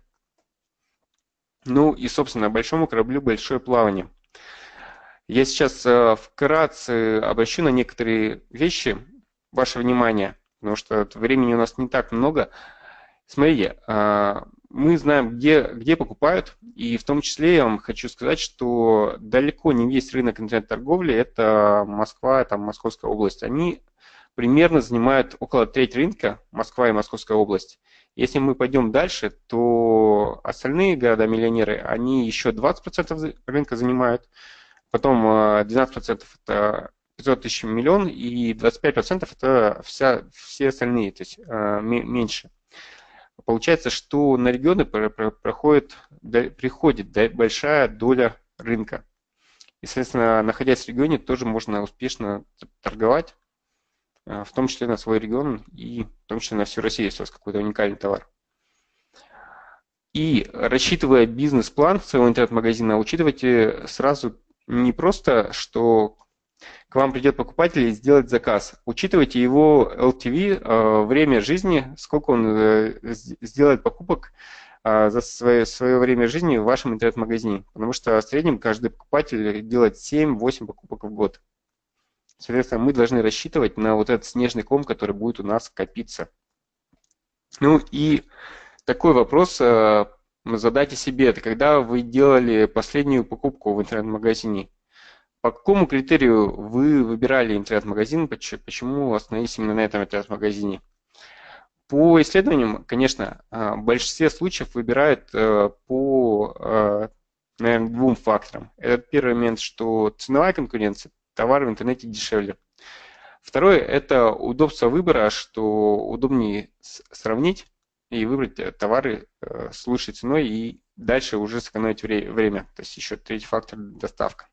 Ну и, собственно, большому кораблю большое плавание. Я сейчас вкратце обращу на некоторые вещи ваше внимание, потому что времени у нас не так много. Смотрите, мы знаем, где, где покупают, и в том числе я вам хочу сказать, что далеко не весь рынок интернет-торговли – это Москва, там, Московская область. Они примерно занимают около трети рынка, Москва и Московская область. Если мы пойдем дальше, то остальные города-миллионеры, они еще двадцать процентов рынка занимают, потом двенадцать процентов это пятьсот тысяч миллион, и двадцать пять процентов это вся, все остальные, то есть меньше. Получается, что на регионы проходит, приходит большая доля рынка. И, соответственно, находясь в регионе, тоже можно успешно торговать, в том числе на свой регион и в том числе на всю Россию, если у вас какой-то уникальный товар. И рассчитывая бизнес-план своего интернет-магазина, учитывайте сразу не просто, что к вам придет покупатель и сделать заказ. Учитывайте его эл ти ви, время жизни, сколько он сделает покупок за свое, свое время жизни в вашем интернет-магазине. Потому что в среднем каждый покупатель делает семь-восемь покупок в год. Соответственно, мы должны рассчитывать на вот этот снежный ком, который будет у нас копиться. Ну и такой вопрос задайте себе. Это когда вы делали последнюю покупку в интернет-магазине? По какому критерию вы выбирали интернет-магазин, почему остановились именно на этом интернет-магазине? По исследованиям, конечно, в большинстве случаев выбирают по, наверное, двум факторам. Это первый момент, что ценовая конкуренция, товары в интернете дешевле. Второе – это удобство выбора, что удобнее сравнить и выбрать товары с лучшей ценой и дальше уже сэкономить время. То есть еще третий фактор – доставка.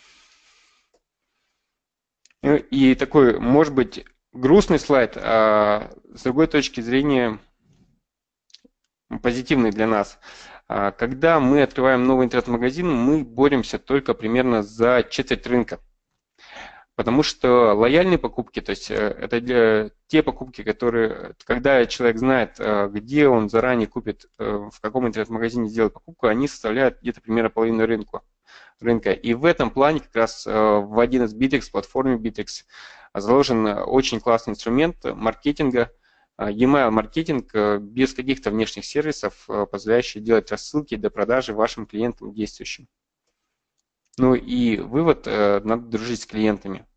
И такой, может быть, грустный слайд, а с другой точки зрения позитивный для нас. Когда мы открываем новый интернет-магазин, мы боремся только примерно за четверть рынка. Потому что лояльные покупки, то есть это для те покупки, которые, когда человек знает, где он заранее купит, в каком интернет-магазине сделает покупку, они составляют где-то примерно половину рынка. рынка. И в этом плане как раз в один эс Bittrex, платформе Bittrex, заложен очень классный инструмент маркетинга, e-mail маркетинг без каких-то внешних сервисов, позволяющий делать рассылки для продажи вашим клиентам действующим. Ну и вывод, надо дружить с клиентами.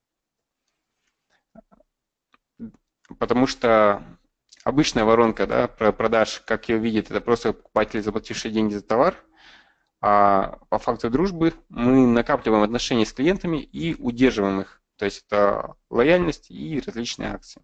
Потому что обычная воронка, да, продаж, как ее видят, это просто покупатели, заплатившие деньги за товар. А по факту дружбы мы накапливаем отношения с клиентами и удерживаем их. То есть это лояльность и различные акции.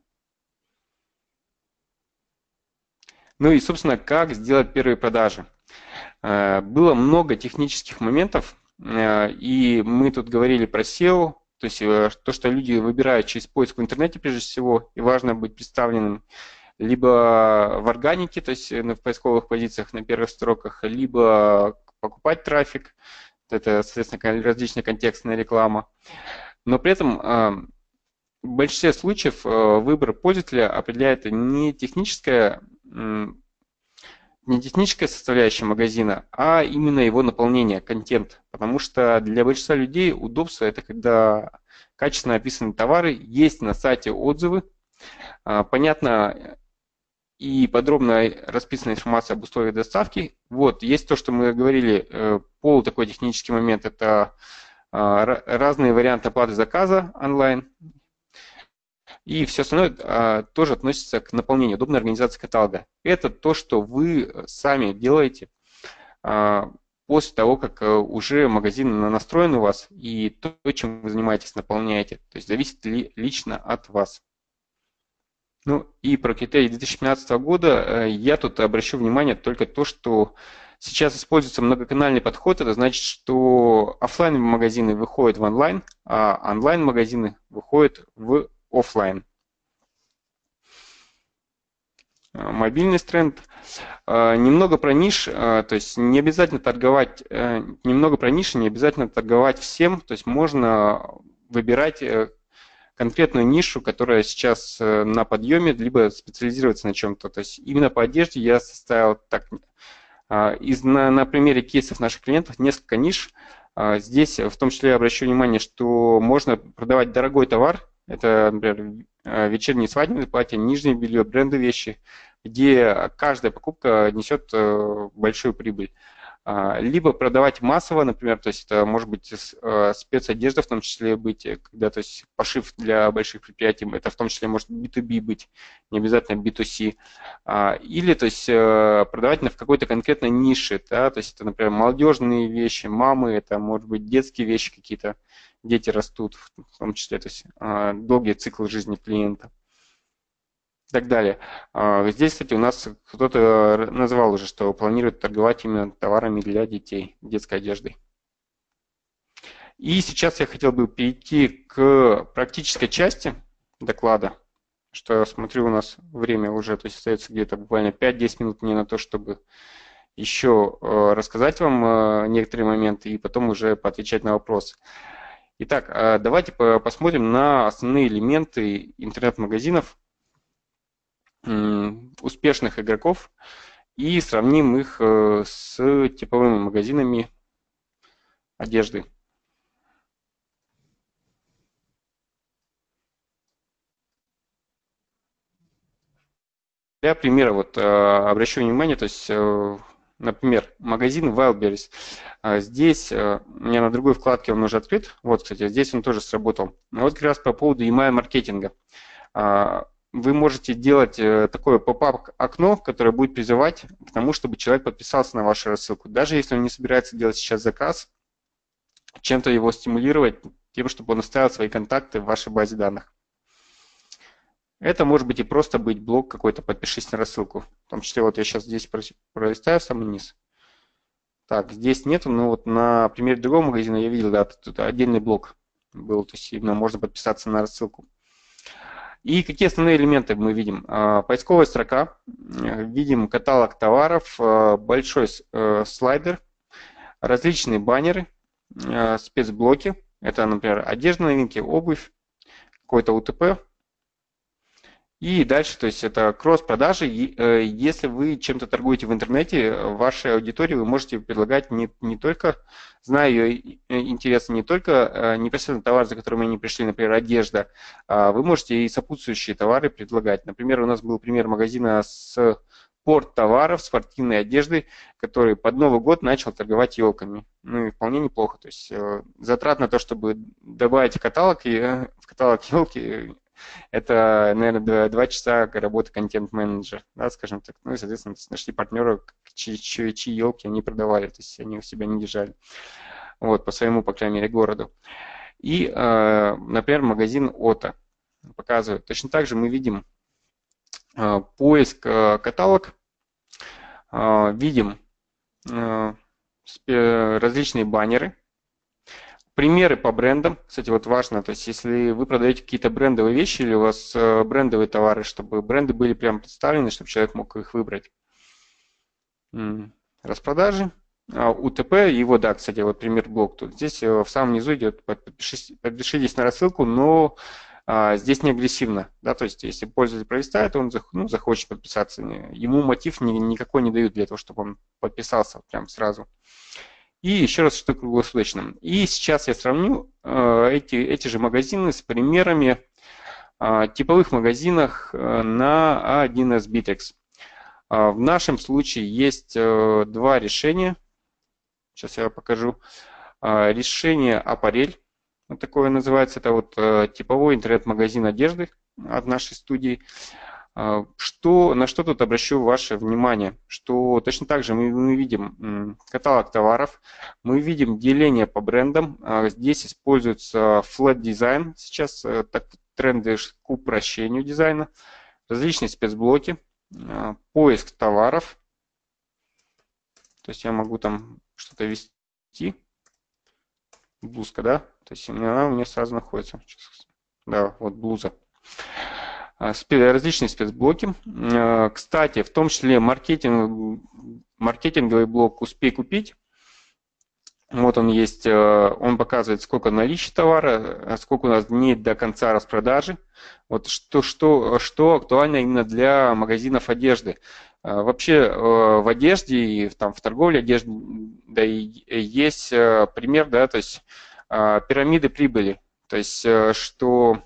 Ну и, собственно, как сделать первые продажи. Было много технических моментов. И мы тут говорили про сео, то есть то, что люди выбирают через поиск в интернете прежде всего, и важно быть представленным либо в органике, то есть в поисковых позициях на первых строках, либо покупать трафик, это, соответственно, различная контекстная реклама. Но при этом в большинстве случаев выбор пользователя определяет не техническая не техническая составляющая магазина, а именно его наполнение, контент. Потому что для большинства людей удобство – это когда качественно описаны товары, есть на сайте отзывы, понятно и подробно расписана информация об условиях доставки. Вот, есть то, что мы говорили, полу такой технический момент – это разные варианты оплаты заказа онлайн. И все остальное а, тоже относится к наполнению, удобной организации каталога. Это то, что вы сами делаете а, после того, как уже магазин настроен у вас, и то, чем вы занимаетесь, наполняете. То есть зависит ли лично от вас. Ну и про критерии две тысячи пятнадцатого года я тут обращу внимание только то, что сейчас используется многоканальный подход. Это значит, что офлайн-магазины выходят в онлайн, а онлайн-магазины выходят в офлайн. мобильность тренд. Немного про ниш, то есть не обязательно торговать, немного про ниши, не обязательно торговать всем, то есть можно выбирать конкретную нишу, которая сейчас на подъеме, либо специализироваться на чем-то. То есть именно по одежде я составил так, из, на, на примере кейсов наших клиентов несколько ниш. Здесь в том числе я обращу внимание, что можно продавать дорогой товар, это, например, вечерние свадебные платья, нижнее белье, бренды вещи, где каждая покупка несет большую прибыль. Либо продавать массово, например, то есть это может быть спецодежда в том числе быть, когда то есть пошив для больших предприятий, это в том числе может би ту би быть, не обязательно би ту си. Или то есть продавать в какой-то конкретной нише, да, то есть это, например, молодежные вещи, мамы, это может быть детские вещи какие-то, дети растут, в том числе, то есть долгий цикл жизни клиента. И так далее. Здесь, кстати, у нас кто-то назвал уже, что планирует торговать именно товарами для детей, детской одеждой. И сейчас я хотел бы перейти к практической части доклада, что я смотрю, у нас время уже, то есть остается где-то буквально пять-десять минут мне на то, чтобы еще рассказать вам некоторые моменты и потом уже поотвечать на вопросы. Итак, давайте посмотрим на основные элементы интернет-магазинов успешных игроков и сравним их с типовыми магазинами одежды. Для примера вот обращу внимание, то есть, например, магазин Wildberries. Здесь у меня на другой вкладке он уже открыт. Вот, кстати, здесь он тоже сработал. Вот как раз по поводу email-маркетинга. Вы можете делать такое поп-ап окно, которое будет призывать к тому, чтобы человек подписался на вашу рассылку. Даже если он не собирается делать сейчас заказ, чем-то его стимулировать, тем, чтобы он оставил свои контакты в вашей базе данных. Это может быть и просто быть блок какой-то, подпишись на рассылку. В том числе вот я сейчас здесь пролистаю самый низ. Так, здесь нету, но вот на примере другого магазина я видел, да, тут отдельный блок был, то есть именно можно подписаться на рассылку. И какие основные элементы мы видим? Поисковая строка, видим каталог товаров, большой слайдер, различные баннеры, спецблоки. Это, например, одежда, новинки, обувь, какой-то у тэ пэ. И дальше, то есть это кросс-продажи. Если вы чем-то торгуете в интернете, вашей аудитории вы можете предлагать не, не только, зная ее интересы, не только непосредственно товар, за которым они пришли, например, одежда, вы можете и сопутствующие товары предлагать. Например, у нас был пример магазина с порт товаров, спортивной одежды, который под Новый год начал торговать елками. Ну и вполне неплохо. То есть затрат на то, чтобы добавить в каталог, и в каталог елки, это, наверное, два часа работы контент-менеджера, да, скажем так. Ну и, соответственно, нашли партнеров, чьи, чьи, чьи елки они продавали, то есть они у себя не держали. Вот, по своему, по крайней мере, городу. И, например, магазин Ото показывает. Точно так же мы видим поиск каталог, видим различные баннеры, примеры по брендам. Кстати, вот важно, то есть если вы продаете какие-то брендовые вещи или у вас брендовые товары, чтобы бренды были прям представлены, чтобы человек мог их выбрать. Распродажи, у тэ пэ, его, да, кстати, вот пример блок тут. Здесь в самом низу идет подпишитесь, подпишитесь на рассылку, но а, здесь не агрессивно, да, то есть если пользователь пролистает, он ну, захочет подписаться. Ему мотив ни, никакой не дают для того, чтобы он подписался прям сразу. И еще раз, что круглосуточно. И сейчас я сравню э, эти, эти же магазины с примерами э, типовых магазинов э, на а один эс Bittrex. Э, в нашем случае есть э, два решения. Сейчас я покажу. Э, решение Аппарель, вот такое называется. Это вот э, типовой интернет-магазин одежды от нашей студии. Что, на что тут обращу ваше внимание? Что точно так же мы, мы видим каталог товаров, мы видим деление по брендам. Здесь используется flat дизайн, сейчас так, тренды к упрощению дизайна, различные спецблоки, поиск товаров. То есть я могу там что-то ввести. Блузка, да? То есть она у меня сразу находится. Да, вот блуза. различные спецблоки. Кстати, в том числе маркетинг, маркетинговый блок «Успей купить». Вот он есть, он показывает, сколько наличия товара, сколько у нас дней до конца распродажи. Вот что, что, что актуально именно для магазинов одежды. Вообще в одежде и там, в торговле одежды да, есть пример, да, то есть пирамиды прибыли. То есть что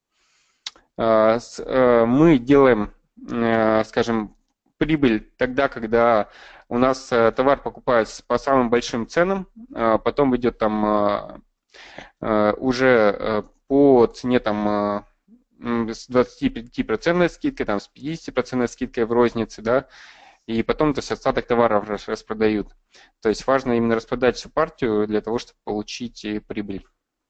мы делаем, скажем, прибыль тогда, когда у нас товар покупается по самым большим ценам, потом идет там уже по цене там с двадцатипятипроцентной скидкой, там с пятидесятипроцентной скидкой в рознице, да, и потом то есть остаток товаров распродают. То есть важно именно распродать всю партию для того, чтобы получить прибыль.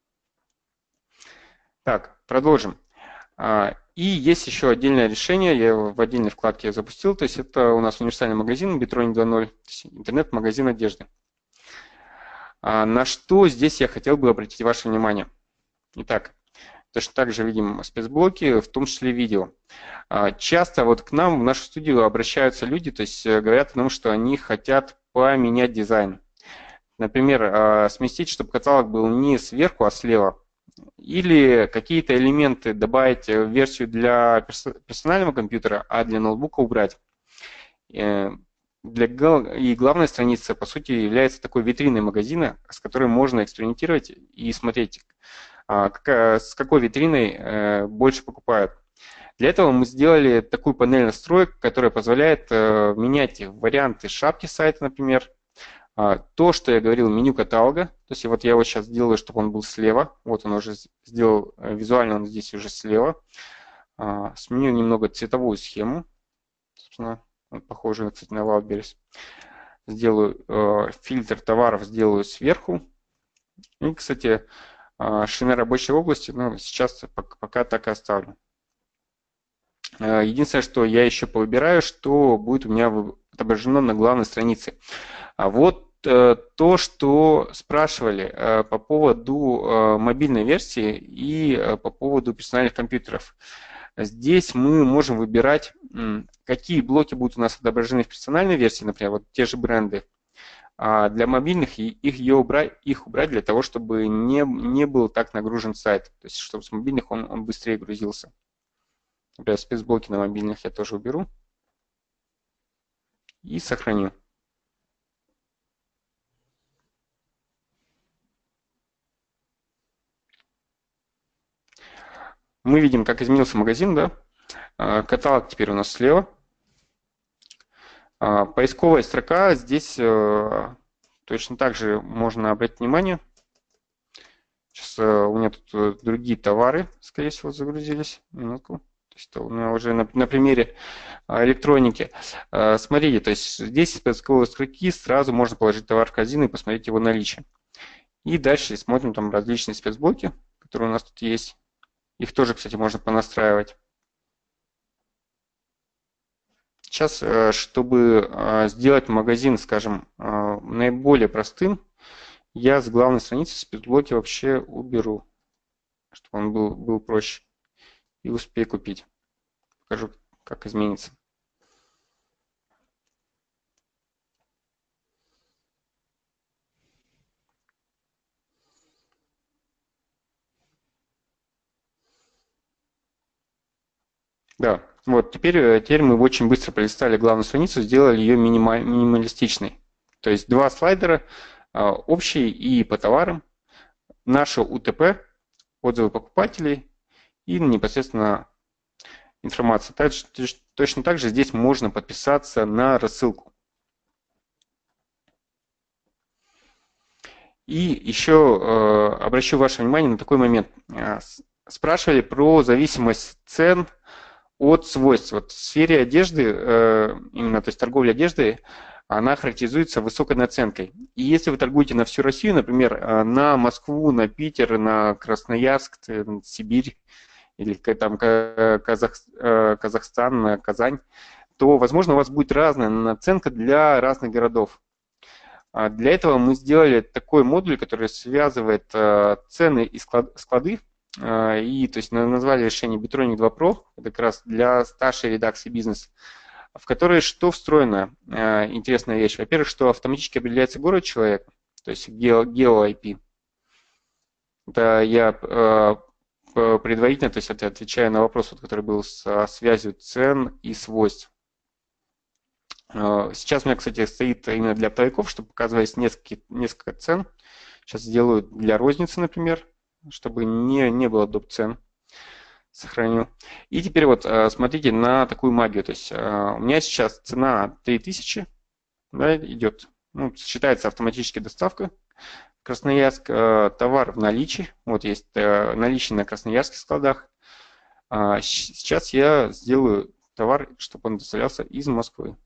Так, продолжим. И есть еще отдельное решение, я его в отдельной вкладке запустил, то есть это у нас универсальный магазин Bitronic два ноль, интернет-магазин одежды. На что здесь я хотел бы обратить ваше внимание. Итак, точно так же видим спецблоки, в том числе видео. Часто вот к нам в нашу студию обращаются люди, то есть говорят о том, что они хотят поменять дизайн. Например, сместить, чтобы каталог был не сверху, а слева. Или какие-то элементы добавить в версию для персонального компьютера, а для ноутбука убрать. Для, и главная страница, по сути, является такой витриной магазина, с которой можно экспериментировать и смотреть, с какой витриной больше покупают. Для этого мы сделали такую панель настроек, которая позволяет менять варианты шапки сайта, например. То, что я говорил, меню каталога, то есть вот я его сейчас сделаю, чтобы он был слева. Вот он уже сделал, визуально он здесь уже слева. Сменю немного цветовую схему, собственно, похожую, кстати, на Wildberries. Сделаю фильтр товаров, сделаю сверху. И, кстати, ширина рабочей области, ну, сейчас пока так и оставлю. Единственное, что я еще повыбираю, что будет у меня отображено на главной странице. А вот то, что спрашивали по поводу мобильной версии и по поводу персональных компьютеров. Здесь мы можем выбирать, какие блоки будут у нас отображены в персональной версии, например, вот те же бренды. А для мобильных их, ее убрать, их убрать для того, чтобы не, не был так нагружен сайт. То есть, чтобы с мобильных он, он быстрее грузился. Например, спецблоки на мобильных я тоже уберу. И сохраню. Мы видим, как изменился магазин, да? Каталог теперь у нас слева. Поисковая строка здесь точно так же можно обратить внимание. Сейчас у меня тут другие товары, скорее всего, загрузились. Минутку. То есть у меня уже на, на примере электроники. Смотрите, то есть здесь из поисковой строки сразу можно положить товар в корзину и посмотреть его наличие. И дальше смотрим там различные спецблоки, которые у нас тут есть. Их тоже, кстати, можно понастраивать. Сейчас, чтобы сделать магазин, скажем, наиболее простым, я с главной страницы спецблоки вообще уберу, чтобы он был, был проще. И успей купить. Покажу, как изменится. Да, вот теперь, теперь мы очень быстро пролистали главную страницу, сделали ее минималь, минималистичной. То есть два слайдера, общий и по товарам, наше УТП, отзывы покупателей и непосредственно информация. Также, точно так же здесь можно подписаться на рассылку. И еще э, обращу ваше внимание на такой момент. Спрашивали про зависимость цен от свойств. Вот в сфере одежды, именно то есть торговля одеждой, она характеризуется высокой наценкой. И если вы торгуете на всю Россию, например, на Москву, на Питер, на Красноярск, на Сибирь или там Казах, Казахстан, на Казань, то, возможно, у вас будет разная наценка для разных городов. Для этого мы сделали такой модуль, который связывает цены и склады и то есть назвали решение Bitronic два про, это как раз для старшей редакции бизнеса, в которой что встроено? Интересная вещь. Во-первых, что автоматически определяется город человека, то есть гео-ай пи. Это я предварительно, то есть это отвечаю на вопрос, который был со связью цен и свойств. Сейчас у меня, кстати, стоит именно для оптовиков, чтобы показывать несколько, несколько цен. Сейчас сделаю для розницы, например, чтобы не, не было доп. Цен. Сохраню. И теперь вот смотрите на такую магию. То есть у меня сейчас цена три тысячи, да, идет. Ну, считается автоматически доставка. Красноярск, товар в наличии. Вот есть наличие на красноярских складах. Сейчас я сделаю товар, чтобы он доставлялся из Москвы.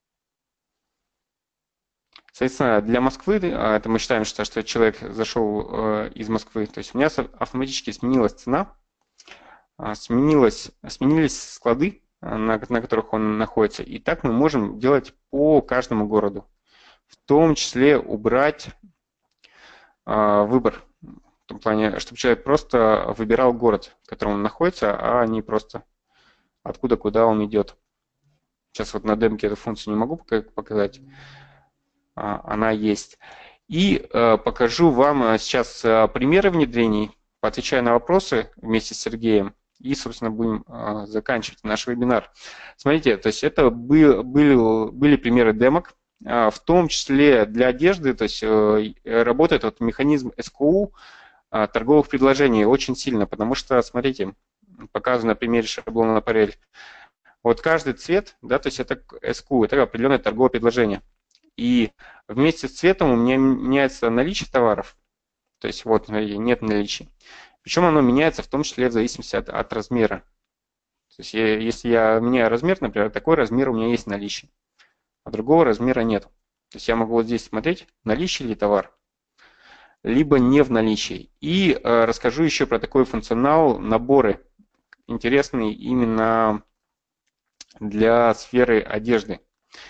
Соответственно, для Москвы, это мы считаем, что, что человек зашел из Москвы, то есть у меня автоматически сменилась цена, сменилась, сменились склады, на, на которых он находится, и так мы можем делать по каждому городу. В том числе убрать а, выбор, в том плане, чтобы человек просто выбирал город, в котором он находится, а не просто откуда, куда он идет. Сейчас вот на демке эту функцию не могу показать. Она есть. И э, покажу вам сейчас э, примеры внедрений, поотвечаю на вопросы вместе с Сергеем и, собственно, будем э, заканчивать наш вебинар. Смотрите, то есть это был, были, были примеры демок, э, в том числе для одежды, то есть э, работает вот механизм эс ку у э, торговых предложений очень сильно, потому что, смотрите, показываю на примере шаблона аппарель. Вот каждый цвет, да, то есть это эс ку у, это определенное торговое предложение. И вместе с цветом у меня меняется наличие товаров. То есть вот нет наличия. Причем оно меняется в том числе в зависимости от, от размера. То есть я, если я меняю размер, например, такой размер у меня есть наличие, а другого размера нет. То есть я могу вот здесь смотреть, наличие ли товар, либо не в наличии. И э, расскажу еще про такой функционал, наборы, интересные именно для сферы одежды.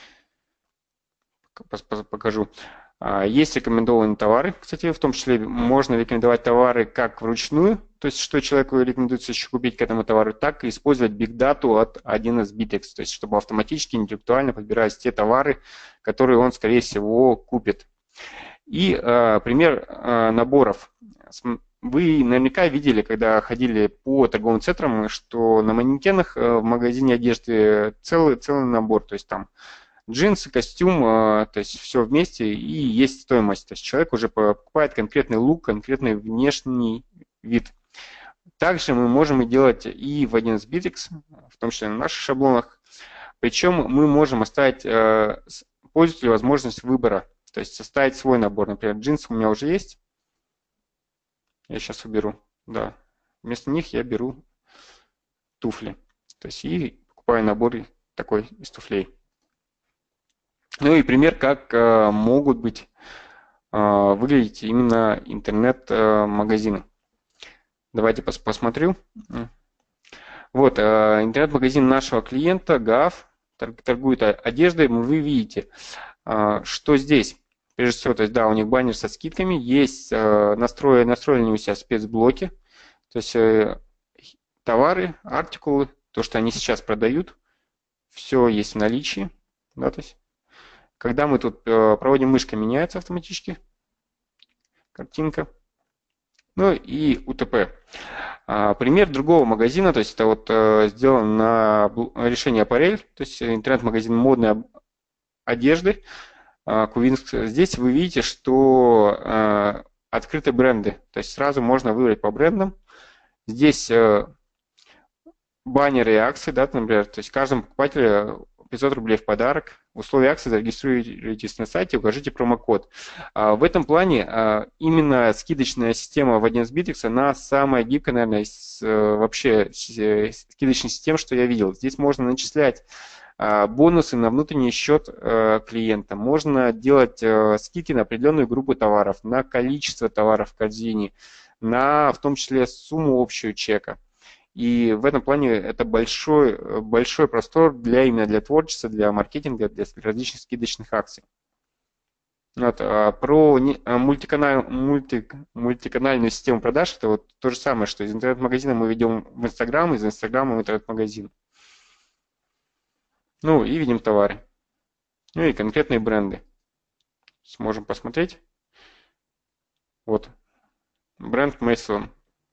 Покажу. Есть рекомендованные товары, кстати, в том числе можно рекомендовать товары как вручную, то есть что человеку рекомендуется еще купить к этому товару, так и использовать Big Data от один эс Bitex, то есть чтобы автоматически, интеллектуально подбирать те товары, которые он, скорее всего, купит. И э, пример э, наборов. Вы наверняка видели, когда ходили по торговым центрам, что на манекенах в магазине одежды целый, целый набор, то есть там джинсы, костюм, то есть все вместе, и есть стоимость. То есть человек уже покупает конкретный лук, конкретный внешний вид. Также мы можем и делать и в один эс Bitex, в том числе на наших шаблонах. Причем мы можем оставить пользователю возможность выбора, то есть составить свой набор. Например, джинсы у меня уже есть. Я сейчас уберу. Да. Вместо них я беру туфли. То есть и покупаю набор такой из туфлей. Ну и пример, как э, могут быть э, выглядеть именно интернет-магазины. Давайте пос посмотрю. Вот, э, интернет-магазин нашего клиента, ГАФ, торгует одеждой. Вы видите, э, что здесь. Прежде всего, то есть, да, у них баннер со скидками, есть э, настроены, настроены у себя спецблоки, то есть э, товары, артикулы, то, что они сейчас продают, все есть в наличии, да, то есть. Когда мы тут э, проводим мышкой, меняется автоматически картинка. Ну и у тэ пэ. А, пример другого магазина, то есть это вот э, сделано на решение аппарель, то есть интернет-магазин модной одежды, э, Кувинск. Здесь вы видите, что э, открыты бренды, то есть сразу можно выбрать по брендам. Здесь э, баннеры и акции, да, например, то есть каждому покупателю пятьсот рублей в подарок. Условия акции: зарегистрируйтесь на сайте, укажите промокод. В этом плане именно скидочная система в один эс Bitex, она самая гибкая, наверное, из вообще скидочных систем, что я видел. Здесь можно начислять бонусы на внутренний счет клиента. Можно делать скидки на определенную группу товаров, на количество товаров в корзине, на в том числе сумму общую чека. И в этом плане это большой, большой простор для, именно для творчества, для маркетинга, для различных скидочных акций. Вот, а про не- а, мультиканал, мульти, мультиканальную систему продаж, это вот то же самое, что из интернет-магазина мы ведем в Инстаграм, из Инстаграма в интернет-магазин. Ну, и видим товары. Ну и конкретные бренды. Сможем посмотреть. Вот, бренд Mason.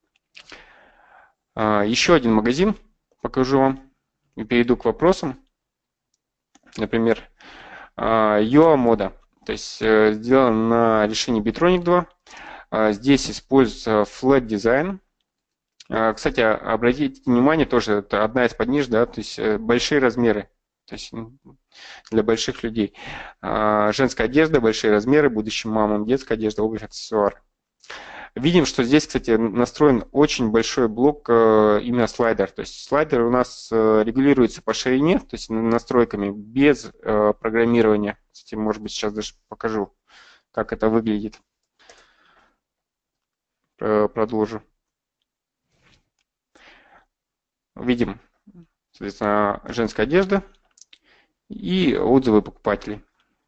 А, еще один магазин покажу вам и перейду к вопросам. Например, Юа Мода. То есть э, сделан на решении Bitronic два. А, Здесь используется Flat Design. А, Кстати, обратите внимание, тоже это одна из подниж, да, то есть э, большие размеры. То есть м, для больших людей. А, Женская одежда, большие размеры, будущим мамам, детская одежда, обувь, аксессуары. Видим, что здесь, кстати, настроен очень большой блок э, именно слайдер. То есть слайдер у нас э, регулируется по ширине, то есть настройками, без э, программирования. Кстати, может быть, сейчас даже покажу, как это выглядит. Э, Продолжу. Видим, соответственно, женская одежда и отзывы покупателей.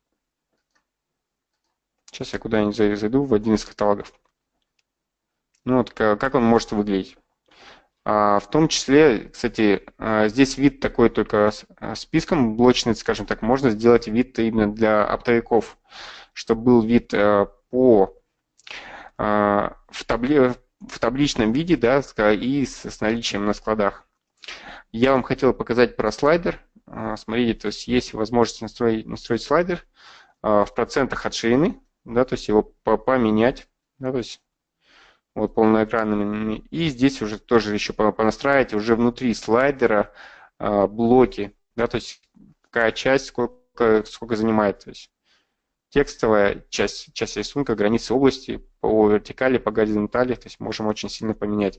Сейчас я куда-нибудь зайду в один из каталогов. Ну вот как он может выглядеть. А, В том числе, кстати, а, здесь вид такой только с а, списком блочный, скажем так, можно сделать вид именно для оптовиков, чтобы был вид а, по а, в, табле, в табличном виде, да, и с, с наличием на складах. Я вам хотел показать про слайдер. А, Смотрите, то есть есть возможность настроить, настроить слайдер а, в процентах от ширины, да, то есть его по- поменять, да, то есть вот полноэкранными. И здесь уже тоже еще понастраивать уже внутри слайдера а, блоки, да, то есть какая часть сколько, сколько занимает. То есть текстовая часть, часть рисунка, границы области по вертикали, по горизонтали, то есть можем очень сильно поменять.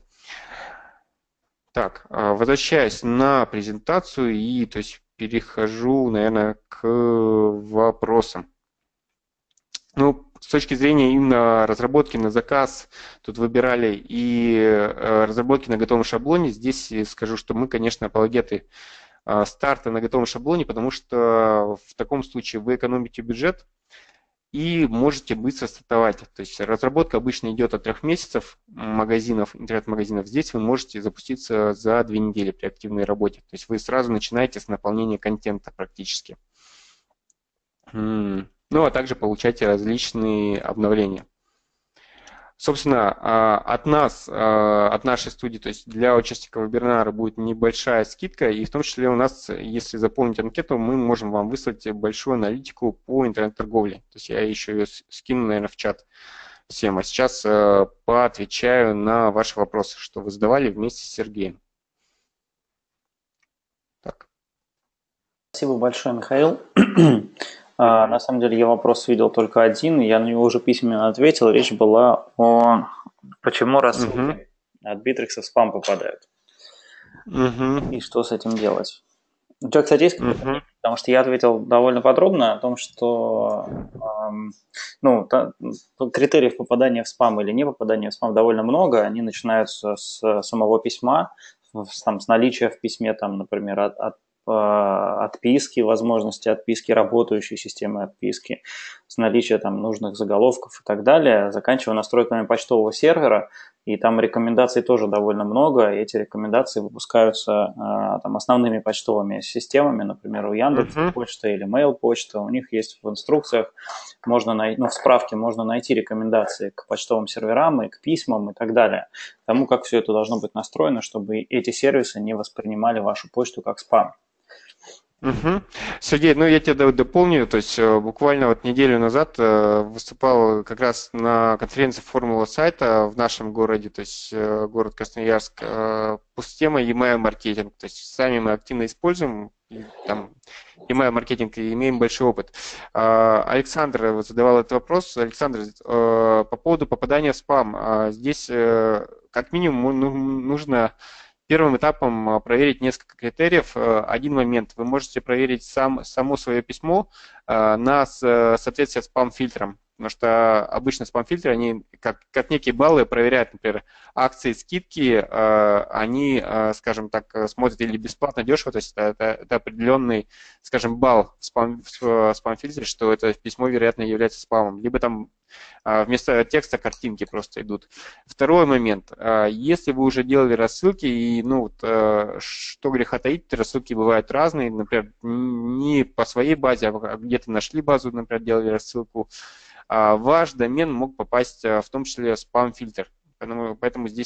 Так, а, возвращаясь на презентацию и то есть перехожу, наверное, к вопросам. Ну, с точки зрения именно разработки на заказ, тут выбирали и э, разработки на готовом шаблоне. Здесь скажу, что мы, конечно, апологеты э, старта на готовом шаблоне, потому что в таком случае вы экономите бюджет и можете быстро стартовать. То есть разработка обычно идет от трех месяцев магазинов, интернет-магазинов. Здесь вы можете запуститься за две недели при активной работе. То есть вы сразу начинаете с наполнения контента практически. Ну, а также получаете различные обновления. Собственно, от нас, от нашей студии, то есть для участников вебинара будет небольшая скидка, и в том числе у нас, если заполнить анкету, мы можем вам выслать большую аналитику по интернет-торговле. То есть я еще ее скину, наверное, в чат всем. А сейчас поотвечаю на ваши вопросы, что вы задавали вместе с Сергеем. Так. Спасибо большое, Михаил. А, на самом деле я вопрос видел только один, я на него уже письменно ответил. Речь была о почему рассылки угу. от Битрикса в спам попадают. Угу. И что с этим делать. У тебя, кстати, есть какое-то мнение? Угу. Потому что я ответил довольно подробно о том, что эм, ну, та, критериев попадания в спам или не попадания в спам довольно много. Они начинаются с самого письма, с, там, с наличия в письме, там, например, от, от отписки, возможности отписки, работающей системы отписки, с наличия там нужных заголовков и так далее, заканчивая настройками почтового сервера, и там рекомендаций тоже довольно много, и эти рекомендации выпускаются там основными почтовыми системами, например, у Яндекс.Почта uh-huh. или Mail.Почта, у них есть в инструкциях, можно най- ну, в справке можно найти рекомендации к почтовым серверам и к письмам и так далее, к тому, как все это должно быть настроено, чтобы эти сервисы не воспринимали вашу почту как спам. Угу. Сергей, ну я тебя дополню, то есть буквально вот неделю назад выступал как раз на конференции «Формула сайта» в нашем городе, то есть город Красноярск, по системе e-mail маркетинг, то есть сами мы активно используем там e-mail маркетинг и имеем большой опыт. Александр задавал этот вопрос. Александр, по поводу попадания в спам, здесь как минимум нужно первым этапом проверить несколько критериев. Один момент. Вы можете проверить сам, само свое письмо на соответствие спам-фильтрам. Потому что обычно спам-фильтры, они как, как некие баллы проверяют, например, акции, скидки, э, они, э, скажем так, смотрят или бесплатно, дешево, то есть это, это определенный, скажем, балл в, спам, в спам-фильтре, что это письмо, вероятно, является спамом. Либо там э, вместо текста картинки просто идут. Второй момент. Э, если вы уже делали рассылки, и, ну, вот, э, что греха таить, рассылки бывают разные, например, не по своей базе, а где-то нашли базу, например, делали рассылку, ваш домен мог попасть в том числе в спам-фильтр. Поэтому, поэтому здесь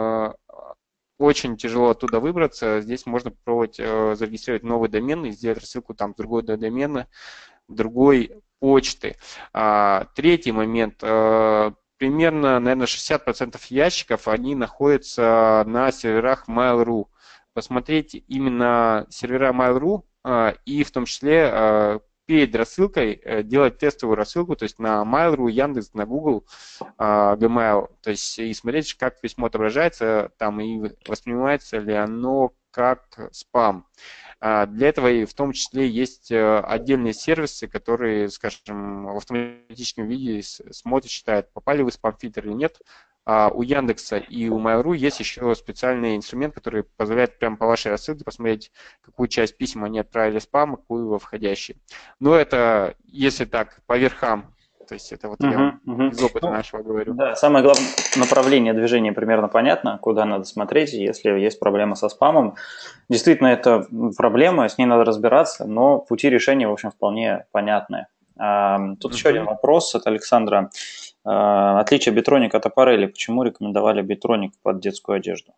очень тяжело оттуда выбраться. Здесь можно попробовать зарегистрировать новый домен и сделать рассылку там с другой домена, другой почты. Третий момент. Примерно, наверное, шестьдесят процентов ящиков, они находятся на серверах Mail.ru. Посмотреть именно сервера Mail.ru и в том числе перед рассылкой делать тестовую рассылку, то есть на Mail.ru, Яндекс, на Google, Gmail, то есть и смотреть, как письмо отображается там и воспринимается ли оно как спам. Для этого и в том числе есть отдельные сервисы, которые, скажем, в автоматическом виде смотрят, считают, попали вы в спам-фильтр или нет. А у Яндекса и у Mail.ru есть еще специальный инструмент, который позволяет прямо по вашей рассылке посмотреть, какую часть писем они отправили в спам, а какую во входящий. Но это, если так, по верхам. То есть это вот uh-huh, я вам uh-huh. из опыта ну, нашего говорю. Да, самое главное, направление движения примерно понятно, куда надо смотреть, если есть проблема со спамом. Действительно, это проблема, с ней надо разбираться, но пути решения, в общем, вполне понятные. Тут uh-huh. еще один вопрос от Александра. Отличие Bitronic от Apparel. Почему рекомендовали Bitronic под детскую одежду?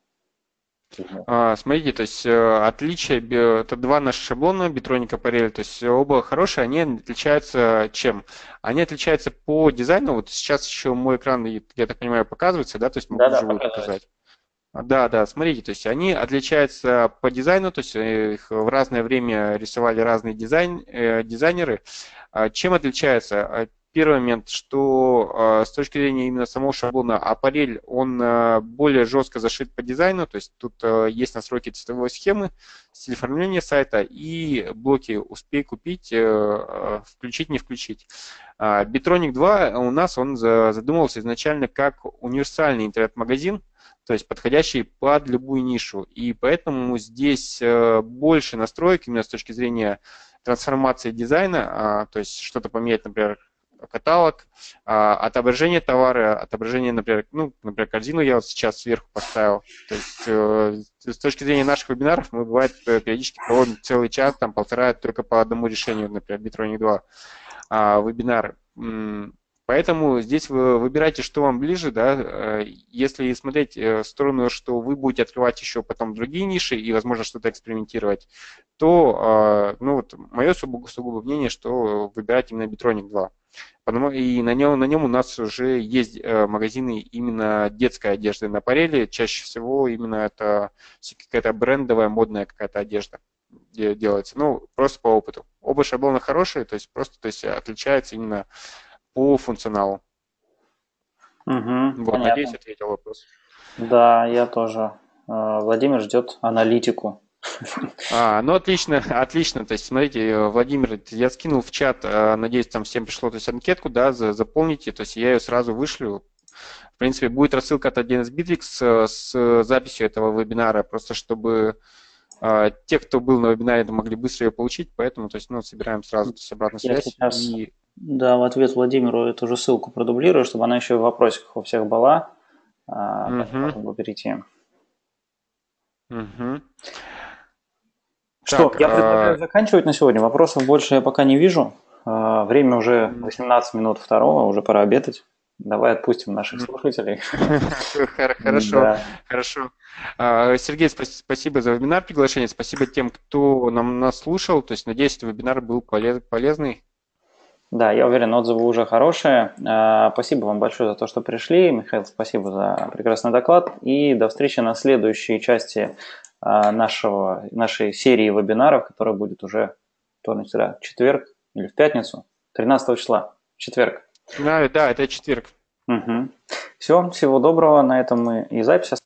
А, смотрите, то есть отличие, это два наших шаблона, Bitronic и Apparel, то есть оба хорошие, они отличаются чем? Они отличаются по дизайну, вот сейчас еще мой экран, я так понимаю, показывается, да, то есть могу да, вживую да, показать. Да, да, смотрите, то есть они отличаются по дизайну, то есть их в разное время рисовали разные дизайн, э, дизайнеры. Чем отличаются? Первый момент, что с точки зрения именно самого шаблона Apparel, он более жестко зашит по дизайну, то есть тут есть настройки цветовой схемы, стиль оформления сайта и блоки «Успей купить», «Включить», «Не включить». Bitronic два у нас он задумывался изначально как универсальный интернет-магазин, то есть подходящий под любую нишу. И поэтому здесь больше настроек именно с точки зрения трансформации дизайна, то есть что-то поменять, например, каталог, отображение товара, отображение, например, ну, например, корзину я вот сейчас сверху поставил. То есть с точки зрения наших вебинаров мы, бывает, периодически проводим целый час, там полтора только по одному решению, например, Bitronic два вебинар. Поэтому здесь вы выбирайте, что вам ближе, да, если смотреть в сторону, что вы будете открывать еще потом другие ниши и, возможно, что-то экспериментировать, то, ну, вот, мое сугубо, сугубо мнение, что выбирать именно Bitronic два. И на нем, на нем у нас уже есть магазины именно детской одежды на Apparel. Чаще всего именно это какая-то брендовая, модная какая-то одежда делается. Ну, просто по опыту. Оба шаблона хорошие, то есть просто то есть, отличаются именно по функционалу. Угу, вот, понятно. Надеюсь, ответил вопрос. Да, я тоже. Владимир ждет аналитику. А, ну отлично, отлично. То есть, смотрите, Владимир, я скинул в чат, надеюсь, там всем пришло, то есть анкетку, да, заполните, то есть я ее сразу вышлю. В принципе, будет рассылка от один эс Bittrex с записью этого вебинара, просто чтобы те, кто был на вебинаре, могли быстро ее получить, поэтому, то есть, ну, собираем сразу то есть, обратную связь. Сейчас, и... Да, в ответ Владимиру эту же ссылку продублирую, чтобы она еще в вопросиках у всех была. Можно было перейти. Угу. Что, так, я предлагаю а... заканчивать на сегодня. Вопросов больше я пока не вижу. Время уже восемнадцать минут второго, уже пора обедать. Давай отпустим наших слушателей. Хорошо, хорошо. Сергей, спасибо за вебинар, приглашение. Спасибо тем, кто нам нас слушал. То есть, надеюсь, этот вебинар был полезный. Да, я уверен, отзывы уже хорошие. Спасибо вам большое за то, что пришли. Михаил, спасибо за прекрасный доклад. И до встречи на следующей части нашего, нашей серии вебинаров, которая будет уже вторник, среда, четверг или в пятницу, тринадцатого числа, в четверг. Да, да, это четверг. Угу. Все, всего доброго. На этом мы и запись